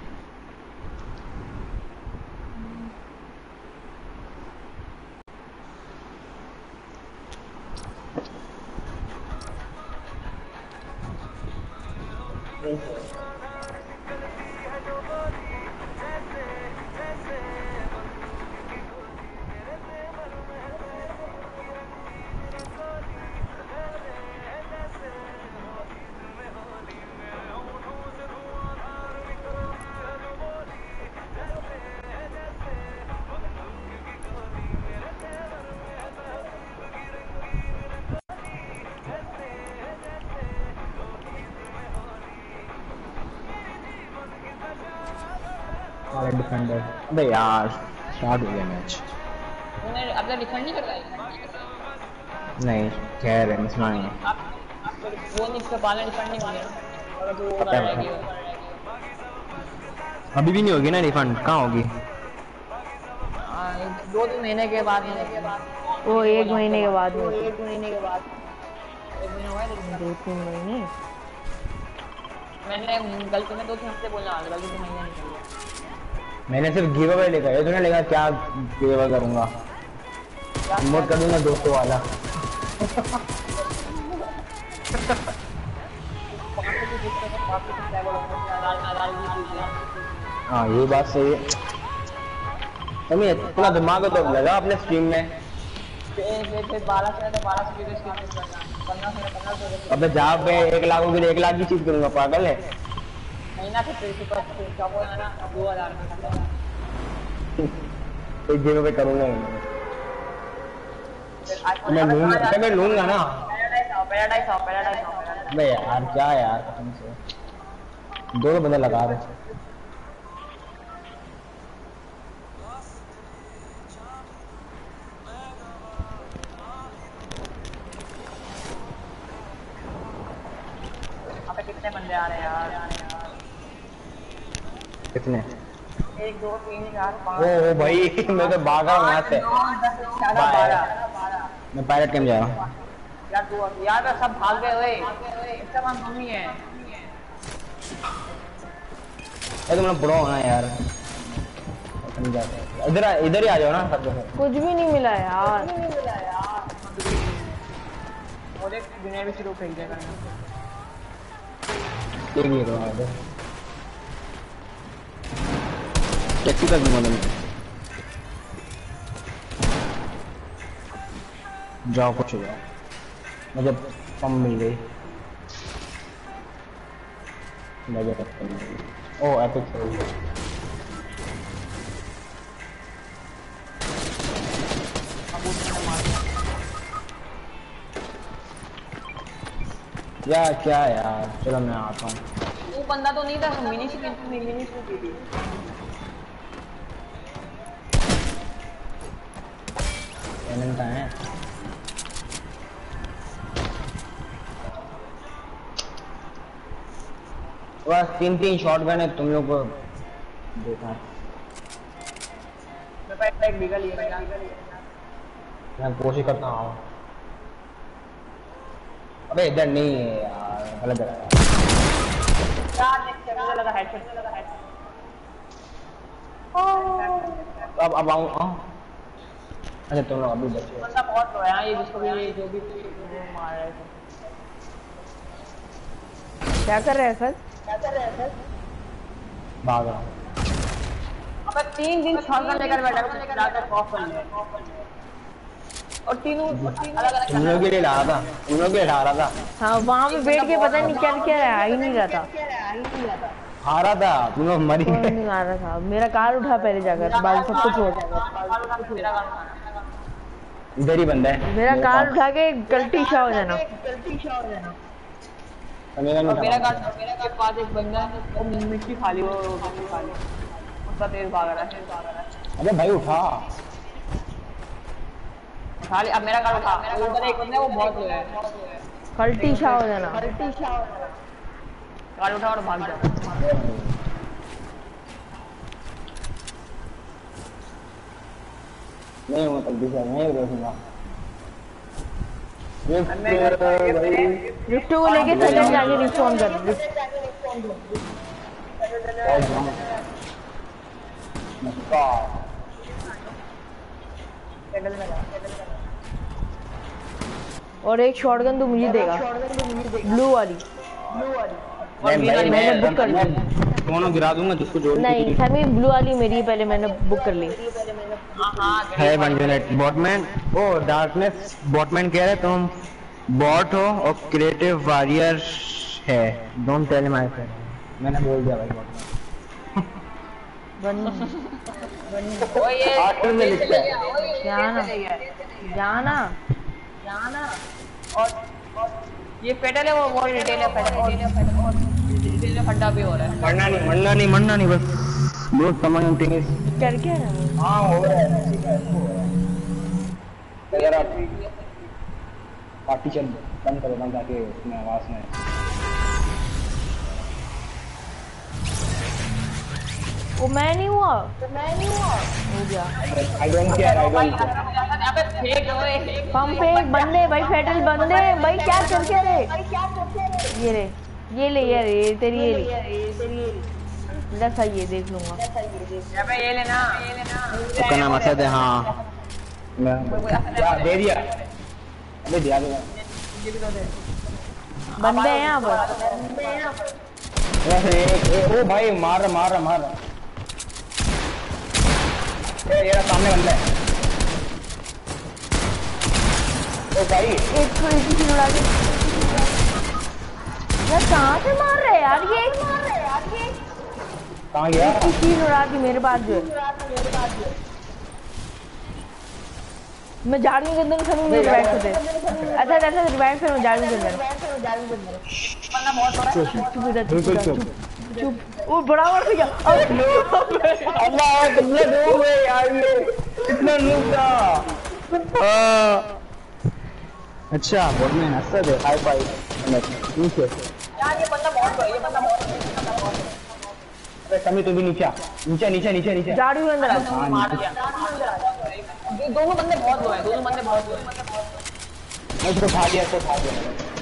[SPEAKER 5] डिफेंडर अबे यार स्टार्ट हो गया मैच।
[SPEAKER 6] तूने अपना डिफेंड नहीं करता है?
[SPEAKER 5] नहीं खैर है सुना नहीं।
[SPEAKER 6] वो नहीं इसका बाला डिफेंड नहीं हो गया और जो
[SPEAKER 5] पता है
[SPEAKER 6] रहेगी
[SPEAKER 5] अभी भी नहीं होगी ना रिफंड, कहाँ होगी?
[SPEAKER 6] दो तीन महीने के बाद।
[SPEAKER 1] वो एक महीने के बाद में।
[SPEAKER 6] एक महीने के बाद एक महीना हुआ है।
[SPEAKER 1] दो तीन महीने
[SPEAKER 6] मैंने गलती में दो तीन हफ्ते बोलना आ गलती से महीना निकल गया।
[SPEAKER 5] मैंने सिर्फ गिव अवे लिखा है, तूने लिखा क्या गिव अवे करूंगा? मोड कर दूंगा दोस्तों वाला। हाँ ये बात सही है। तुम्हें इतना दिमाग तो लगा अपने स्ट्रीम में। अबे जहाँ पे एक लाख होगी एक लाख की चीज करूंगा, पागल है?
[SPEAKER 6] महीना के दो हजार
[SPEAKER 5] एक गिव अवे करूंगा मैं लूंगा मैं लूंगा ना। अबे यार क्या यार कसम से दो दो बंदे लगा रहे।
[SPEAKER 6] कितने बंदे आ रहे हैं यार?
[SPEAKER 5] कितने?
[SPEAKER 6] एक दो तीन चार पाँच।
[SPEAKER 5] ओ भाई मैं तो भाग रहा हूँ यहाँ से। मैं पायलट कैंप जा रहा हूँ
[SPEAKER 6] यार। तू यार सब भाग गए हुए, इसका नाम हम ही है।
[SPEAKER 5] तुम लोग बुरा होना यार, इधर इधर ही आ जाओ ना सब लोग।
[SPEAKER 1] कुछ भी नहीं मिला यार।
[SPEAKER 6] और एक दुनिया भी शुरू कर देगा।
[SPEAKER 5] एक ही करो टैक्सी कर दूंगा मैं। जाओ कुछ हो जाओ, मुझे पम मिल गई। ओ एपिक सही या क्या यार, चलो मैं आता हूँ।
[SPEAKER 6] वो बंदा तो नहीं था, मिनी से मिनी से की थी।
[SPEAKER 5] कैनन कहाँ है? बस तीन तीन शॉट गन है, तुम लोग को देखा। मैं कोशिश करता हूँ। अबे इधर नहीं है यार, गलत जगह है।
[SPEAKER 6] मुझे लगा हेडशॉट लगा हेडशॉट।
[SPEAKER 5] अब अब आऊँ। अच्छा तुम लोग अभी बचे।
[SPEAKER 6] बंदा बहुत लो है ये, जिसको भी जो भी मार रहे थे।
[SPEAKER 1] क्या कर रहे हैं सर?
[SPEAKER 6] क्या कर रहे हैं सर?
[SPEAKER 5] भाग रहा हूँ।
[SPEAKER 6] अबे तीन दिन शॉटगन लेकर बैठा हूँ, जाकर कॉफ कर लिया। और तीनों अलग अलग
[SPEAKER 5] तुम लोग के लिए ला रहा था, तुम लोग के लिए ला रहा था।
[SPEAKER 1] हाँ वहाँ पे बैठ के पता नहीं क्या क्या रहा, आ ही नहीं रहा था।
[SPEAKER 5] हारा था, तुम लोग मरी
[SPEAKER 1] कोई
[SPEAKER 5] गए।
[SPEAKER 1] नहीं आ रहा था। मेरा कार उठा पहले जाकर, बाकी सब कुछ हो।
[SPEAKER 5] इधर ही बंदा है
[SPEAKER 1] मेरा कार उठा के गलती शा हो जाना।
[SPEAKER 5] मेरा नहीं
[SPEAKER 6] मेरा
[SPEAKER 5] था।
[SPEAKER 6] कार मेरा कार पास एक बंदा है, वो मिट्टी खाली वो मिट्टी खाली उसका तेज भाग रहा है तेज भाग रहा है।
[SPEAKER 5] अबे भाई उठा।
[SPEAKER 6] खाली अब मेरा कार उठा, उधर एक बंदा है वो बहुत लो है।
[SPEAKER 1] गलती शा हो जाना।
[SPEAKER 6] कार उठा और भाग जा।
[SPEAKER 5] नहीं हूँ तब भी सर, नहीं रोकूंगा।
[SPEAKER 1] रिफ्ट को लेके सेकंड जाके रिस्पॉन्ड कर। और एक शॉटगन तो मुझे देगा, ब्लू वाली। मैंने बुक कर ली।
[SPEAKER 5] दोनों गिरा दूंगा जिसको जोड़।
[SPEAKER 1] नहीं समी, ब्लू वाली मेरी है, पहले मैंने बुक कर ली।
[SPEAKER 5] है बंजनेट बॉटमैन। ओ डार्कनेस बॉटमैन कह रहे तुम बॉट हो और क्रिएटिव वॉरियर है। Don't tell my friend. मैंने बोल दिया भाई बॉटमैन।
[SPEAKER 6] ओ ये
[SPEAKER 5] आखिर में लिखता है
[SPEAKER 1] जाना जाना
[SPEAKER 6] जाना। और ये पेटल है, वो वो रिटेल है, पेटल रिटेल में फंडा भी हो रहा है।
[SPEAKER 5] मरना नहीं मरना नहीं मरना नहीं, बस बहुत समझ टेनिस।
[SPEAKER 1] कर क्या रहा है?
[SPEAKER 5] हाँ हो रहा है। अगर आप पार्टीशन बंद करो ना ताकि उसमें आवाज ना आए।
[SPEAKER 1] वो मैं नहीं हुआ, मैं नहीं हुआ हो गया।
[SPEAKER 5] I don't care, I don't
[SPEAKER 6] अबे फेक ओए
[SPEAKER 1] पंप पे एक बंदे भाई, फेटल बंदे भाई, क्या कर क्या रे? ये रे ये ले यार, ये तेरी ये ले जैसा, ये देख लूंगा।
[SPEAKER 6] अबे ये लेना ये लेना
[SPEAKER 5] उसका नाम असद है। हाँ मैं क्या दे दिया? अबे दिया दो
[SPEAKER 1] बंदे हैं यहाँ पर।
[SPEAKER 5] वैसे ओ भाई मार मार मार। ये ये सामने बंदा है। ओ भाई
[SPEAKER 1] एक को एक ही उड़ा के यार, कहाँ से मार रहे हैं यार ये? मार रहे यार ये
[SPEAKER 5] कहाँ गया?
[SPEAKER 1] एक ही चीज उड़ा दी मेरे पास जो है। मैं झाड़ू के अंदर खड़ूं, मेरे रिवाइव करते। अच्छा ऐसा रिवाइव कर, मैं झाड़ू के अंदर।
[SPEAKER 6] बंदा बहुत बड़ा
[SPEAKER 1] चुप इधर, चुप इधर, चुप चुप। वो बड़ा मार दिया।
[SPEAKER 5] अल्लाह कितना नूब है यार, ये कितना नूब था। अच्छा बॉटमैन असद है। हाई फाइव नीचे।
[SPEAKER 6] यार ये बंदा बहुत बड़ा, ये बंदा बहुत बड़ा, ये बंदा बहुत बड़ा।
[SPEAKER 5] अरे कमी तो भी नीचे नीचे नीचे नीचे नीचे।
[SPEAKER 1] झाड़ू के अंदर आ।
[SPEAKER 6] मार दिया। ये दोनों बंदे बहुत लो हैं, दोनों बंदे बहुत लो हैं।
[SPEAKER 5] मैं इसको खा दिया, इसको खा दिया।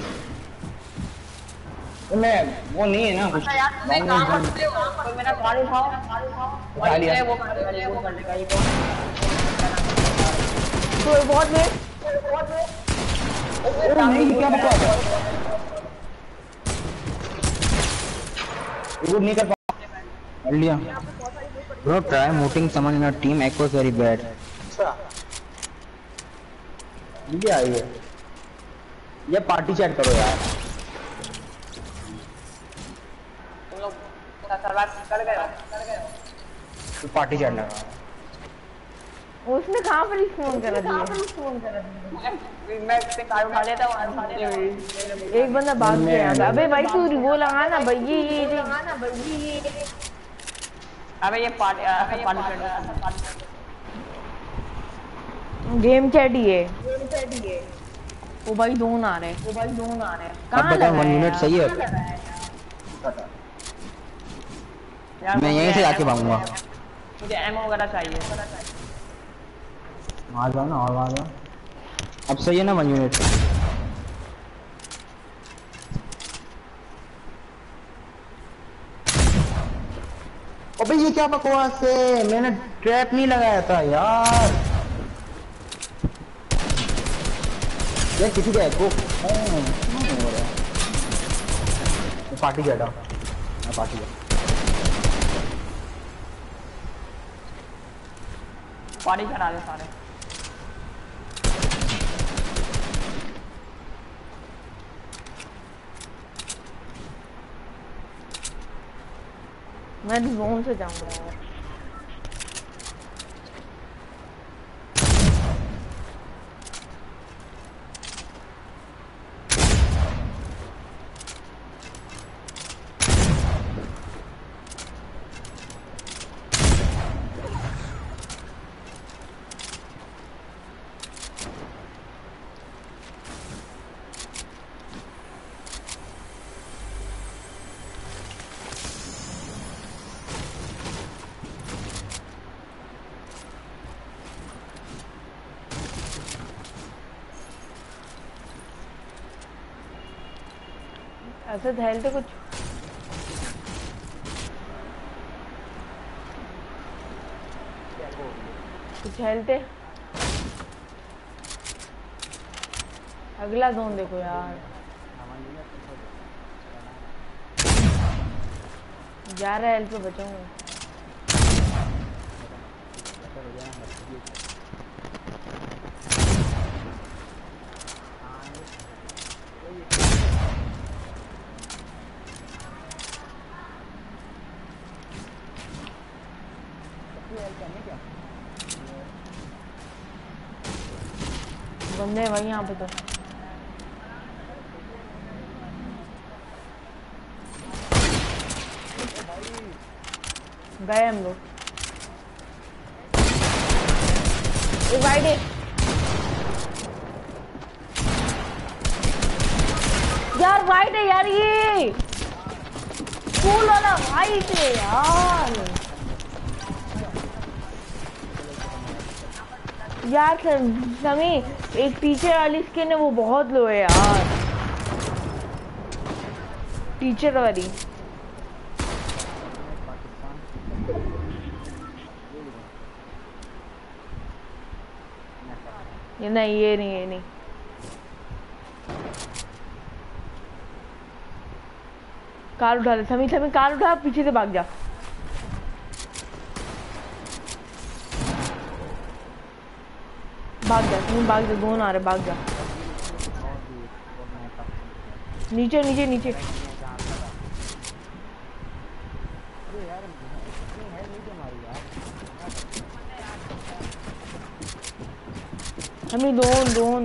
[SPEAKER 5] तो मैं वो नहीं है ना कुछ।
[SPEAKER 6] यार तुम एक काम कर सकते हो, तो मेरा कार उठाओ, कार उठाओ।
[SPEAKER 5] उठा लिया।
[SPEAKER 6] वो कर देगा, वो कर देगा, ये कौन?
[SPEAKER 1] तो बहुत में
[SPEAKER 5] ओ नहीं क्या बकवास है? वो नहीं कर पा। कर लिया। Bro, try muting someone in your team. Echoes very bad.
[SPEAKER 6] अच्छा ये आई है ये पार्टी चैट करो यार तुम लोग सर्वाइव कर गए हो कर गए हो तो पार्टी चैट लगा
[SPEAKER 1] उसने कहाँ पर फोन करा दिया?
[SPEAKER 6] मैं से कार उठा लेता हूँ
[SPEAKER 1] एक बंदा भाग गया यहाँ पे। अबे भाई तू वो लगा ना भाई ये ये लगा ना भाई ये
[SPEAKER 6] अबे ये पार्टी पार्टी
[SPEAKER 1] गेम चैट ही है। वो भाई दोन आ रहे हैं वो भाई दोन आ रहे हैं
[SPEAKER 5] अब
[SPEAKER 1] कहाँ
[SPEAKER 5] बताओ
[SPEAKER 1] लगा
[SPEAKER 5] वन
[SPEAKER 1] है
[SPEAKER 5] मिनट
[SPEAKER 1] यार?
[SPEAKER 5] सही है। मैं यहीं से जाके भागूंगा।
[SPEAKER 6] मुझे एमओ वगैरह चाहिए
[SPEAKER 5] आ जाओ ना और आ जाओ। अब सही है ना वन मिनट? अबे ये क्या बकवास है? मैंने ट्रैप नहीं लगाया था यार। यार किसी का एको हो रहा है। पार्टी जाता मैं पार्टी जा
[SPEAKER 6] पार्टी करा दे सारे
[SPEAKER 1] मैं जोन से जाऊंगा यार। ऐसे धैलते कुछ कुछ हेलते अगला जोन देखो यार। ग्यारह हेल्थ पे बचाऊंगा। बंदे हैं भाई यहाँ पे तो। गए हम लोग। एक वाइड है यार वाइड है यार ये फूल वाला वाइड है यार। यार समी एक टीचर वाली स्किन है वो बहुत लो है यार। टीचर वाली ये नहीं ये नहीं ये नहीं कार उठा ले समी समी कार उठा पीछे से भाग जा। भाग जा तुम भाग जा दोनों आ रहे भाग जा। नीचे नीचे नीचे हमें दोन दोन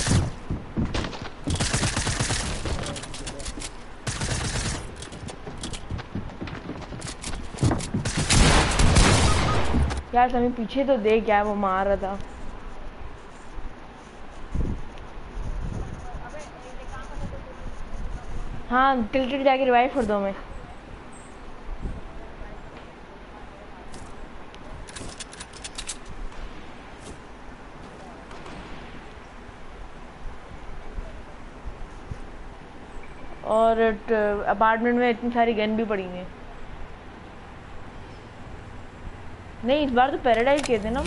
[SPEAKER 1] यार हमें पीछे तो देख क्या वो मार रहा था। हाँ टिल्टेड जाके रिवाइव कर दो मैं। और अपार्टमेंट में इतनी सारी गन भी पड़ी हैं। नहीं इस बार तो पैराडाइज किए थे ना।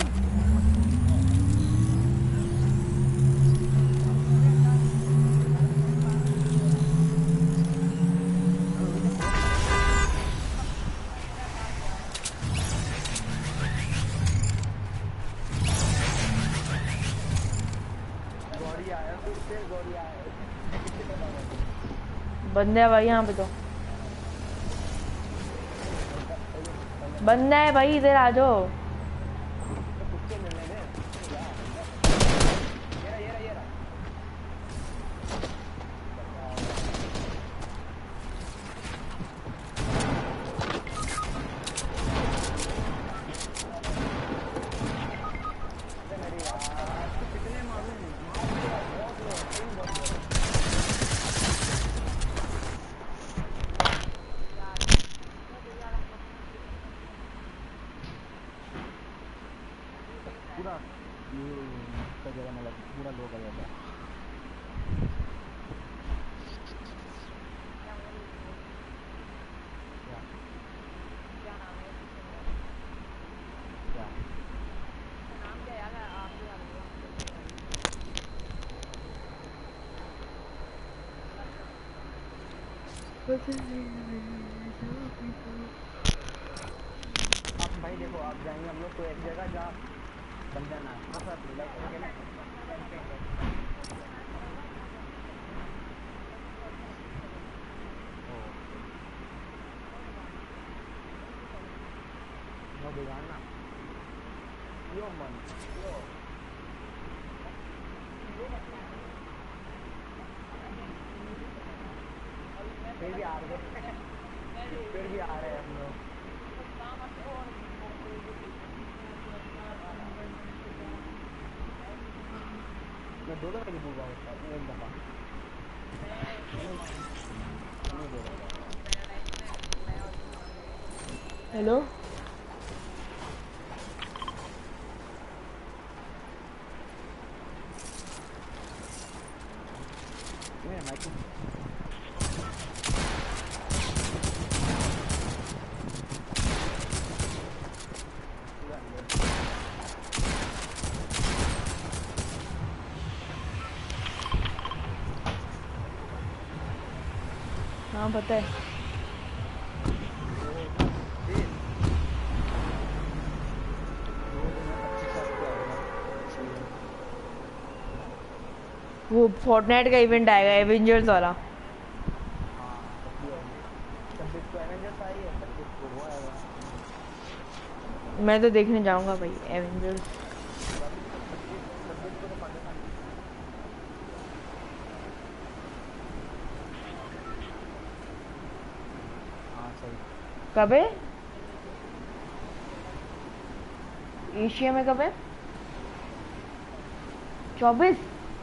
[SPEAKER 1] बंदे है भाई यहाँ पे तो बंदा है भाई इधर आ जाओ
[SPEAKER 2] पूरा ये इसका जगह मतलब पूरा लोग आ जाता है क्या क्या अब भाई देखो आप जाएंगे हम लोग तो एक जगह जहाँ बंदा ना बस आप लाइक करके ना no बिगाड़ना यो मन यो फिर भी आ रहे फिर भी आ रहे हैं हम लोग मैं दो दफा बोल रहा हूँ एक दफा
[SPEAKER 1] हेलो हाँ पता है वो फोर्टनाइट का इवेंट आएगा एवेंजर्स वाला मैं तो देखने जाऊंगा भाई एवेंजर्स कब है एशिया में कब है चौबीस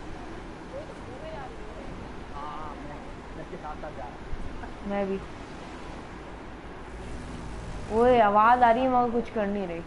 [SPEAKER 1] मैं भी ओए आवाज आ रही है मगर कुछ कर नहीं रही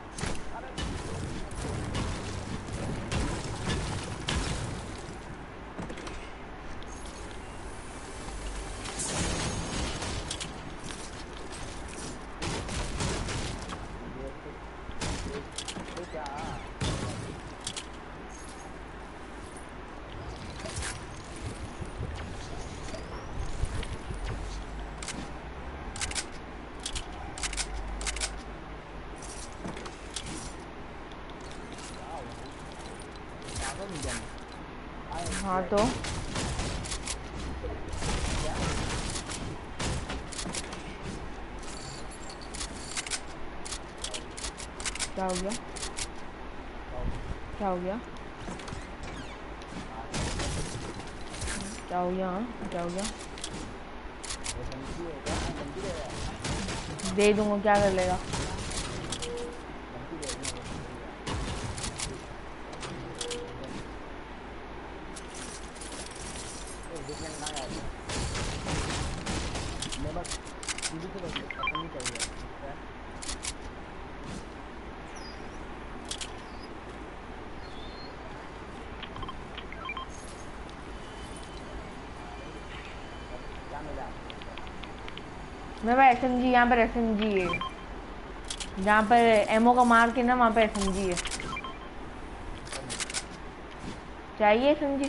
[SPEAKER 1] हाँ तो क्या हो गया क्या हो गया क्या हो गया हाँ क्या हो गया दे दूंगा क्या कर लेगा मैं भाई एसएमजी यहाँ पर एसएमजी है जहाँ पर एमओ का मार के ना वहाँ पर एसएमजी है चाहिए एसएमजी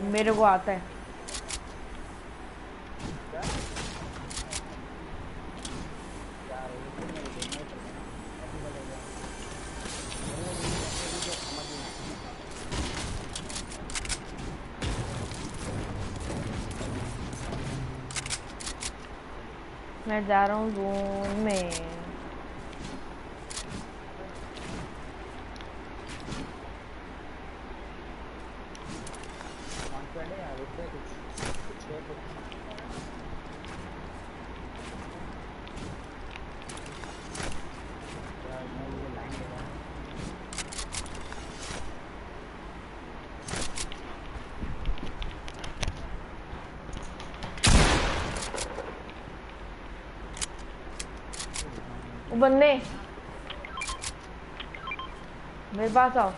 [SPEAKER 1] मेरे को आता है। मैं जा रहा हूँ जोन में। वो बंदे मेरे पास आओ।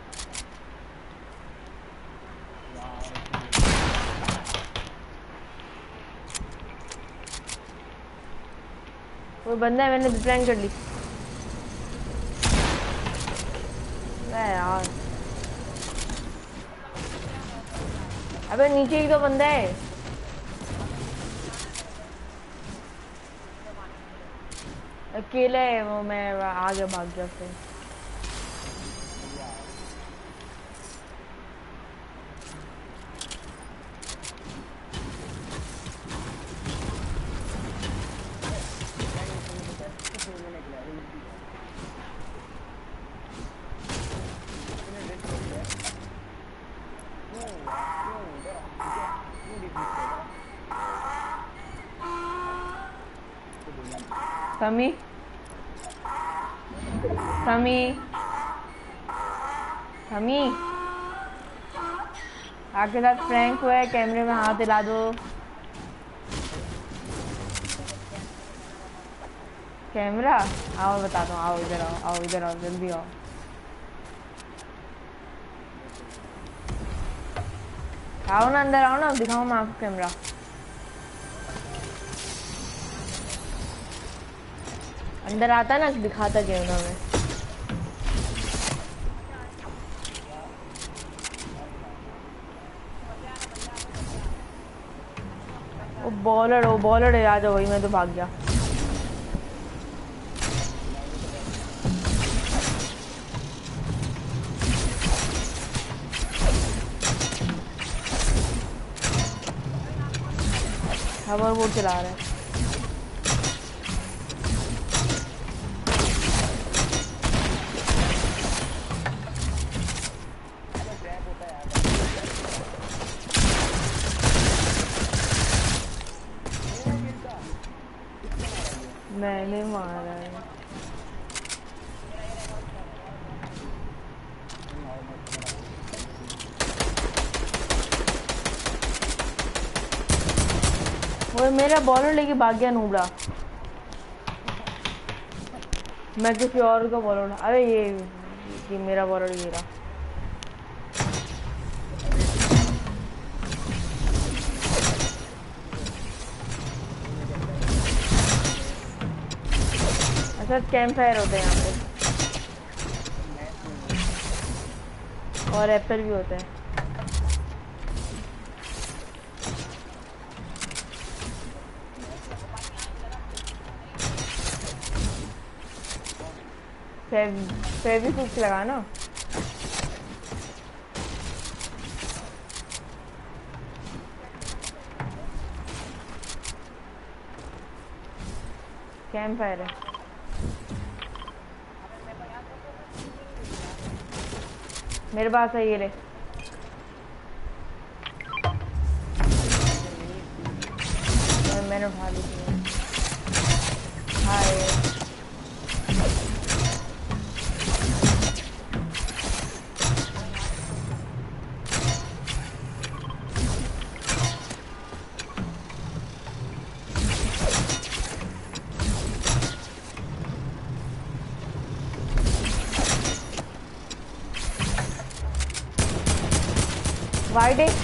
[SPEAKER 1] वो बंदा है, मैंने डिप्लैन कर ली। अरे यार, अबे नीचे ही तो बंदा है। अकेले है वो, मैं आगे भाग गया फिर। समी समी समी आपके साथ प्रैंक हुआ है, कैमरे में हाथ हिला दो। कैमरा आओ, बताता हूँ। आओ इधर आओ, आओ इधर आओ, जल्दी आओ। आओ ना, अंदर आओ ना, दिखाओ मैं आपको कैमरा। अंदर आता है ना, दिखाता कैमरा में। वो बॉलर वो बॉलर है, आ जाओ। वही मैं तो भाग गया। हवर बोर्ड चला रहा है। मैंने मारा है। वो मेरा बॉलर लेके भाग गया नूबड़ा। मैं किसी और का बॉलर। अरे ये ये मेरा बॉलर ये रहा। अच्छा, कैंप फायर होते हैं यहाँ पे और एप्पल भी होते हैं। फेविक्विक लगा ना। कैंप फायर है। मेरे पास है ये ले। मैंने उठा ली। हाय वाइड है।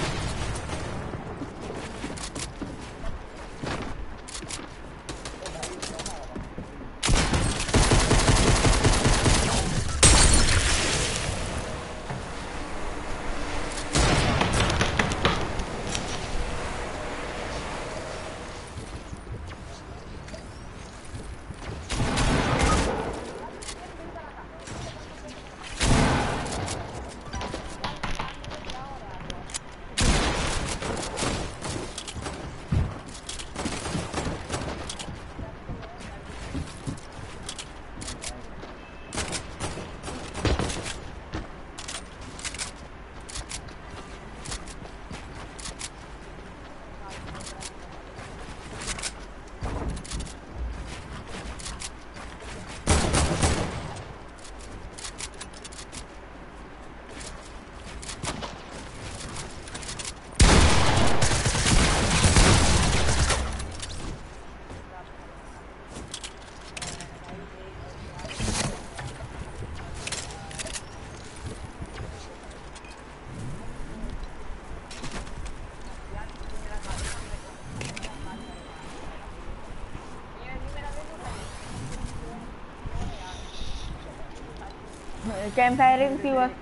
[SPEAKER 1] कैंप फायरिंग थी बस।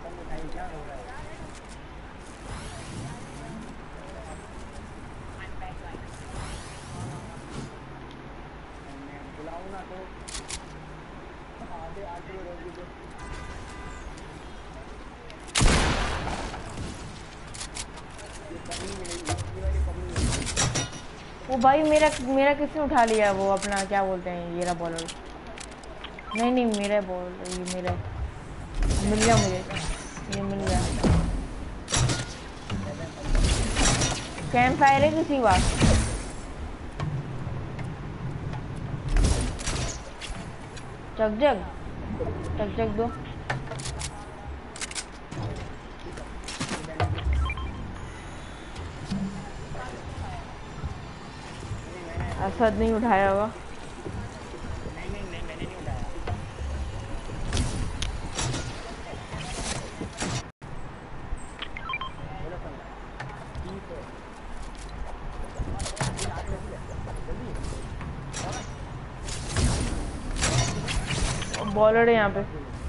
[SPEAKER 1] वो भाई मेरा मेरा किसने उठा लिया वो अपना क्या बोलते हैं ये रहा बॉलर। नहीं नहीं मेरा बॉल ये मेरा मिल गया मुझे ये मिल गया। कैंप फायर है किसी बात। चक जग चक जग दो। असद नहीं उठाया होगा। बॉलर है यहाँ पे।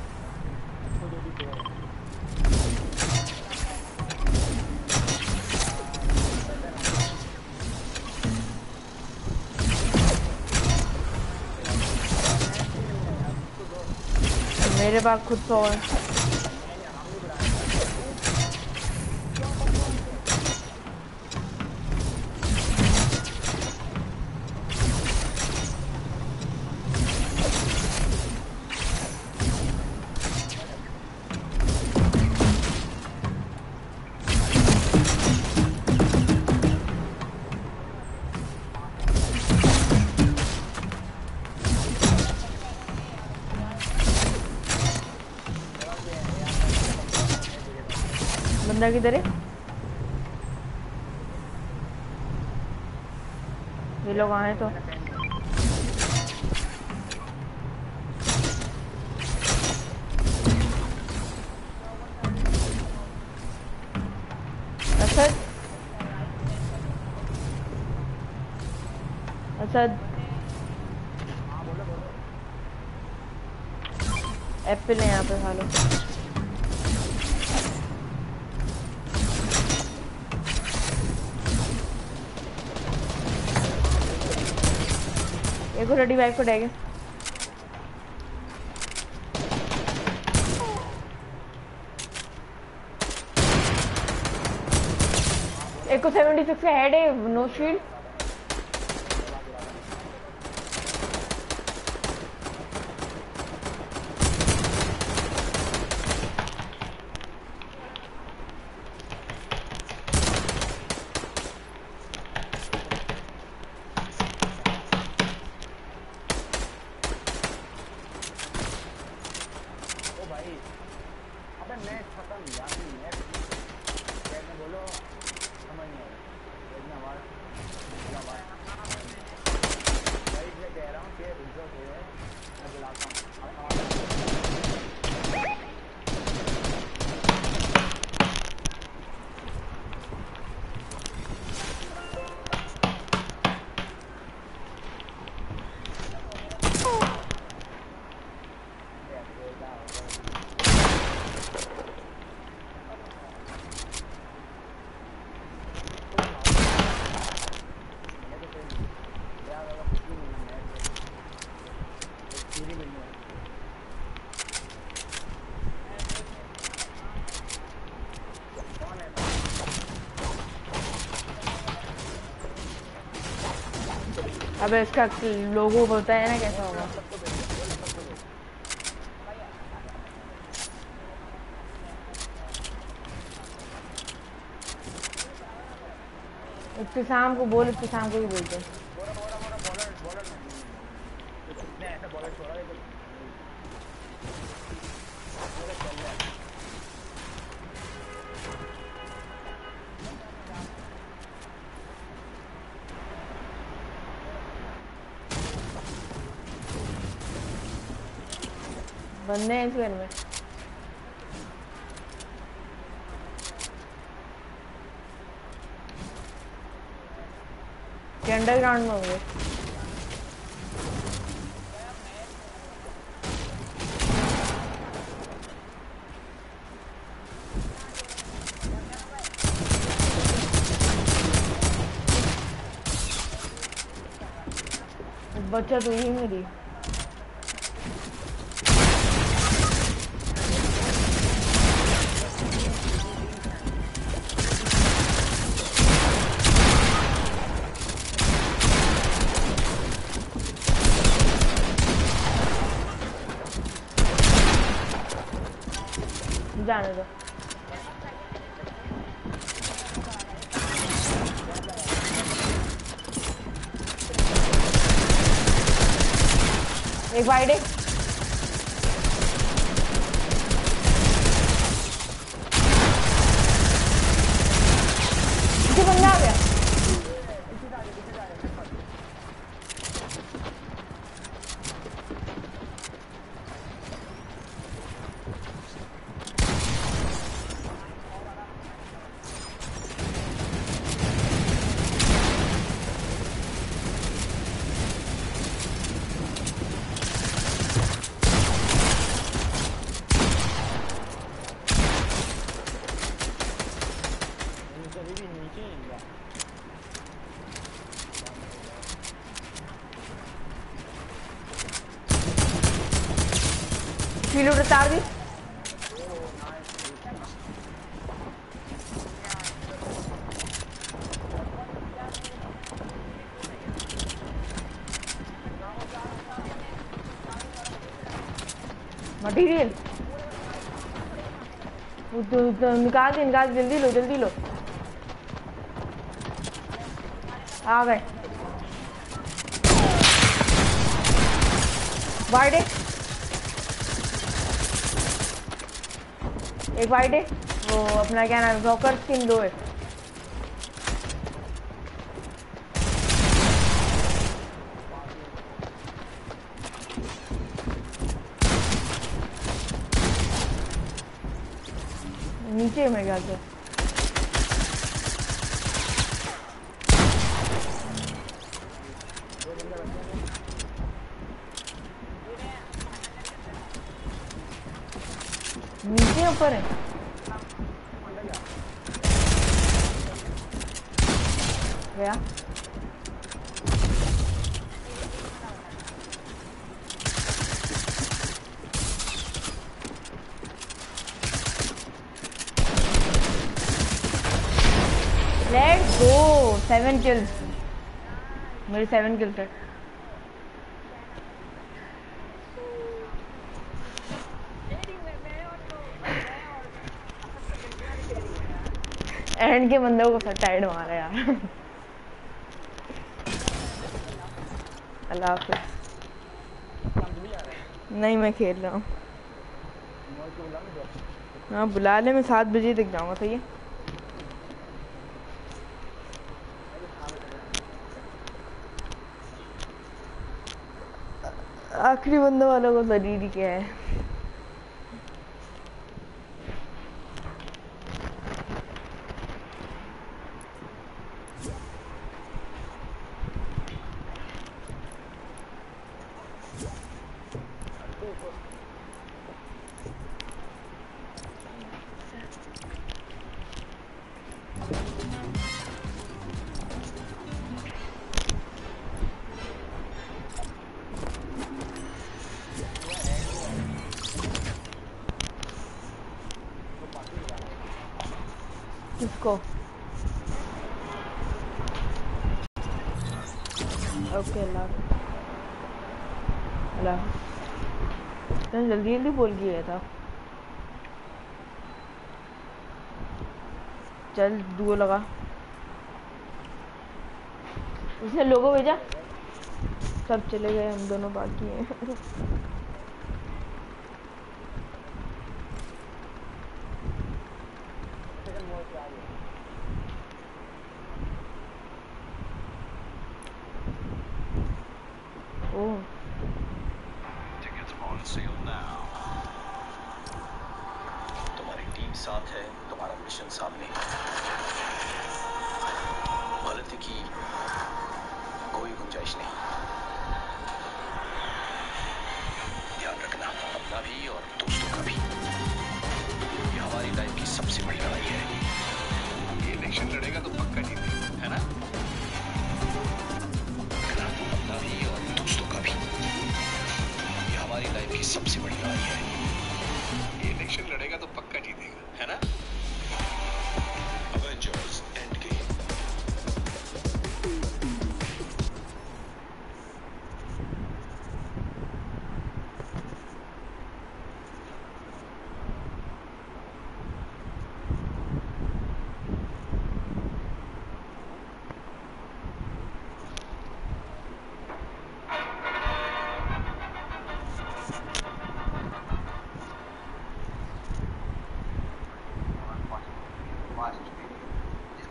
[SPEAKER 1] मेरे पास खुद सौ है। बंदा किधर है? ये लोग आए तो असद असद एप्पल है यहाँ पे खा लो। एक रेडी बाइक को डेगे एक को सेवेंटी सिक्स का हेड है नो शील्ड। अबे इसका लोगो होता है ना कैसा होगा। इब्तिसाम को बोल इब्तिसाम को भी बोलते हैं। बंदे हैं इस घर में। अंडरग्राउंड में होंगे। बच्चा तो यही मेरी जाने दो। एक वाइड है, पीछे बंदा आ गया। रीलोड उतार दी। मटीरियल निकाल दे, निकाल दे, जल्दी लो जल्दी लो। आ गए वाइड है, एक वाइड है, वो अपना क्या नाम, ब्रोकर स्किन दो है। नीचे मेरे ख्याल से नीचे ऊपर है। गया लेट्स गो। सेवन किल्स, मेरे सेवन किल्स है। एंड के बंदों को टाइड मारा यार। अल्लाह हाफिज़। नहीं मैं खेल रहा हूँ। हाँ बुला ले, मैं सात बजे तक जाऊँगा। सही है। आखिरी बंदे वालों को जरूरी क्या है। किसको? ओके अल्लाह अल्लाह। तो जल्दी जल्दी बोल गया था। चल दुओ लगा। उसने लोगो भेजा, सब चले गए, हम दोनों बाकी हैं।
[SPEAKER 9] तुम्हारी टीम साथ है, तुम्हारा मिशन सामने है। गलती की कोई गुंजाइश नहीं। ध्यान रखना अपना भी और दोस्तों का भी। ये हमारी लाइफ की सबसे बड़ी लड़ाई है। ये इलेक्शन लड़ेगा तो पक्का जीतेगा, है ना? रखना अपना भी और दोस्तों का।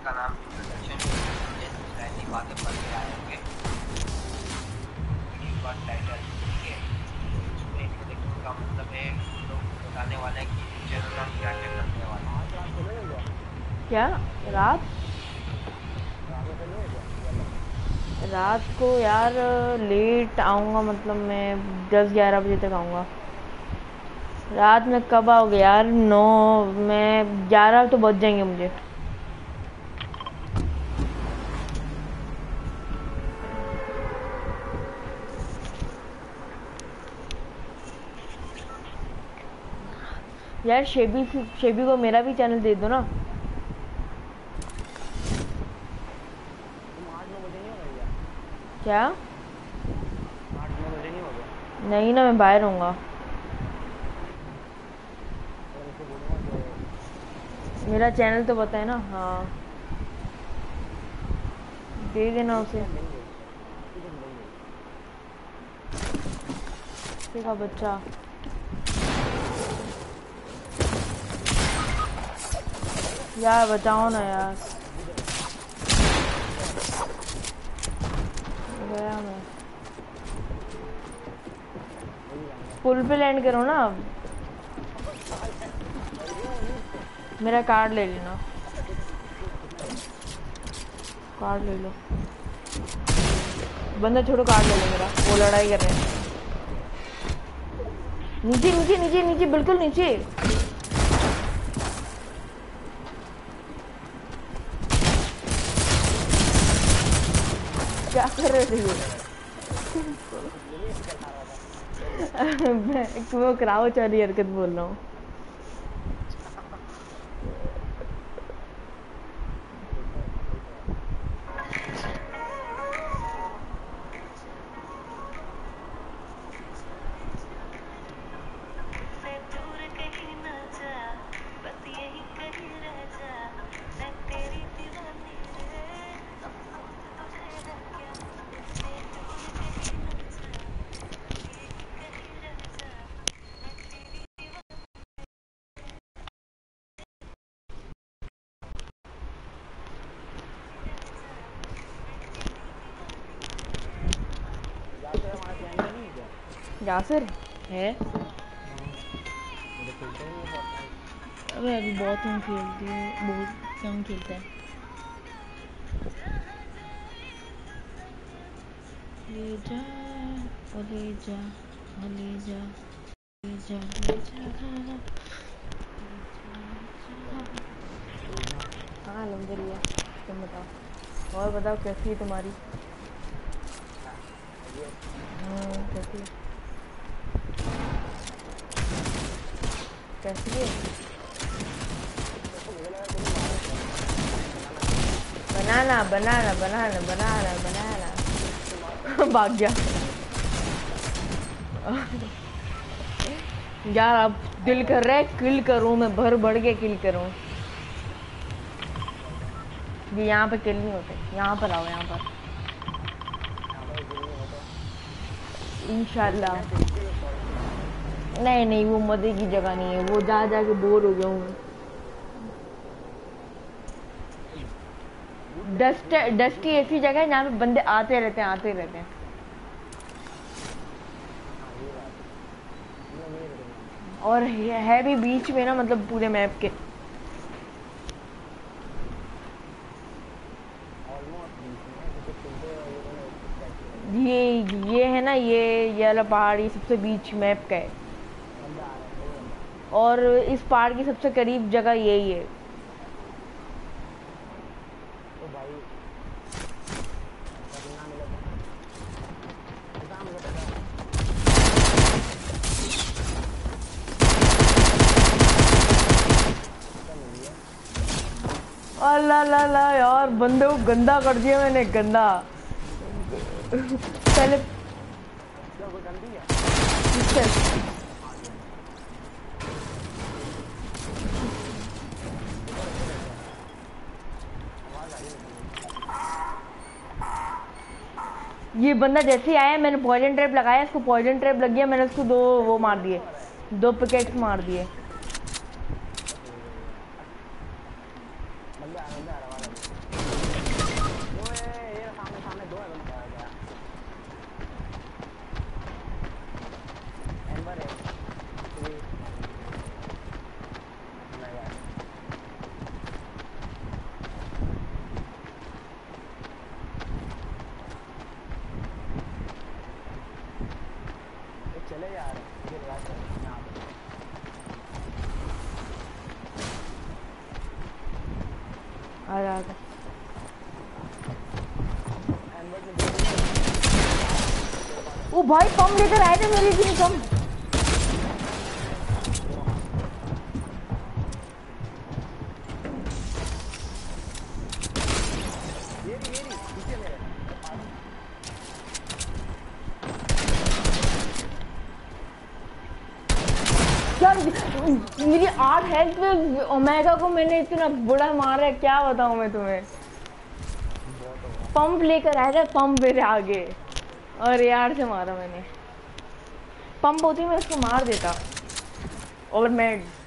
[SPEAKER 10] का नाम इंट्रोडक्शन ऐसी बातें पढ़ के आए होंगे टाइटल, ठीक है। उसमें इंट्रोडक्शन का मतलब है लोग बताने वाले हैं कि फ्यूचर में हम क्या क्या करने वाले हैं।
[SPEAKER 1] क्या रात रात को यार लेट आऊँगा, मतलब मैं दस ग्यारह बजे तक आऊँगा। रात में कब आओगे यार? नौ मैं ग्यारह तो बज जाएंगे मुझे। यार शेबी शेबी को मेरा भी चैनल दे दो ना। क्या? नहीं ना, मैं बाहर रहूँगा। मेरा चैनल तो पता है ना। हाँ दे देना उसे। देखा बच्चा यार, बचाओ ना यार। गया मैं। पुल पे लैंड करो ना। मेरा कार्ड ले लेना, कार्ड ले लो। बंदा छोड़ो, कार्ड ले लो मेरा। वो लड़ाई कर रहे हैं। नीचे नीचे नीचे नीचे, बिल्कुल नीचे। क्या कर रहे थे ये? मैं वो क्राउच वाली हरकत बोल रहा हूँ। यासिर है? अबे अभी बहुत कम खेलती है, बहुत कम खेलता है। ले जा ओ ले जा ओ ले जा ले जा ले जा। हाँ अल्हम्दुलिल्लाह, तुम बताओ। और बताओ कैसी है तुम्हारी? हाँ कैसी है? कैसी है? बनाना बनाना बनाना बनाना बनाना। भाग गया यार। अब दिल कर रहा है किल करूं मैं, भर भर के किल करूं। ये यहाँ पे किल नहीं होते। यहाँ पर आओ, यहाँ पर इंशाल्लाह। नहीं नहीं, वो मजे की जगह नहीं है। वो जा जा के बोर हो गया हूँ। डस्ट डस्टी ऐसी जगह है जहाँ पे बंदे आते रहते हैं आते रहते हैं। और है भी बीच में ना, मतलब पूरे मैप के। ये ये है ना, ये ये वाला पहाड़, ये सबसे बीच मैप का है। और इस पहाड़ की सबसे करीब जगह यही है। अल्लाह ला ला यार, बंदे को गंदा कर दिया मैंने, गंदा। पहले ये बंदा जैसे ही आया, मैंने पॉइजन ट्रैप लगाया, इसको पॉइजन ट्रैप लग गया। मैंने उसको दो वो मार दिए, दो पिकेट्स मार दिए। आजा आजा। ओ भाई पंप लेकर आए थे मेरी भी कम। मेरी आठ हेल्थ पे ओमेगा को मैंने इतना बुरा मारा है, क्या बताऊं मैं तुम्हें। पंप लेकर आया था, पंप मेरे आगे और यार से मारा मैंने। पंप होती मैं उसको मार देता। और मैं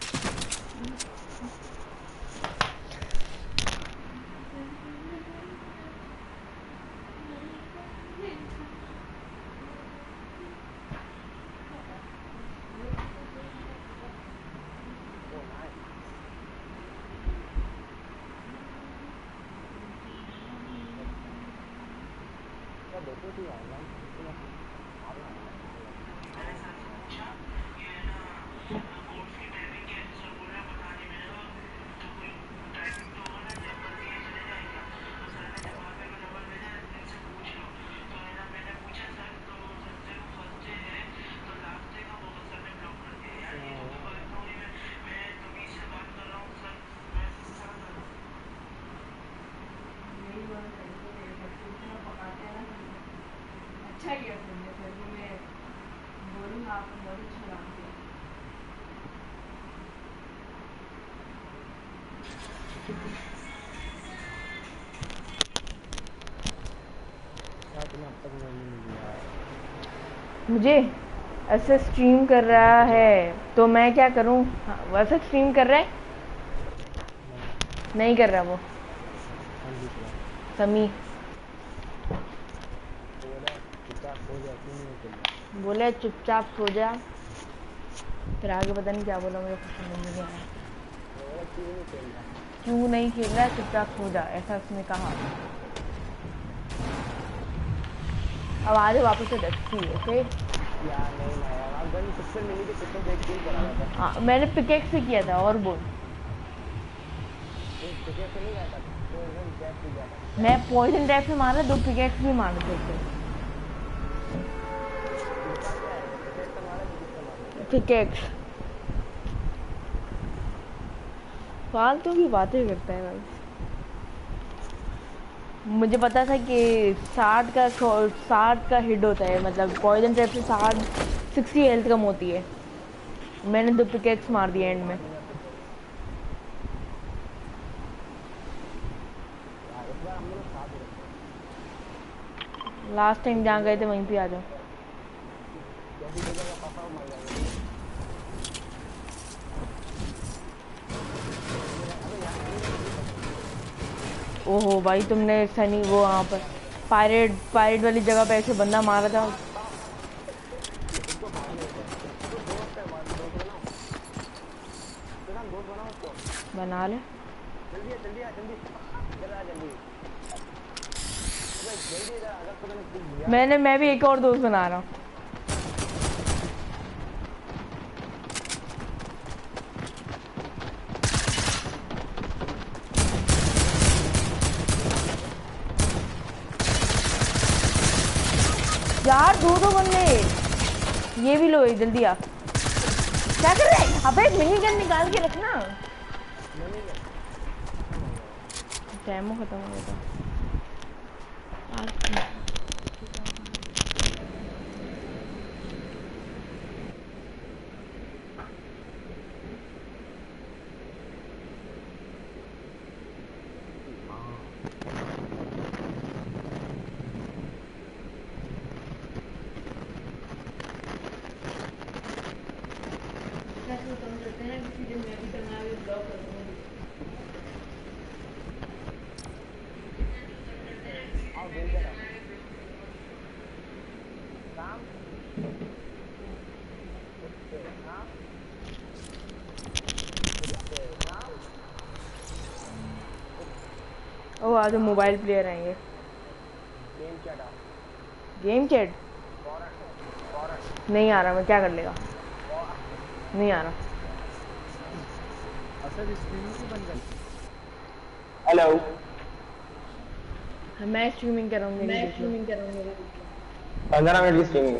[SPEAKER 1] अच्छा किया तुमने, फिर भी मैं बोलूँगा आपको बहुत अच्छा काम किया। मुझे ऐसे स्ट्रीम कर रहा है तो मैं क्या करूं? हाँ, वैसे स्ट्रीम कर रहा है? नहीं कर रहा वो समी। बोले चुपचाप सो जा, फिर आगे पता नहीं क्या बोला, मुझे कुछ समझ नहीं आया। क्यों नहीं खेल रहा है? चुपचाप सो जा, ऐसा उसने कहा। अब आ जाओ वापस से दस्ती। ओके हाँ, मैंने पिकेक्स से किया था। और बोल, मैं पॉइजन ड्राइव से मारा, दो पिकेक्स भी मार देते। पिकेक्स फालतू की बातें करता है भाई। मुझे पता था कि साठ का साठ का हिट होता है, मतलब पॉइजन ट्रैप से साठ सिक्सटी हेल्थ कम होती है। मैंने दो पिकेक्स मार दिए एंड में। लास्ट टाइम जहाँ गए थे वहीं पे आ जाओ। ओहो भाई, तुमने सनी वो वहाँ पर पायरेट पायरेट वाली जगह पे ऐसे बंदा मारा था। बना ले मैंने मैं भी एक और दोस्त बना रहा हूँ। यार दो दो बंदे, ये भी लो, जल्दी आ। क्या कर रहे हैं? अबे मिनी गन निकाल के रखना। टैमो खत्म हो गया। ओ आज मोबाइल प्लेयर आएंगे। गेम चैट नहीं आ रहा, मैं क्या कर लेगा? नहीं आ रहा।
[SPEAKER 5] हेलो
[SPEAKER 1] मैं स्ट्रीमिंग कर रहा हूँ, मैं स्ट्रीमिंग कर रहा हूँ।
[SPEAKER 5] पंद्रह मिनट की स्ट्रीमिंग।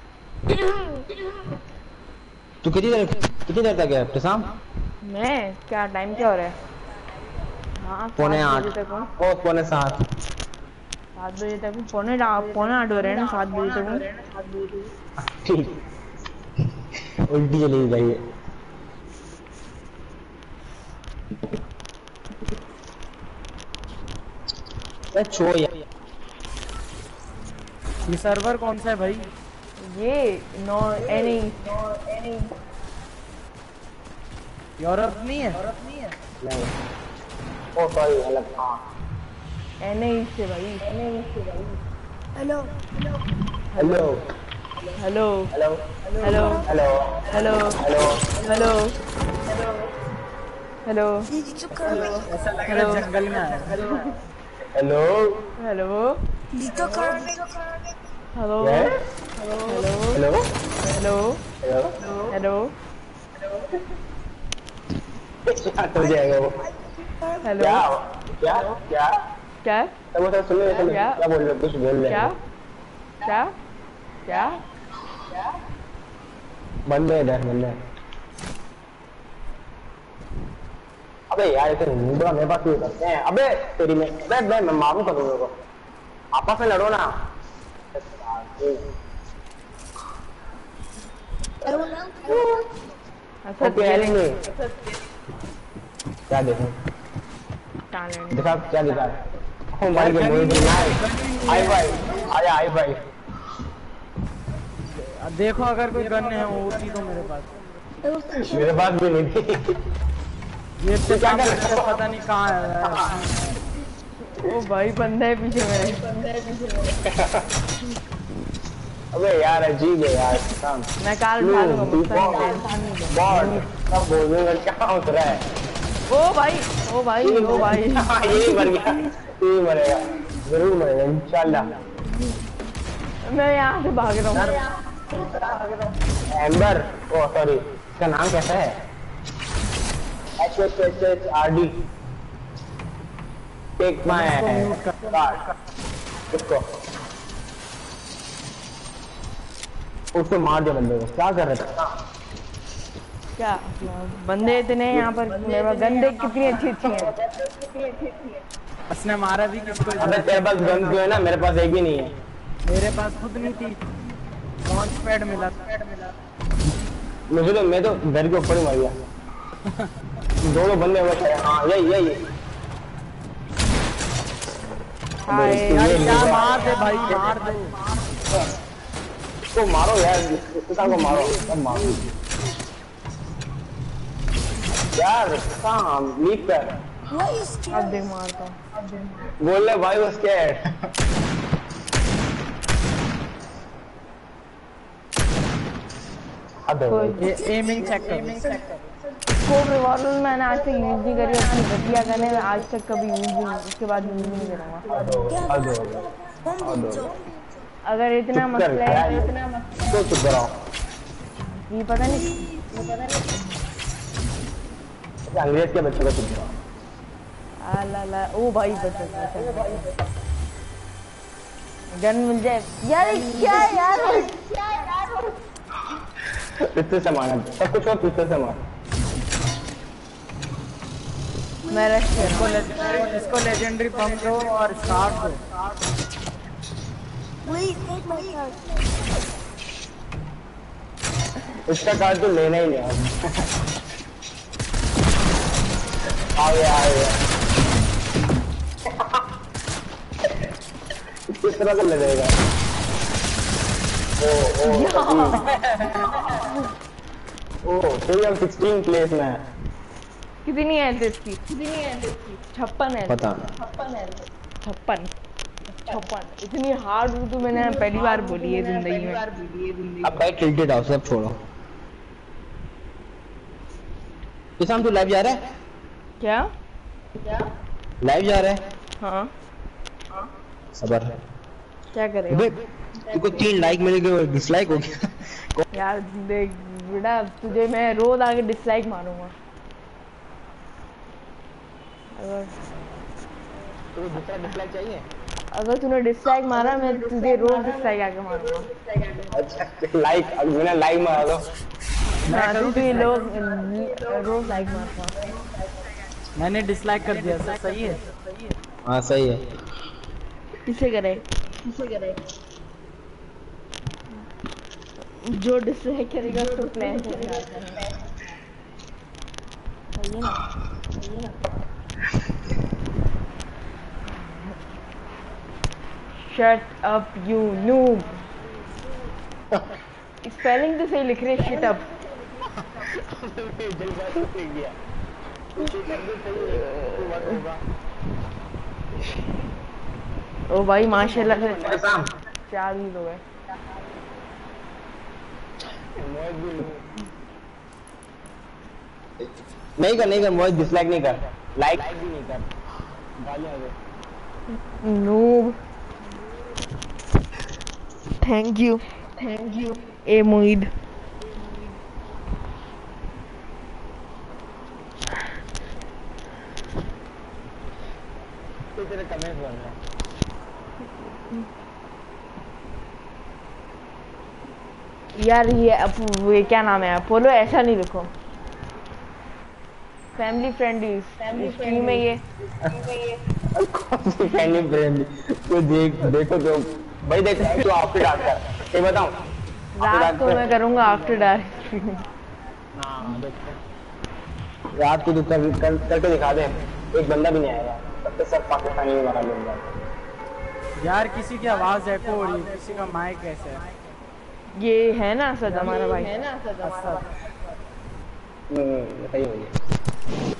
[SPEAKER 5] तू कितनी देर कितनी देर तक है इब्तिसाम?
[SPEAKER 1] मैं क्या टाइम क्या हो रहा है? हाँ
[SPEAKER 5] पौने आठ
[SPEAKER 1] बजे तक हूँ।
[SPEAKER 5] ओ पौने सात
[SPEAKER 1] सात बजे तक हूँ। पौने पौने आठ हो रहे हैं ना, सात बजे तक हूँ।
[SPEAKER 5] ठीक उल्टी चली जाइए। छो यार
[SPEAKER 7] ये सर्वर कौन सा है भाई?
[SPEAKER 1] ये नो एनी
[SPEAKER 7] यूरोप नहीं है?
[SPEAKER 5] नहीं ओ सॉरी अलग। हाँ
[SPEAKER 1] एनी से भाई, एनी से भाई।
[SPEAKER 4] Hello
[SPEAKER 5] hello
[SPEAKER 1] hello
[SPEAKER 5] hello
[SPEAKER 1] hello
[SPEAKER 5] hello
[SPEAKER 1] hello
[SPEAKER 5] hello
[SPEAKER 1] hello hello
[SPEAKER 7] ऐसा लग रहा है जंगल में आया।
[SPEAKER 5] Hello
[SPEAKER 1] hello
[SPEAKER 4] hello
[SPEAKER 1] hello
[SPEAKER 5] hello
[SPEAKER 1] hello
[SPEAKER 5] hello
[SPEAKER 1] hello
[SPEAKER 5] क्या हो जाएगा वो?
[SPEAKER 1] हेलो
[SPEAKER 5] क्या क्या क्या
[SPEAKER 1] क्या
[SPEAKER 5] तब वो सब सुन ले सुन ले।
[SPEAKER 1] क्या?
[SPEAKER 5] क्या बोल रहे हो? कुछ बोल रहे
[SPEAKER 1] क्या
[SPEAKER 5] हो?
[SPEAKER 1] क्या क्या
[SPEAKER 5] बंद है इधर बंद है। अबे यार इसे मुंडा मेरे पास क्यों करते हैं? अबे तेरी में अबे मैं मैं मारूं कर दूंगा। आपस में लड़ो ना।
[SPEAKER 1] असद
[SPEAKER 5] ओके एनिमी क्या देखूं?
[SPEAKER 1] टैलेंट
[SPEAKER 5] दिखा क्या दिखा? Oh my god Modi nice. आई भाई आया आई भाई।
[SPEAKER 7] देखो अगर कोई गन है वो होती तो मेरे पास।
[SPEAKER 5] मेरे पास भी नहीं थी।
[SPEAKER 7] ये
[SPEAKER 5] तो क्या कर रहा है?
[SPEAKER 7] पता नहीं कहाँ है।
[SPEAKER 1] ओ भाई बंदा है पीछे मेरे।
[SPEAKER 5] अबे यार अजीब है यार काम।
[SPEAKER 1] मैं कार उठा लूंगा, मुझसे नहीं टेंशन नहीं ले।
[SPEAKER 5] बॉट सब बोल दूंगा क्या उतरा है?
[SPEAKER 1] ओ भाई ओ भाई ओ भाई
[SPEAKER 5] हाँ, ये मर गया ये मरेगा जरूर मरेगा इंशाल्लाह।
[SPEAKER 1] मैं यहाँ से भाग रहा हूँ।
[SPEAKER 5] एम्बर ओ सॉरी इसका नाम कैसा है? H H H H R D take my card. उसको उसको मार दिया बंदे को। क्या कर रहे थे?
[SPEAKER 1] क्या बंदे इतने हैं यहाँ पर? मेरे पास गन देख कितनी अच्छी अच्छी है।
[SPEAKER 7] उसने मारा भी किसको?
[SPEAKER 5] अबे तेरे पास गन क्यों है ना? मेरे पास एक भी नहीं है।
[SPEAKER 7] मेरे पास खुद नहीं थी। लॉन्च पैड मिला
[SPEAKER 5] मुझे तो मैं तो घर के ऊपर ही मर गया। दोनों बंदे हुए थे। हाँ यही यही
[SPEAKER 1] हाय
[SPEAKER 7] यार क्या मार दे भाई मार दे।
[SPEAKER 5] इसको मारो यार इसको मारो सब मारो यार। कहाँ लीक कर
[SPEAKER 1] अब देख मारता हूँ।
[SPEAKER 5] बोल ले भाई वो स्कैर्ड।
[SPEAKER 7] ये एमिंग चेक कर।
[SPEAKER 1] स्कोप रिवॉल्वर मैंने आज तक यूज नहीं करी, अपनी घटिया करने में आज तक कभी यूज नहीं, उसके बाद यूज नहीं करूँगा। अगर इतना मसला है इतना मसला
[SPEAKER 5] तो चुप कराओ।
[SPEAKER 1] ये पता नहीं
[SPEAKER 5] अंग्रेज के बच्चों को चुप कराओ।
[SPEAKER 1] ला ला ओ भाई बच गन मिल जाए यार। क्या यार
[SPEAKER 5] पिस्तौल से मारना सब कुछ और पिस्तौल से मार।
[SPEAKER 1] मैं रश कर रहा हूँ।
[SPEAKER 7] इसको लेजेंडरी बम दो और स्टार्ट दो।
[SPEAKER 5] इसका कार्ड तो लेना ही नहीं। आ गया आ गया। किस तरह से लगेगा? ओ ओ ओ तो हम सिक्सटीन प्लेस में है।
[SPEAKER 1] कितनी है इसकी? कितनी है इसकी? छप्पन है।
[SPEAKER 5] पता
[SPEAKER 1] छप्पन है। छप्पन छप्पन इतनी हार्ड उर्दू मैंने पहली बार बोली है जिंदगी में।
[SPEAKER 5] अब भाई टिल्टेड आओ सब छोड़ो। किसान तू लाइव जा रहा है?
[SPEAKER 1] क्या
[SPEAKER 5] क्या लाइव जा रहा है?
[SPEAKER 1] हाँ
[SPEAKER 5] सबर
[SPEAKER 1] क्या करेगा?
[SPEAKER 5] तुमको तीन लाइक मिल गए डिसलाइक हो गया।
[SPEAKER 1] यार देख बेटा तुझे मैं रोज आके डिसलाइक मारूंगा। अगर
[SPEAKER 5] तुम्हें दूसरा डिसलाइक चाहिए?
[SPEAKER 1] अगर तूने डिसलाइक मारा मैं तुझे रोज डिसलाइक आके मारूंगा।
[SPEAKER 5] अच्छा लाइक, अब मैंने लाइक मारा तो
[SPEAKER 1] हाँ तुझे लोग रोज लाइक मारता।
[SPEAKER 7] मैंने डिसलाइक कर दिया सर, सही है?
[SPEAKER 5] हाँ सही है।
[SPEAKER 1] किसे करे? किसे करे? जो डिसलाइक करेगा उसको प्लान करेगा। सही ना? सही ना? Shut up you noob. Spelling तो सही लिख रहे, shut up. ओ भाई माशाल्लाह से चार ही लोग हैं।
[SPEAKER 5] नहीं कर नहीं कर मोहित, डिसलाइक नहीं कर, लाइक भी नहीं कर, गालियां दे।
[SPEAKER 1] Noob thank you thank you ए मोहिद।
[SPEAKER 5] तेरे कमेंट पढ़ रहा
[SPEAKER 1] यार ये अब ये क्या नाम है, अपोलो ऐसा नहीं लिखो, फैमिली फ्रेंडली स्ट्रीम में ये
[SPEAKER 5] फैमिली फ्रेंडली। तो देख देखो तो भाई देख तो आफ्टर डार्क कर, ये बताऊं
[SPEAKER 1] रात को मैं करूंगा आफ्टर डार्क।
[SPEAKER 5] हां रात को तो कर, कर, करके दिखा दे, एक बंदा भी नहीं आएगा, तब तक सब पाकिस्तानी में मारा लेंगे।
[SPEAKER 7] यार किसी की आवाज एको हो रही है, किसी का माइक कैसे है?
[SPEAKER 1] ये है ना असद हमारा भाई, है ना असद हमारा।
[SPEAKER 5] हम्म सही हो गया।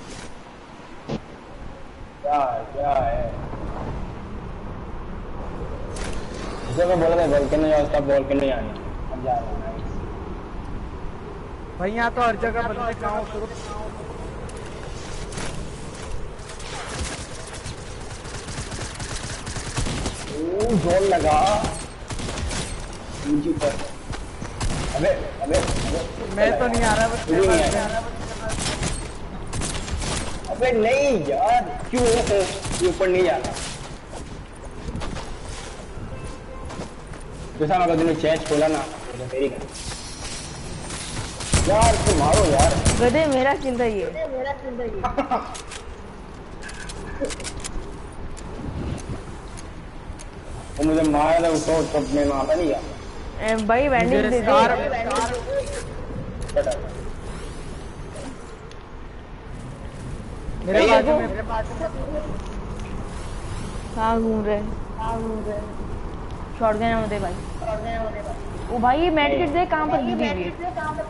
[SPEAKER 5] क्या क्या है जब मैं बोला था बॉल के नहीं, उसका बॉल के नहीं आने, अब जा रहा है
[SPEAKER 7] भाई। यहाँ तो हर जगह बंदे गाँव करो।
[SPEAKER 5] ओ जोन लगा नीचे पर। अबे अबे अबे
[SPEAKER 7] मैं तो नहीं आ रहा बस
[SPEAKER 5] नहीं आ रहा। अबे नहीं यार क्यों ये ऊपर नहीं जा रहा? जैसा अगर तुमने चैट खोला ना तो मेरी यार तुम मारो यार
[SPEAKER 1] गधे, मेरा किल था ये, मेरा किल था ये।
[SPEAKER 5] वो मुझे मारा था उसको, तब मैं मारा नहीं यार
[SPEAKER 1] भाई बैंडिंग दे दे।
[SPEAKER 7] मेरे बाजू में
[SPEAKER 1] कहाँ घूम रहे कहाँ घूम रहे शॉटगन है मुझे भाई, शॉटगन है मुझे भाई। ओ भाई ये मेड किट दे, कहाँ पर दी हुई है?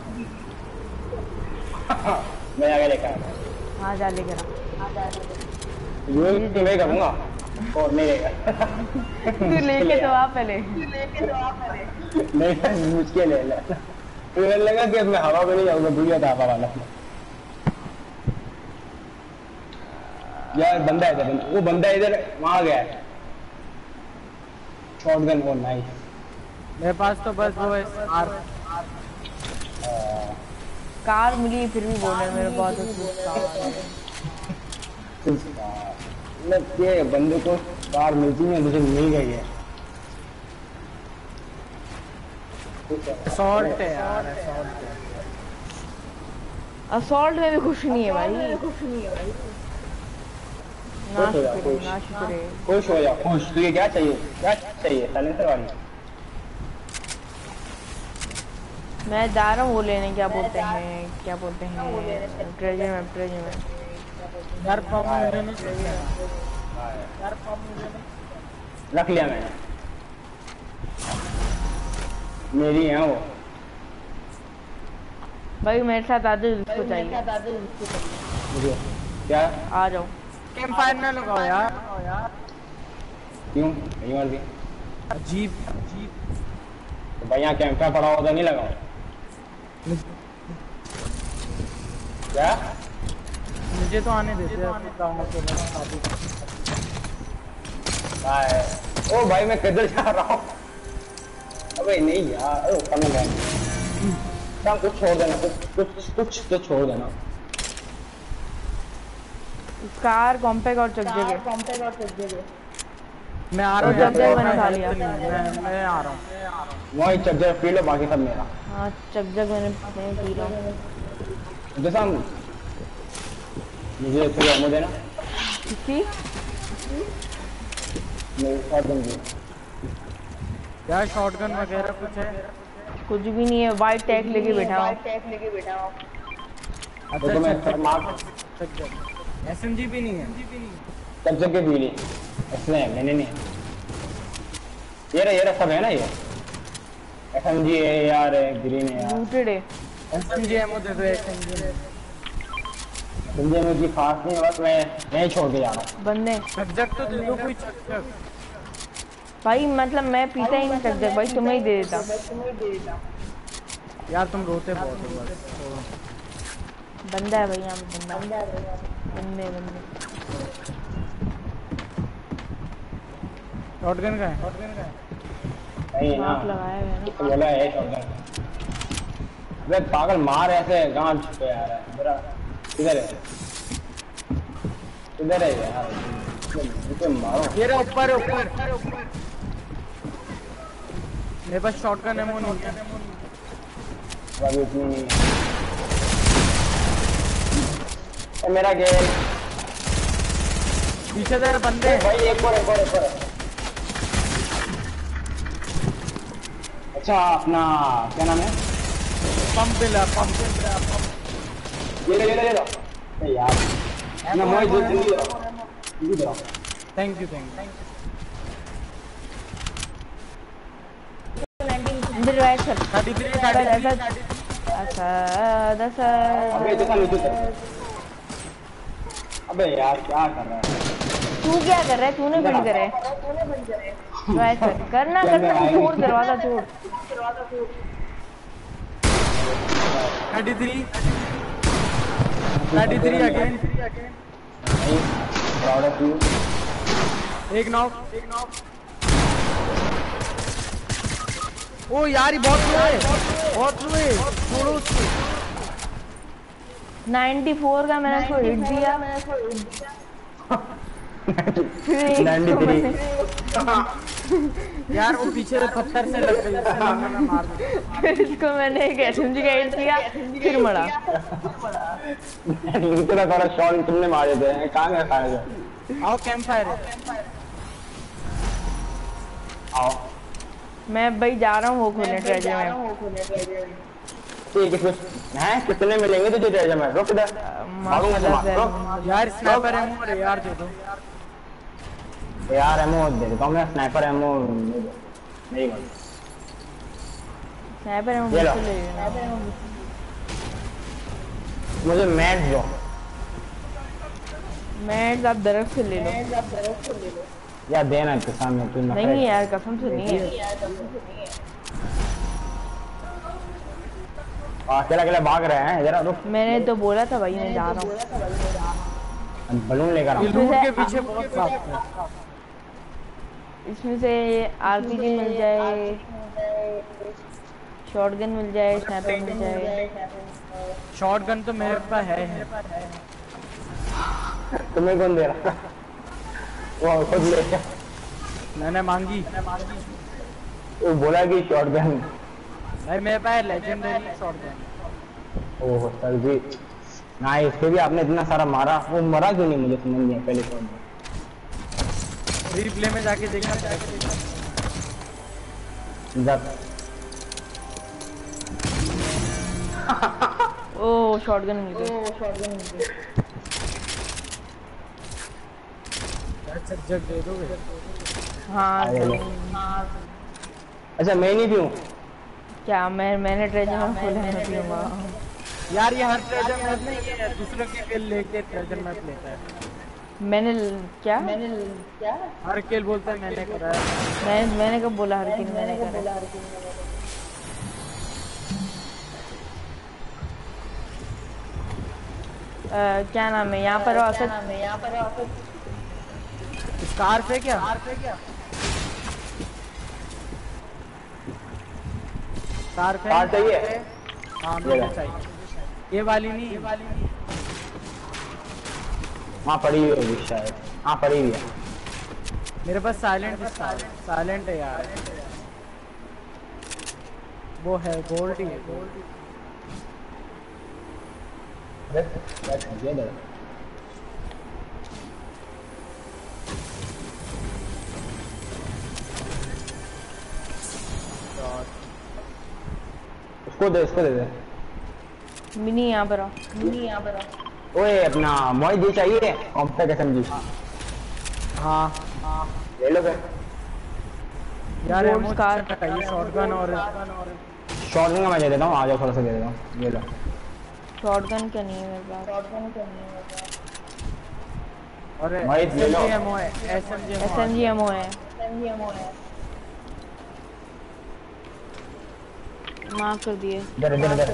[SPEAKER 5] मैं आगे लेकर
[SPEAKER 1] हाँ जा लेकर आ, हाँ जा लेकर।
[SPEAKER 5] ये तो मैं करूँगा और नहीं रहेगा।
[SPEAKER 1] तू लेके तो आ पहले,
[SPEAKER 5] लेके तो आ पहले। नहीं मुझके ले ले, मुझे लगा कि मैं हवा में नहीं जाऊँगा, भूल था हवा वाला। यार बंदा है बंदा, वो बंदा इधर वहाँ गया है। शॉटगन वो नाइस।
[SPEAKER 7] मेरे पास तो बस वो है कार।
[SPEAKER 1] कार मिली फिर भी बोल रहे मेरे पास
[SPEAKER 5] तो ये बंदे को कार मिलती है, मुझे मिल गई है।
[SPEAKER 7] असॉल्ट है यार, असॉल्ट है।
[SPEAKER 1] असॉल्ट में भी खुश नहीं है भाई, खुश नहीं है भाई। ना शुक्र ना शुक्र
[SPEAKER 5] खुश हो जा खुश। तुझे क्या चाहिए, क्या चाहिए साइलेंसर वाली?
[SPEAKER 1] मैं जा रहा हूँ वो लेने, क्या बोलते हैं क्या बोलते हैं ट्रेजर में, ट्रेजर में
[SPEAKER 7] यार पम मुझे नहीं चाहिए यार, पम मुझे नहीं।
[SPEAKER 5] रख लिया मैंने, मेरी है वो।
[SPEAKER 1] भाई मेरे साथ आ जाओ जिसको चाहिए,
[SPEAKER 5] मुझे क्या
[SPEAKER 1] आ जाओ।
[SPEAKER 7] कैंप फायर ना लगाओ यार।
[SPEAKER 5] क्यों नहीं मार दिया?
[SPEAKER 7] अजीब अजीब।
[SPEAKER 5] तो भाई यहाँ कैंप फायर पड़ा होता तो नहीं लगाओ क्या?
[SPEAKER 7] मुझे तो आने देते अपने गाँव के
[SPEAKER 5] बाय। ओ भाई मैं किधर जा रहा हूँ? अबे नहीं यार, ओ कम है काम, कुछ छोड़ देना, कुछ कुछ कुछ तो छोड़ देना।
[SPEAKER 1] कार कॉम्पैक्ट और चक जगह
[SPEAKER 7] मैं आ रहा हूँ।
[SPEAKER 1] चक जगह मैंने खा लिया।
[SPEAKER 7] मैं मैं आ रहा हूँ।
[SPEAKER 5] वही चक जगह पी लो, बाकी सब मेरा।
[SPEAKER 1] हाँ चक जगह मैंने मैं पी रहा हूँ।
[SPEAKER 5] जैसा मुझे थोड़ा एमो देना।
[SPEAKER 1] किसकी?
[SPEAKER 5] मेरे शॉटगन की।
[SPEAKER 7] क्या शॉटगन वगैरह कुछ है?
[SPEAKER 1] कुछ भी नहीं है, वाइट टैग लेके बैठा हूँ।
[SPEAKER 5] अच्छा मैं मार्क
[SPEAKER 7] एसएमजी भी नहीं है।
[SPEAKER 5] चक जगह भी नहीं, इसमें मैंने नहीं। ये रहा ये रहा सब है ना ये। एसएमजी है यार, ग्रीन है यार।
[SPEAKER 1] लूटेड है।
[SPEAKER 7] एसएमजी एमो दे दो। एसएमजी
[SPEAKER 5] एसएमजी में की खास नहीं है, बस मैं नहीं छोड़ के जा रहा हूँ।
[SPEAKER 1] बंदे
[SPEAKER 7] चक जग तो दे दो कोई चक जग।
[SPEAKER 1] भाई मतलब मैं पीता ही नहीं चक जग भाई, तुम्हें ही दे देता।
[SPEAKER 7] यार तुम रोते बहुत हो बस।
[SPEAKER 1] बंदा है भाई यहाँ पे, बंदा बंदे बंदे।
[SPEAKER 7] शॉटगन का है? शॉटगन का है?
[SPEAKER 5] नहीं ना,
[SPEAKER 1] लगाया है ना।
[SPEAKER 5] तो बोला है शॉटगन। अबे पागल मार ऐसे गांव छुपे यार। मेरा किधर है? किधर है यार? इसे मारो।
[SPEAKER 7] ये रहा ऊपर ऊपर। मेरे पास शॉटगन एमो नहीं है।
[SPEAKER 5] अभी इतनी नहीं है। मेरा गेम
[SPEAKER 7] पीछे देर बंदे
[SPEAKER 5] भाई। एक और एक और एक और। अच्छा अपना क्या नाम है?
[SPEAKER 7] पंप मिला पंप।
[SPEAKER 5] ये ले ले ले लो यार। मैं मोई दो जल्दी दो जल्दी दो।
[SPEAKER 7] Thank you thank you.
[SPEAKER 1] अंदर बैठ sir.
[SPEAKER 7] Thirty three thirty three.
[SPEAKER 1] अच्छा दस।
[SPEAKER 5] अबे देखा नीचे चल। अबे यार क्या कर रहा है
[SPEAKER 1] तू? क्या कर रहा है? तूने बिल्ड करे। बैठ सर। करना करना छोड़, दरवाजा छोड़।
[SPEAKER 7] Thirty three thirty three again.
[SPEAKER 5] Proud of you.
[SPEAKER 7] एक नॉक एक नॉक। ओ यार ये बहुत स्लो है, बहुत स्लो है। छोड़ो उसको।
[SPEAKER 1] चौरानवे का मैंने उसको हिट दिया।
[SPEAKER 5] तिरानवे।
[SPEAKER 7] यार वो पीछे पत्थर से लग गई। मार
[SPEAKER 1] फिर इसको मैंने एक एसएमजी का हिट किया, फिर मरा।
[SPEAKER 5] इतना सारा शॉट तुमने मारे थे, कहाँ गया सारे?
[SPEAKER 7] आओ कैंप फायर है।
[SPEAKER 5] आओ
[SPEAKER 1] मैं भाई जा रहा हूँ वो खोलने ट्रेजर में।
[SPEAKER 5] ठीक है हैं कितने मिलेंगे तुझे ट्रेजर में? रुक इधर मारूंगा तुम्हारा। रुक
[SPEAKER 7] यार स्नाइपर एमो यार दे दो।
[SPEAKER 5] यार एमो दे देता हूँ मैं। स्नाइपर एमो नहीं बोल।
[SPEAKER 1] स्नाइपर एमो
[SPEAKER 5] ये लो।
[SPEAKER 1] मुझसे ले लेना।
[SPEAKER 5] मुझे मैच दो।
[SPEAKER 1] मैट आप दरख्त से ले लो।
[SPEAKER 5] यार देना किसान में तू।
[SPEAKER 1] नहीं यार कसम से नहीं है।
[SPEAKER 5] अकेला अकेला भाग रहे हैं, जरा रुक।
[SPEAKER 1] मैंने तो बोला था भाई मैं जा रहा हूँ।
[SPEAKER 5] बलून लेकर आओ।
[SPEAKER 7] रूट के पीछे बहुत साफ है।
[SPEAKER 1] इसमें से आरपीजी मिल जाए, शॉटगन मिल जाए, स्नाइपर मिल जाए।
[SPEAKER 7] शॉटगन तो मेरे पास है।
[SPEAKER 5] तुम्हें कौन दे रहा? वो खुद ले।
[SPEAKER 7] मैंने मांगी।
[SPEAKER 5] वो बोला कि शॉटगन।
[SPEAKER 7] भाई मेरे पास legendary shotgun.
[SPEAKER 5] Oh sir ji nice. फिर भी आपने इतना सारा मारा, वो मरा क्यों नहीं मुझे समझ नहीं आया पहले कौन।
[SPEAKER 7] रिप्ले में जाके देखना
[SPEAKER 1] ओह शॉटगन मिल गई।
[SPEAKER 7] जग दे दोगे?
[SPEAKER 1] हाँ
[SPEAKER 5] अच्छा मैं नहीं पीऊँ
[SPEAKER 1] क्या? मैं मैंने ट्रेजर में खोला है, मैं पीऊंगा।
[SPEAKER 7] यार ये हर ट्रेजर मैप में ये दूसरे के किल लेके ट्रेजर मैप लेता है।
[SPEAKER 1] मैंने क्या मैंने क्या
[SPEAKER 7] हर किल बोलता है मैंने करा है।
[SPEAKER 1] मैं मैंने कब बोला हर किल मैंने करा? आ, क्या नाम है यहाँ पर? औसत यहाँ पर औसत
[SPEAKER 7] स्कार्फ है क्या? स्कार्फ है
[SPEAKER 5] चाहिए?
[SPEAKER 7] हाँ मुझे चाहिए। ये वाली नहीं, ये वाली नहीं।
[SPEAKER 5] वहाँ पड़ी हुई होगी शायद। हाँ पड़ी हुई है।
[SPEAKER 7] मेरे पास साइलेंट साइलेंट है यार। वो है गोल्ड ही है गोल्ड।
[SPEAKER 5] अरे बैठ गया दर। उसको दे उसको दे दे।
[SPEAKER 1] मिनी यहाँ पर आओ, मिनी यहाँ पर आओ।
[SPEAKER 5] ओए अपना मोई दे चाहिए कॉम्पैक्ट एसएमजी।
[SPEAKER 7] हाँ
[SPEAKER 5] हाँ ले लो फिर
[SPEAKER 7] यार
[SPEAKER 1] Gold
[SPEAKER 7] एमो
[SPEAKER 1] scar।
[SPEAKER 7] चाहिए शॉटगन और
[SPEAKER 5] शॉटगन का मैं दे देता हूँ। आ जाओ थोड़ा सा दे देता हूँ। ये लो
[SPEAKER 1] शॉटगन क्या नहीं है मेरे पास। शॉटगन क्या नहीं है मेरे पास।
[SPEAKER 7] और
[SPEAKER 5] मोई ले लो।
[SPEAKER 7] एसएमजी एमओ है एसएमजी
[SPEAKER 1] एसएमजी एमओ है एसएमजी एमओ है। माफ कर दिए।
[SPEAKER 5] इधर इधर इधर।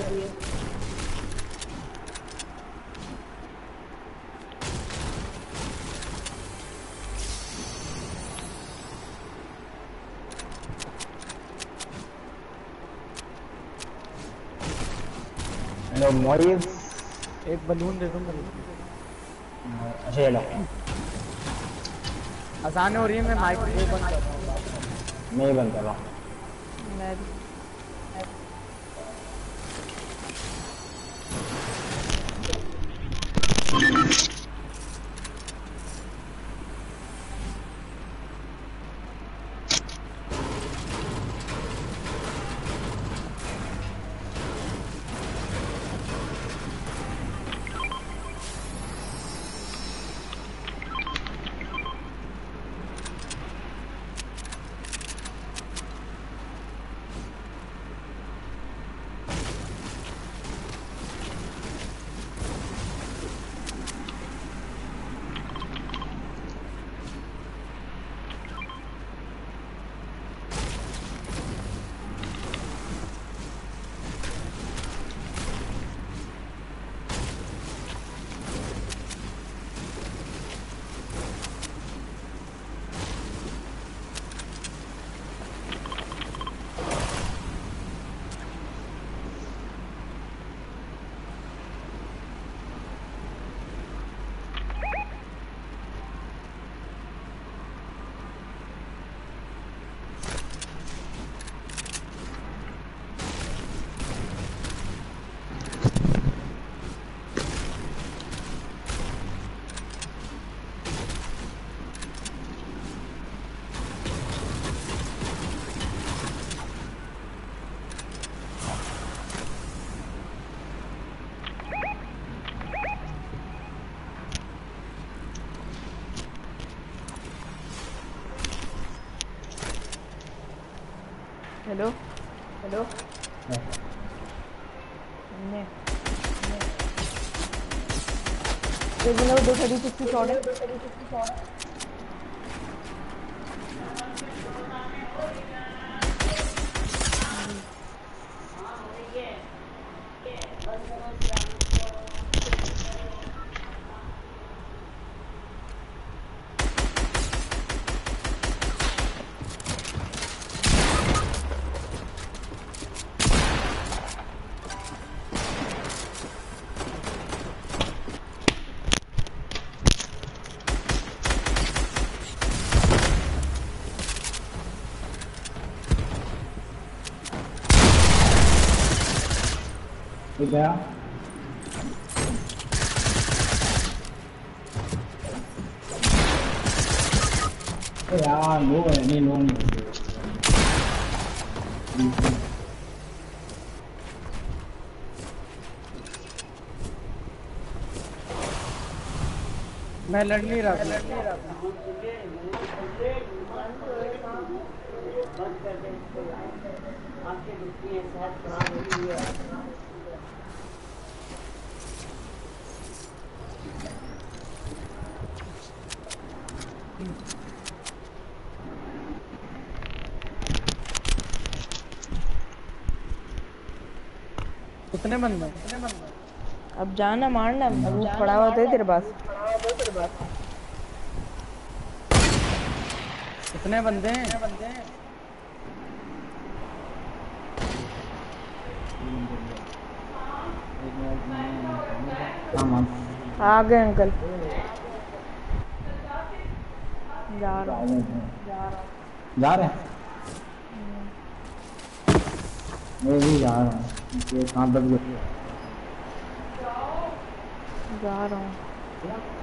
[SPEAKER 5] हेलो मोइज।
[SPEAKER 7] एक बलून दे दो मुझे।
[SPEAKER 5] अच्छा ये लो।
[SPEAKER 7] आसान हो रही है। मैं माइक वो बंद कर रहा हूँ।
[SPEAKER 5] नहीं बंद कर रहा हूँ।
[SPEAKER 1] मैं भी। हेलो हेलो हमने एक मिनट दो थर्टी सिक्स की शॉट है। दो थर्टी सिक्स की शॉट है।
[SPEAKER 5] गया यार लो है नहीं लो नहीं।
[SPEAKER 7] मैं लड़ नहीं रहा लड़ नहीं रहा कितने बंदे कितने बंदे
[SPEAKER 1] अब जाना मारना रूट पड़ा हुआ था तेरे पास।
[SPEAKER 7] कितने बंदे हैं
[SPEAKER 1] आ गए अंकल। जा रहा हूँ जा रहा हूँ
[SPEAKER 5] जा रहे हैं मैं भी जा रहा हूँ ये कहाँ तक
[SPEAKER 1] जा रहा हूँ